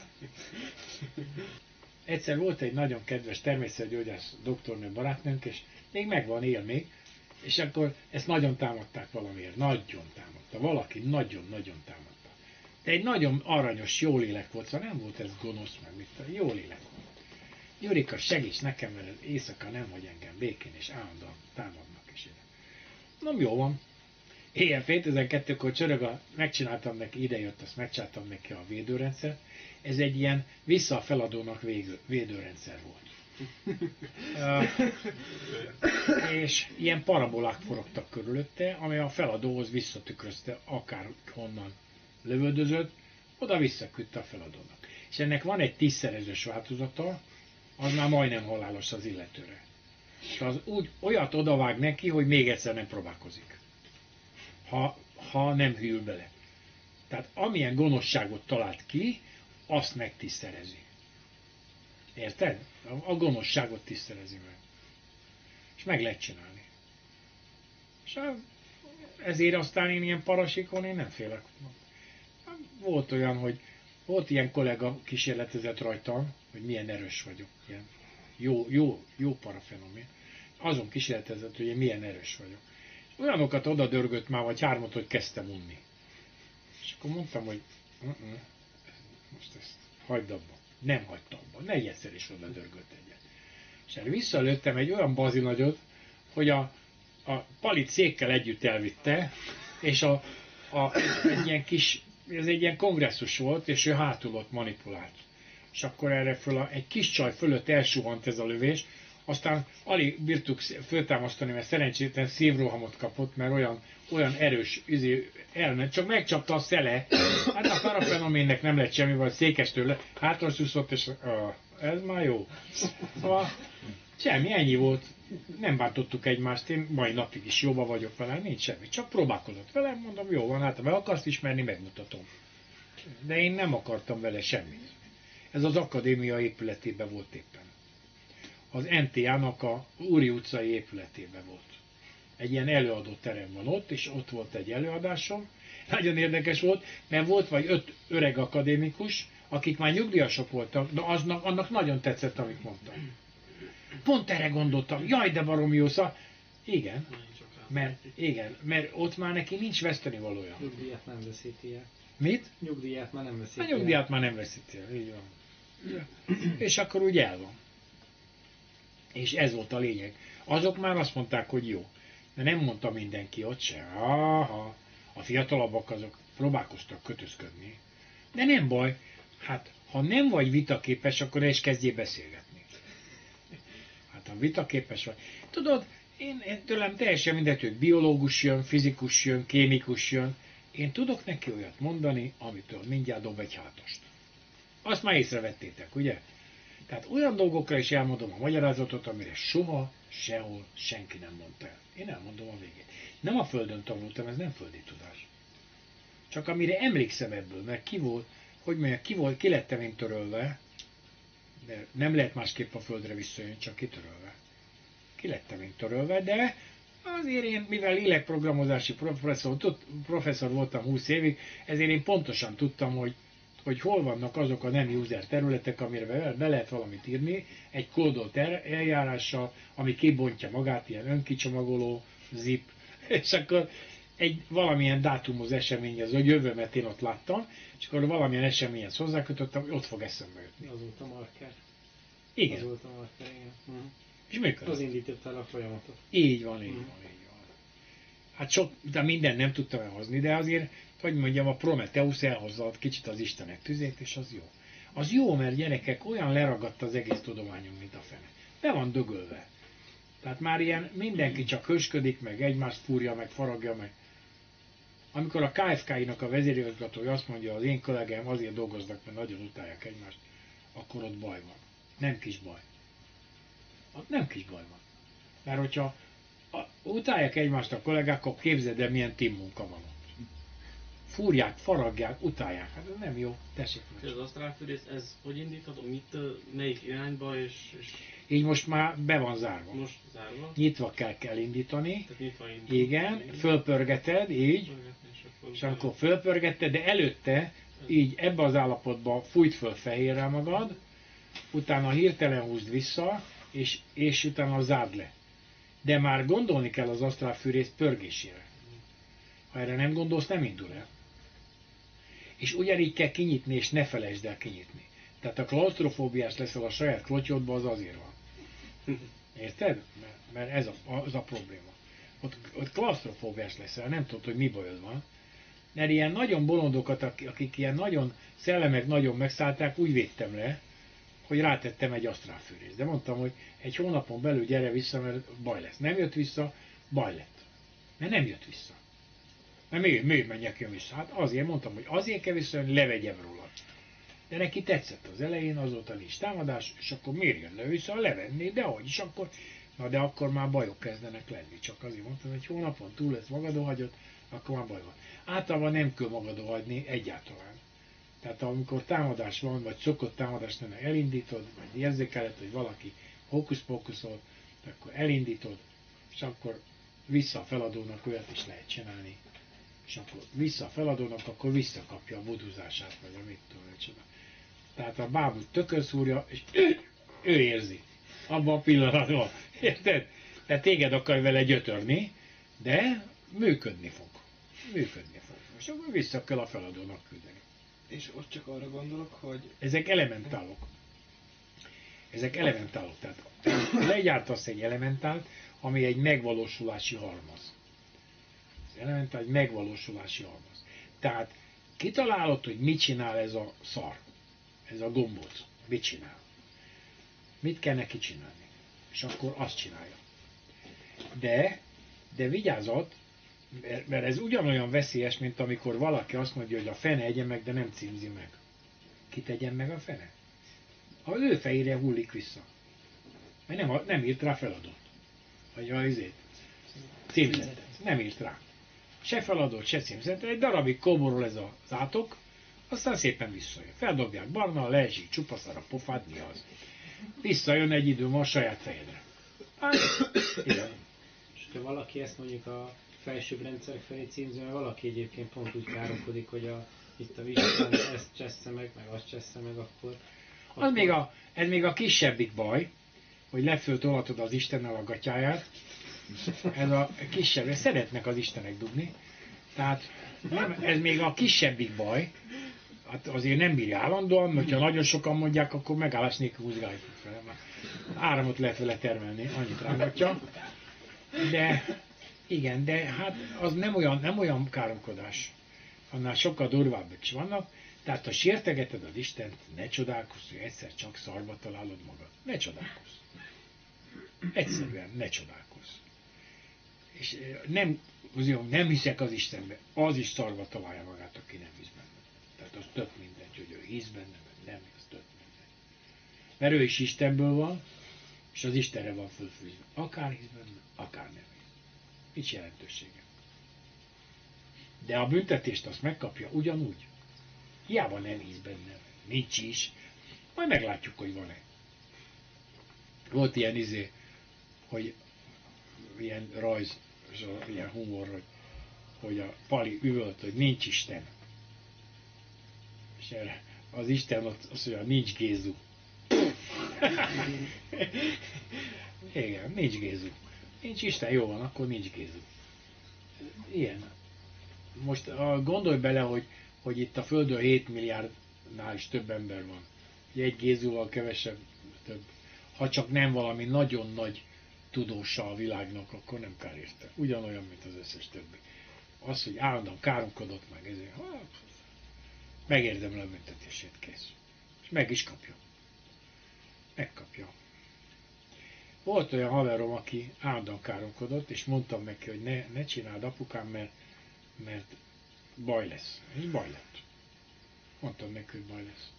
Egyszer volt egy nagyon kedves természetgyógyász doktornő barátnőnk, és még megvan, él még, és akkor ezt nagyon támadták valamiért. Nagyon támadta. Valaki nagyon-nagyon támadta. De egy nagyon aranyos, jó lélek volt, szóval nem volt ez gonosz, meg mit, jó lélek volt. Gyurika, segíts nekem, mert az éjszaka nem hagy engem békén, és állandóan támadnak is. Nem jó van. Éjjel fél tizenkettőkor csörög, a, megcsináltam neki, idejött, azt megcsináltam neki a védőrendszer. Ez egy ilyen vissza a feladónak végő, védőrendszer volt. uh, és ilyen parabolák forogtak körülötte, ami a feladóhoz visszatükrözte, akár honnan lövöldözött, oda visszaküldte a feladónak. És ennek van egy tízszerezős változata, az már majdnem halálos az illetőre. És az úgy olyat odavág neki, hogy még egyszer nem próbálkozik. Ha, ha nem hűl bele. Tehát amilyen gonoszságot talált ki, azt meg tízszerezi. Érted? A gonoszságot tízszerezi meg. És meg lehet csinálni. És ezért aztán én ilyen parasikon én nem félek. Volt olyan, hogy volt ilyen kollega kísérletezett rajtam, hogy milyen erős vagyok. Ilyen jó, jó, jó parafenomen. Azon kísérletezett, hogy én milyen erős vagyok. Olyanokat oda dörgött már, vagy hármat, hogy kezdtem unni. És akkor mondtam, hogy uh-uh, most ezt hagyd abba. Nem hagyta abba. Negyedszer is oda dörgött egyet. És erre visszalőttem egy olyan bazinagyot, hogy a, a palit székkel együtt elvitte, és a, a, egy ilyen kis, ez egy ilyen kongresszus volt, és ő hátul ott manipulált. És akkor erre föl a, egy kis csaj fölött elsuhant ez a lövés, aztán alig bírtuk föltámasztani, mert szerencsétlen szívrohamot kapott, mert olyan, olyan erős izé, elment, csak megcsapta a szele. Hát a parafenoménnek nem lett semmi, vagy székestől le, hátra szúszott, és uh, ez már jó. Szóval semmi, ennyi volt. Nem bántottuk egymást, én mai napig is jobban vagyok vele, nincs semmi. Csak próbálkozott velem, mondom, jó van, hát ha meg akarsz ismerni, megmutatom. De én nem akartam vele semmit. Ez az akadémia épületében volt éppen. Az en té á-nak a Úri utcai épületében volt. Egy ilyen előadó terem van ott, és ott volt egy előadásom. Nagyon érdekes volt, mert volt vagy öt öreg akadémikus, akik már nyugdíjasok voltak, de aznak, annak nagyon tetszett, amit mondtam. Pont erre gondoltam, jaj, de baromi jó, szóval igen, mert, igen, mert ott már neki nincs vesztenivalója. Nyugdíjat nem veszíti el. Mit? Nyugdíjat már nem veszíti A el. nyugdíjat már nem veszíti el, így van. Ja. És akkor úgy el van. És ez volt a lényeg. Azok már azt mondták, hogy jó. De nem mondta mindenki ott se. Aha, a fiatalabbak azok próbálkoztak kötözködni. De nem baj. Hát, ha nem vagy vitaképes, akkor ne is kezdjél beszélgetni. Hát, ha vitaképes vagy. Tudod, én, én tőlem teljesen mindegy, hogy biológus jön, fizikus jön, kémikus jön. Én tudok neki olyat mondani, amitől mindjárt dob egy hátast. Azt már észrevettétek, ugye? Tehát olyan dolgokra is elmondom a magyarázatot, amire soha, sehol senki nem mondta el. Én elmondom a végét. Nem a földön tanultam, ez nem földi tudás. Csak amire emlékszem ebből, mert ki volt, hogy mondjam, ki, volt, ki lettem én törölve, de nem lehet másképp a földre visszajönni, csak kitörölve. Ki lettem én törölve, de azért én, mivel lélekprogramozási professzor, tud, professzor voltam húsz évig, ezért én pontosan tudtam, hogy hogy hol vannak azok a nem user területek, amire be lehet valamit írni, egy kódolt eljárással, ami kibontja magát, ilyen önkicsomagoló, zip, és akkor egy valamilyen dátumhoz esemény, az a jövőmet én ott láttam, és akkor valamilyen eseményhez hozzákötöttem, hogy ott fog eszembe jutni. Az volt a marker. Igen. Az volt a marker, igen. Uh-huh. És működik. Az indította el a folyamatot. Így van, így uh-huh. van, így van. Hát sok, de minden nem tudtam elhozni, de azért, hogy mondjam, a Prometheus elhozza kicsit az Istenek tüzét, és az jó. Az jó, mert gyerekek, olyan leragadt az egész tudományunk, mint a fene. Be van dögölve. Tehát már ilyen mindenki csak hösködik, meg egymást fúrja, meg faragja, meg. Amikor a ká ef ká-nak a vezérigazgatója azt mondja, az én kollégám azért dolgoznak, mert nagyon utálják egymást, akkor ott baj van. Nem kis baj. Ott nem kis baj van. Mert hogyha a, utálják egymást a kollégák, akkor képzeld el, milyen team munka van ott. Fúrják, faragják, utálják. Hát ez nem jó. Tessék meg. Az asztrálfűrész, ez hogy indítható? Mit, melyik irányba és, és... Így most már be van zárva. Most zárva? Nyitva kell, kell indítani. Tehát nyitva indítani. Igen, fölpörgeted, így. És amikor fölpörgetted, de előtte így ebbe az állapotba fújt föl fehérrel magad, utána hirtelen húzd vissza, és, és utána zárd le. De már gondolni kell az asztrálfűrész pörgésére. Ha erre nem gondolsz, nem indul el. És ugyanígy kell kinyitni, és ne felejtsd el kinyitni. Tehát a klaustrofóbiás leszel a saját klotyodba, az azért van. Érted? Mert, mert ez a, az a probléma. Ott, ott klaustrofóbiás leszel, nem tudod, hogy mi bajod van. Mert ilyen nagyon bolondokat, akik ilyen nagyon szellemek nagyon megszállták, úgy védtem le, hogy rátettem egy asztrálfűrészt. De mondtam, hogy egy hónapon belül gyere vissza, mert baj lesz. Nem jött vissza, baj lett. Mert nem jött vissza. Mert miért, miért menjek jön vissza? Hát azért mondtam, hogy azért kell vissza, hogy levegyem róla. De neki tetszett az elején, azóta nincs támadás, és akkor miért jönne vissza? Levenné, de hogy is akkor. Na de akkor már bajok kezdenek lenni. Csak azért mondtam, hogy egy hónapon túl lesz magadon hagyott, akkor már baj van. Általában nem kell magadon hagyni egyáltalán. Tehát amikor támadás van, vagy szokott támadás lenne, elindítod, vagy érzékeled, hogy valaki hókusz-pókuszol, akkor elindítod, és akkor vissza a feladónak olyat is lehet csinálni. És akkor vissza a feladónak, akkor visszakapja a buduzását, vagy a mit tudom, csinál. Tehát a bábút tökönszúrja, és ő, ő érzi. Abban a pillanatban. Érted? Tehát téged akar vele gyötörni, de működni fog. Működni fog. És akkor vissza kell a feladónak küldeni. És ott csak arra gondolok, hogy... Ezek elementálok. Ezek elementálok. Tehát legyártasz egy elementált, ami egy megvalósulási halmaz. Az elementál egy megvalósulási halmaz. Tehát kitalálod, hogy mit csinál ez a szar. Ez a gombóc. Mit csinál? Mit kell neki csinálni? És akkor azt csinálja. De, de vigyázat, mert ez ugyanolyan veszélyes, mint amikor valaki azt mondja, hogy a fene egye meg, de nem címzi meg. Ki tegyen meg a fene? Az ő fejére hullik vissza. Mert nem, nem írt rá feladót. Vagy a izét. Címzetet. Nem írt rá. Se feladót, se címzetet. Egy darabig kóborol ez az átok, aztán szépen visszajön. Feldobják barna, leesik csupaszar a pofád, mi az? Visszajön egy idő a saját fejedre. Hát, igen. És ha valaki ezt mondjuk a felsőbb rendszerek felé címző, mert valaki egyébként pont úgy károkodik, hogy a, itt a vizsgán ezt csessze meg, meg azt csessze meg, akkor... akkor... Az még a, ez még a kisebbik baj, hogy leföl tolatod az Istennel a gatyáját. Ez a kisebb, szeretnek az Istenek dugni. Tehát nem, ez még a kisebbik baj. Hát azért nem bírja állandóan, mert ha nagyon sokan mondják, akkor megállás nélkül húzgáljuk fel. Áramot lehet vele termelni, annyit rángatja. De igen, de hát az nem olyan, nem olyan káromkodás. Annál sokkal durvábbak is vannak. Tehát ha sértegeted az Istent, ne csodálkozz, hogy egyszer csak szarba találod magad. Ne csodálkozz. Egyszerűen ne csodálkozz. És nem, nem hiszek az Istenbe, az is szarba találja magát, aki nem hisz benne. Tehát az tök mindegy, hogy ő hisz benne, vagy nem, az tök mindegy. Mert ő is Istenből van, és az Istenre van fölfűzve. Akár hisz benne, akár nem hisz. Nincs jelentősége. De a büntetést azt megkapja ugyanúgy. Hiába nem hisz benne, nincs is. Majd meglátjuk, hogy van-e. Volt ilyen izé, hogy ilyen rajz, ilyen humor, hogy, hogy a Pali üvölt, hogy nincs Isten. És erre az Isten ott azt mondja, nincs Gézu. Igen, nincs Gézu. Nincs Isten, jó van, akkor nincs Gézu. Ilyen. Most gondolj bele, hogy, hogy itt a Földön hét milliárdnál is több ember van. Egy Gézuval kevesebb, több. Ha csak nem valami nagyon nagy tudósa a világnak, akkor nem kár érte. Ugyanolyan, mint az összes többi. Az, hogy állandóan káromkodott meg, ezért hát, megérdemel a büntetését, kész. És meg is kapja. Megkapja. Volt olyan haverom, aki állandóan káromkodott, és mondtam neki, hogy ne, ne csináld apukám, mert, mert baj lesz. És baj lett. Mondtam neki, hogy baj lesz.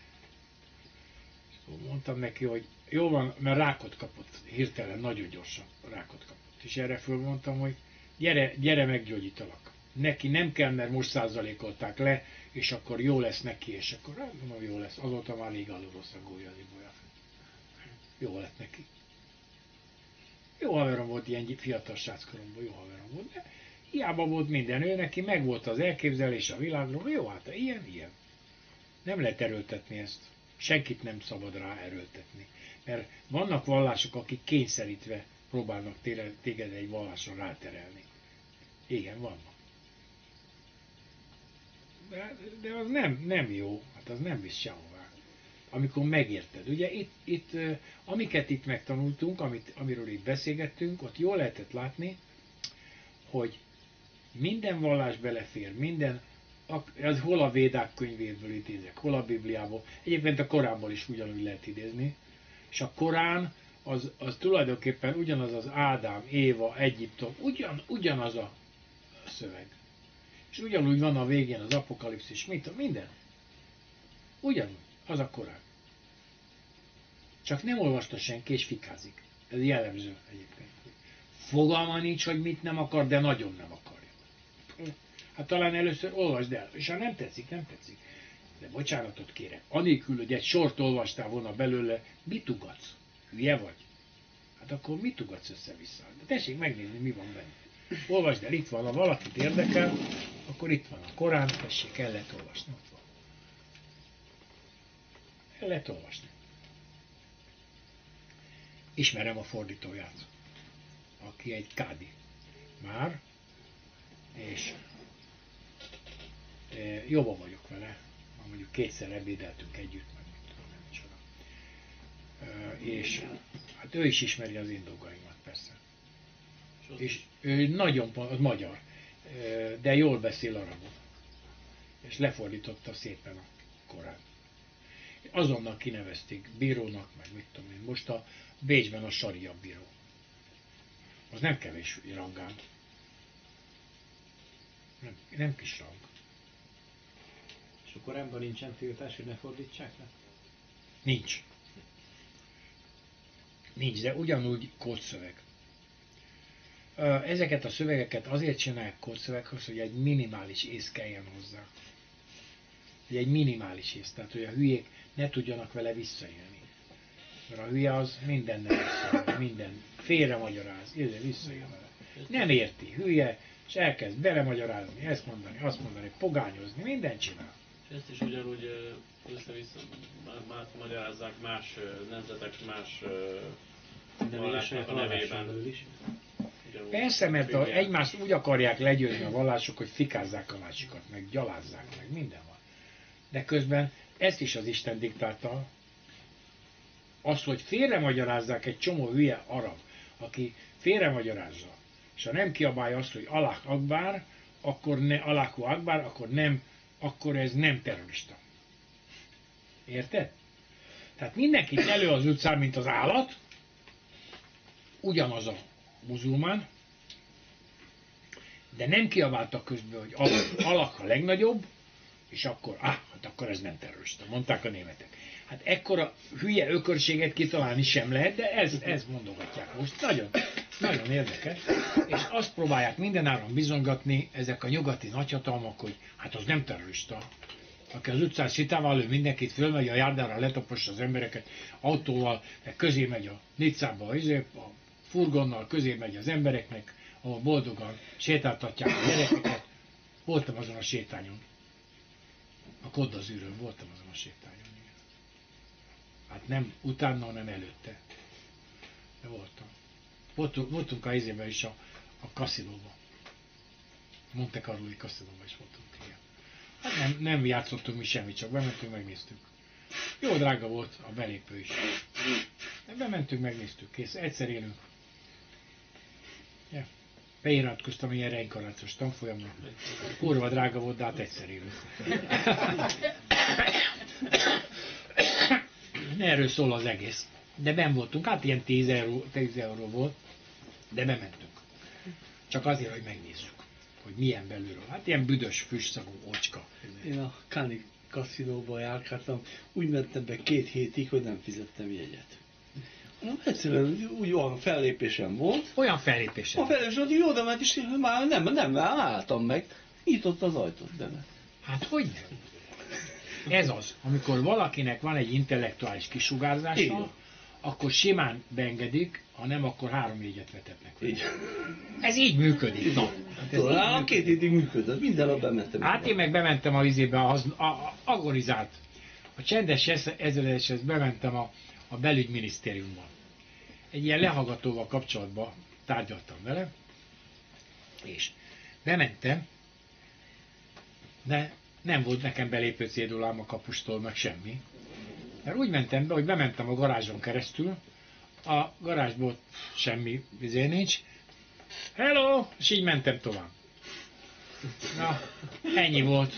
Mondtam neki, hogy jó van, mert rákot kapott, hirtelen, nagyon gyorsan rákot kapott. És erre fölmondtam, hogy gyere, gyere meggyógyítalak. Neki nem kell, mert most százalékolták le, és akkor jó lesz neki, és akkor nem jó lesz. Azóta már rég rossz a gólya, az ibolya. Jó lett neki. Jó haverom volt ilyen fiatal sráckoromban, jó haverom volt, de hiába volt minden, ő neki meg volt az elképzelés a világról, jó, hát ilyen, ilyen. Nem lehet erőltetni ezt. Senkit nem szabad rá erőltetni. Mert vannak vallások, akik kényszerítve próbálnak téged egy vallásra ráterelni. Igen, vannak. De, de az nem, nem jó, hát az nem visz sehová. Amikor megérted. Ugye itt, itt amiket itt megtanultunk, amit, amiről itt beszélgettünk, ott jól lehetett látni, hogy minden vallás belefér, minden, ez hol a Védák könyvéből idézek, hol a Bibliából, egyébként a Koránból is ugyanúgy lehet idézni, és a Korán az, az tulajdonképpen ugyanaz az Ádám, Éva, Egyiptom, ugyan, ugyanaz a szöveg. És ugyanúgy van a végén az Apokalipszis, mint minden. Ugyanúgy, az a Korán. Csak nem olvasta senki, és fikázik. Ez jellemző egyébként. Fogalma nincs, hogy mit nem akar, de nagyon nem akarja. Hát talán először olvasd el, és ha nem tetszik, nem tetszik. De bocsánatot kérek, anélkül, hogy egy sort olvastál volna belőle, mit ugatsz? Hülye vagy? Hát akkor mit ugatsz össze-vissza? De tessék megnézni, mi van benne. Olvasd el, itt van, ha valakit érdekel, akkor itt van a Korán, tessék, el lehet olvasni. Ott van. El lehet olvasni. Ismerem a fordítóját, aki egy kádi már, és e, jobban vagyok vele, mondjuk kétszer ebédeltünk együtt, meg nem micsoda. E, és hát ő is ismeri az én dolgaimat, persze. És ő nagyon az magyar, e, de jól beszél arabul. És lefordította szépen a Korán. Azonnal kinevezték bírónak, meg mit tudom én. Most a Bécsben a saria bíró. Az nem kevés rangán. Nem, nem kis rang. És a Koránban nincsen tiltás, hogy ne fordítsák le? Nincs. Nincs, de ugyanúgy kódszöveg. Ezeket a szövegeket azért csinálják kódszöveghoz, hogy egy minimális ész kelljen hozzá. Hogy egy minimális ész, tehát hogy a hülyék ne tudjanak vele visszaélni. Mert a hülye az mindennel visszaél, minden félre magyaráz, illetve visszaél vele. Nem érti, hülye, és elkezd belemagyarázni, ezt mondani, azt mondani, pogányozni, mindent csinál. És ezt is ugyanúgy össze-vissza magyarázzák más nemzetek, más vallásnak a nevében. Is. Persze, mert a, egymást úgy akarják legyőzni a vallások, hogy fikázzák a másikat, meg gyalázzák, meg minden van. De közben ezt is az Isten diktálta, azt, hogy félremagyarázzák egy csomó hülye arab, aki félremagyarázza, és ha nem kiabálja azt, hogy Allah Akbar, akkor ne Allahu Akbar, akkor nem, akkor ez nem terrorista. Érted? Tehát mindenkit elő az utcán, mint az állat, ugyanaz a muzulmán, de nem kiabáltak közben, hogy Allah a legnagyobb, és akkor, ah, hát akkor ez nem terrorista, mondták a németek. Hát ekkora hülye ökörséget kitalálni sem lehet, de ez, ez mondogatják most. Nagyon, nagyon érdekes. És azt próbálják mindenáron bizonygatni ezek a nyugati nagyhatalmak, hogy hát az nem terrorista. Aki az utcán szitával lő mindenkit, fölmegy a járdára, letapossa az embereket, autóval, közé megy a Nicába, a furgonnal, közé megy az embereknek, ahol boldogan sétáltatják a gyerekeket. Voltam azon a sétányon. A Côte d'Azurön voltam azon a sétányon. Hát nem utána, hanem előtte. De voltam. Voltunk, voltunk a izében is a, a kaszinóban. Monte Carloi kaszinóban is voltunk, igen. Hát nem, nem játszottunk mi semmit, csak bementünk, megnéztük. Jó drága volt a belépő is. De bementünk, megnéztük, kész. Egyszer élünk. Beiratkoztam ilyen reinkarnációs tanfolyamra. Kurva drága volt, de hát egyszer élő. Erről szól az egész. De benn voltunk, hát ilyen tíz euró, tíz euró volt, de bementünk. Csak azért, hogy megnézzük, hogy milyen belülről. Hát ilyen büdös, füstszagú ocska. Én a Káni kaszinóba járkáltam, úgy mentem be két hétig, hogy nem fizettem jegyet. Nem, egyszerűen úgy olyan fellépésem volt. Olyan fellépésem? A fellépésem volt, jó, de már is már nem, nem, már álltam meg. Nyitott az ajtót benne. Hát hogy nem? Ez az, amikor valakinek van egy intellektuális kisugárzása, Igen. akkor simán beengedik, ha nem, akkor három jegyet vetetnek. Így. Ez így működik. Na, ez így Á, két hétig működött, minden nap bementem. Hát én meg bementem a vizébe, az a, a, agonizált. A csendes ezredeshez bementem a, a belügyminisztériumban. Egy ilyen lehallgatóval kapcsolatban tárgyaltam vele, és bementem, de nem volt nekem belépő cédulám a kapustól, meg semmi. Mert úgy mentem be, hogy bementem a garázson keresztül, a garázsból semmi vizé nincs. Hello! És így mentem tovább. Na, ennyi volt.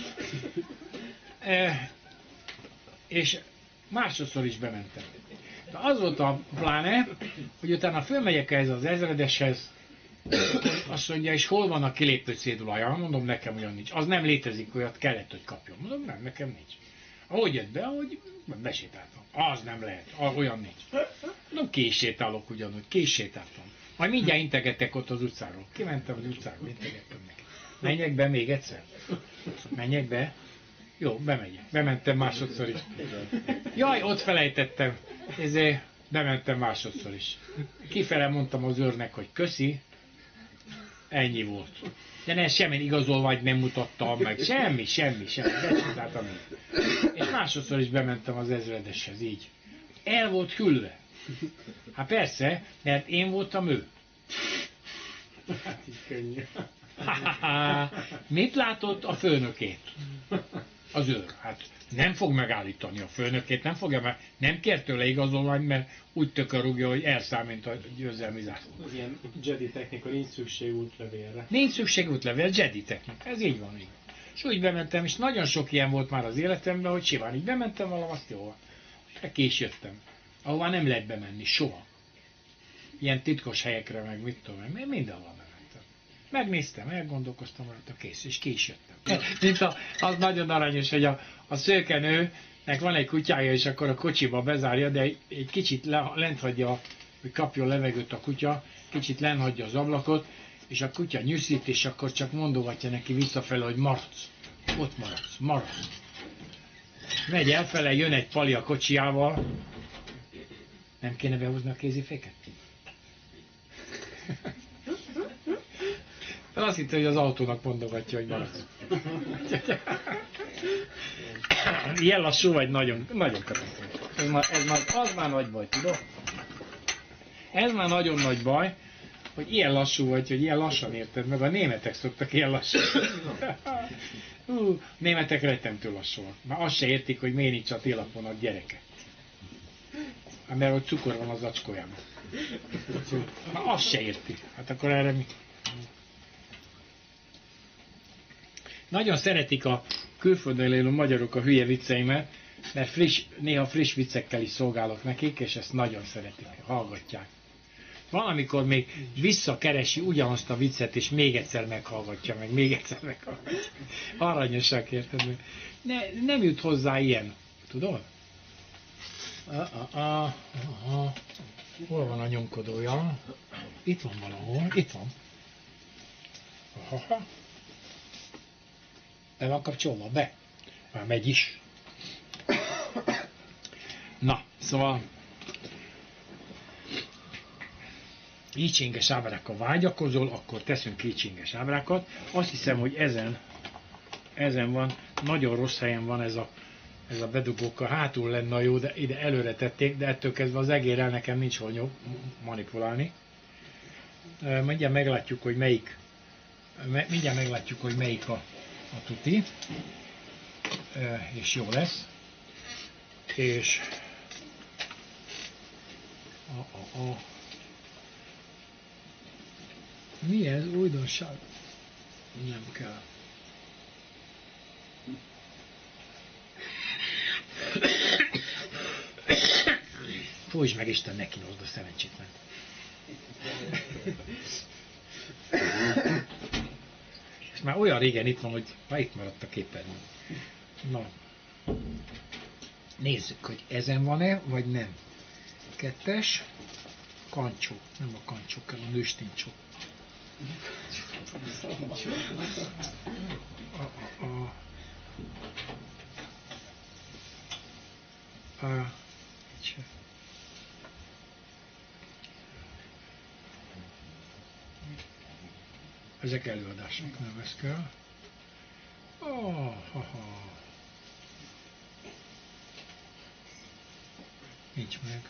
E, és másodszor is bementem. De az volt a pláne, hogy utána fölmegyek ez az ezredeshez, azt mondja, és hol van a kilépő cédulája? Mondom, nekem olyan nincs. Az nem létezik, olyat kellett, hogy kapjon. Mondom, nem, nekem nincs. Ahogy jött be, ahogy besétáltam. Az nem lehet, olyan nincs. Mondom, ki is sétálok ugyanúgy, ki is sétáltam. Majd mindjárt integettek ott az utcáról. Kimentem az utcáról, integettem neki. Menjek be még egyszer? Menjek be? Jó, bemegyek. Bementem másodszor is. Jaj, ott felejtettem. Ezért bementem másodszor is. Kifele mondtam az őrnek, hogy köszi. Ennyi volt. De nem, semmi igazolványt nem mutattam meg. Semmi, semmi, semmi. Becsitáltam én. És másodszor is bementem az ezredeshez, így. El volt hűlve. Hát persze, mert én voltam ő. Hát így könnyű. Mit látott a főnökét? Az őr. Hát nem fog megállítani a főnökét, nem fogja, mert nem kért tőle igazolványt, mert úgy tökörúgja, hogy elszáll, mint a győzelmi zászló. Az ilyen Jedi technika, nincs szükség útlevélre. Nincs szükség útlevél, Jedi technika. Ez így van, így. És úgy bementem, és nagyon sok ilyen volt már az életemben, hogy simán így bementem valahol, azt jó. És ki is jöttem. Ahová nem lehet bemenni, soha. Ilyen titkos helyekre, meg mit tudom én, mindenhol bementem. Megnéztem, elgondolkoztam rajta, kész, és ki is jöttem. Mint a, az nagyon aranyos, hogy a, a szőkenőnek van egy kutyája, és akkor a kocsiba bezárja, de egy, egy kicsit le, lent hagyja, hogy kapjon levegőt a kutya, kicsit lent hagyja az ablakot, és a kutya nyűszít, és akkor csak mondogatja neki visszafele, hogy maradsz. Ott maradsz, maradsz. Megy elfele, jön egy pali a kocsijával. Nem kéne behúzni a kéziféket? Fel azt hitte, hogy az autónak mondogatja, hogy maradsz. Ilyen lassú vagy, nagyon, nagyon katasztrófa. Ez már, ez már, az már nagy baj, tudod? Ez már nagyon nagy baj, hogy ilyen lassú vagy, hogy ilyen lassan érted meg. A németek szoktak ilyen lassan. Hú, németek rettentő lassúak. Már azt se értik, hogy miért nincs a télapónak gyereke. Mert hogy cukor van az zacskójában. Már azt se értik. Hát akkor erre mi? Nagyon szeretik a külföldön élő magyarok a hülye vicceimet, mert friss, néha friss viccekkel is szolgálok nekik, és ezt nagyon szeretik, hallgatják. Valamikor még visszakeresi ugyanazt a viccet, és még egyszer meghallgatja, meg még egyszer meghallgatja. Aranyosak, érted? Ne, nem jut hozzá ilyen, tudod? Ah, ah, ah, ah. Hol van a nyomkodója? Itt van valahol, itt van. Aha. Be van kapcsolva, be. Már megy is. Na, szóval ícsinges ábrákkal vágyakozol, akkor teszünk ícsinges ábrákat. Azt hiszem, hogy ezen, ezen van, nagyon rossz helyen van ez a, ez a bedugókkal. Hátul lenne jó, de ide előre tették, de ettől kezdve az egérrel nekem nincs hol nyom, manipulálni. Mindjárt meglátjuk, hogy melyik, mindjárt meglátjuk, hogy melyik a, a tuti, és jó lesz. És a, a, a. Mi ez? Újdonság? Nem kell. Fújtsd meg Isten, neki hozd a szerencsétlen. És már olyan régen itt van, hogy már itt maradt a képernyőn. Na. Nézzük, hogy ezen van-e, vagy nem. Kettes. Kancsó. Nem a kancsó kell, a nőstincsó. A, a, a, a, ezek előadások, nem ez kell. Oh, ha, ha. Nincs meg.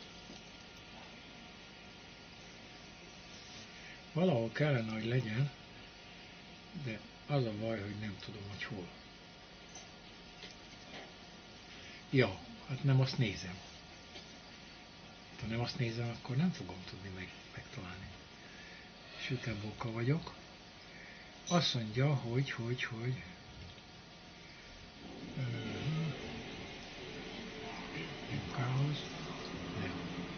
Valahol kellene, hogy legyen, de az a baj, hogy nem tudom, hogy hol. Ja, hát nem azt nézem. Ha nem azt nézem, akkor nem fogom tudni meg, megtalálni. Sükábóka vagyok. Azt mondja, hogy, hogy, hogy... Munkához. Nem.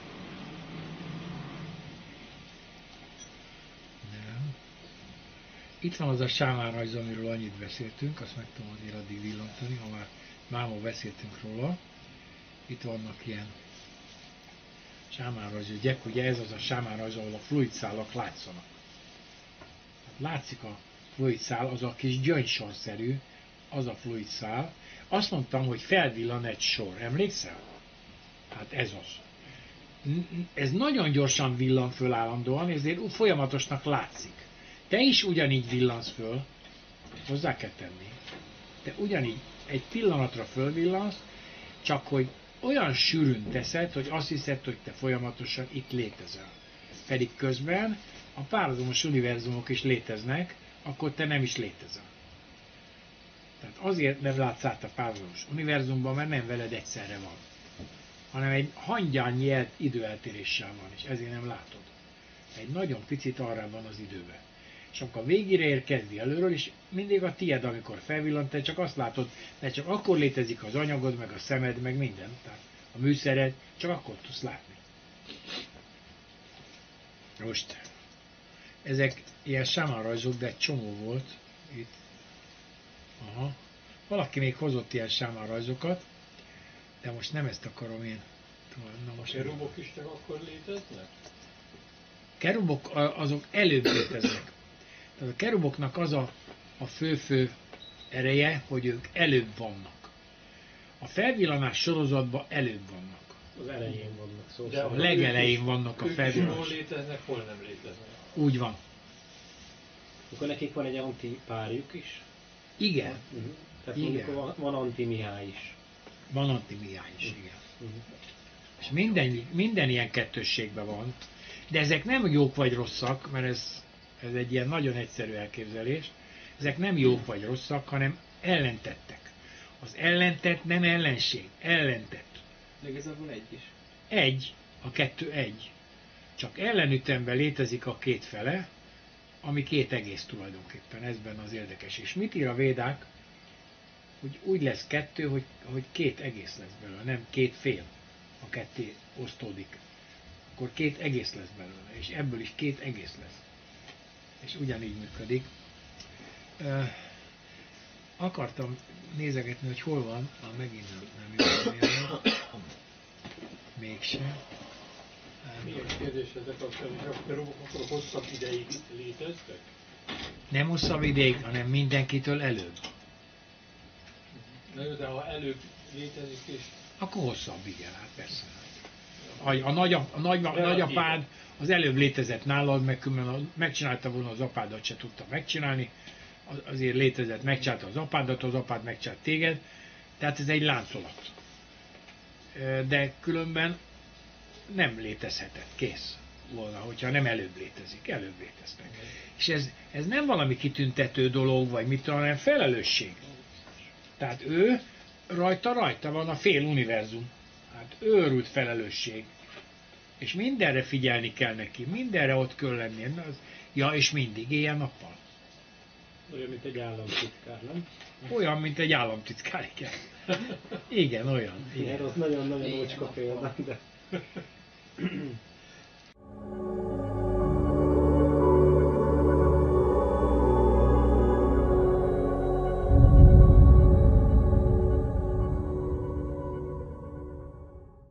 Nem. Itt van az a sámánrajz, amiről annyit beszéltünk, azt meg tudom azért addig villantani, ha már máma beszéltünk róla. Itt vannak ilyen sámánrajzügyek, ugye ez az a sámánrajz, ahol a fluidszálak látszanak. Látszik a fluidszál, az a kis gyöngysorszerű, az a fluidszál. Azt mondtam, hogy felvillan egy sor. Emlékszel? Hát ez az. Ez nagyon gyorsan villan föl állandóan, ezért folyamatosnak látszik. Te is ugyanígy villansz föl, hozzá kell tenni. Te ugyanígy egy pillanatra fölvillansz, csak hogy olyan sűrűn teszed, hogy azt hiszed, hogy te folyamatosan itt létezel. Pedig közben a párhuzamos univerzumok is léteznek, akkor te nem is létezel. Tehát azért nem látsz át a párhuzamos univerzumban, mert nem veled egyszerre van, hanem egy hangyányi időeltéréssel van, és ezért nem látod. Egy nagyon picit arra van az időben. És amikor a végére ér, kezdi előről, és mindig a tied, amikor felvillant, te csak azt látod, mert csak akkor létezik az anyagod, meg a szemed, meg minden. Tehát a műszered, csak akkor tudsz látni. Most, ezek ilyen sámánrajzok, de egy csomó volt itt. Aha. Valaki még hozott ilyen sámánrajzokat, de most nem ezt akarom én. Na, most a kerubok is csak akkor léteznek? Kerubok azok előbb léteznek. Tehát a keruboknak az a, a fő-fő ereje, hogy ők előbb vannak. A felvillanás sorozatban előbb vannak. Az elején vannak, szó de a legelején vannak a felvillanás. Hol léteznek, hol nem léteznek. Úgy van. Akkor nekik van egy antipárjuk is? Igen. Uh-huh. Tehát igen. mondjuk van, van Anti-Mihály is. Van Anti-Mihály is, uh-huh. igen. Uh-huh. És minden, minden ilyen kettősségben van. De ezek nem jók vagy rosszak, mert ez, ez egy ilyen nagyon egyszerű elképzelés. Ezek nem jók vagy rosszak, hanem ellentettek. Az ellentett nem ellenség, ellentett. De igazából egy is. Egy, a kettő egy. Csak ellenütemben létezik a két fele, ami két egész tulajdonképpen, ezben az érdekes. És mit ír a Védák? Hogy úgy lesz kettő, hogy, hogy két egész lesz belőle, nem két fél, a ketté osztódik. Akkor két egész lesz belőle, és ebből is két egész lesz. És ugyanígy működik. Uh, akartam nézegetni, hogy hol van, már megint nem, nem jön. Mégsem. Milyen kérdés ezek a kerubok, akkor hosszabb ideig léteztek? Nem hosszabb ideig, hanem mindenkitől előbb. Na jó, de ha előbb létezik és... Akkor hosszabb, igen, hát persze. A, a, nagy, a, nagy, a nagyapád az előbb létezett nálad, meg megcsinálta volna az apádat, se tudta megcsinálni. Azért létezett, megcsinálta az apádat, az apád megcsinált téged. Tehát ez egy láncolat. De különben nem létezhetett, kész volna, hogyha nem előbb létezik, előbb léteztek. És ez, ez nem valami kitüntető dolog, vagy mit tudom, hanem felelősség. Tehát ő, rajta, rajta van a fél univerzum. Hát őrült felelősség. És mindenre figyelni kell neki, mindenre ott kell lenni. Az Ja, és mindig, éjjel-nappal. Olyan, mint egy államtitkár, nem? Olyan, mint egy államtitkár, igen. Igen, olyan. Igen, Igen. az nagyon-nagyon ócska példa, de...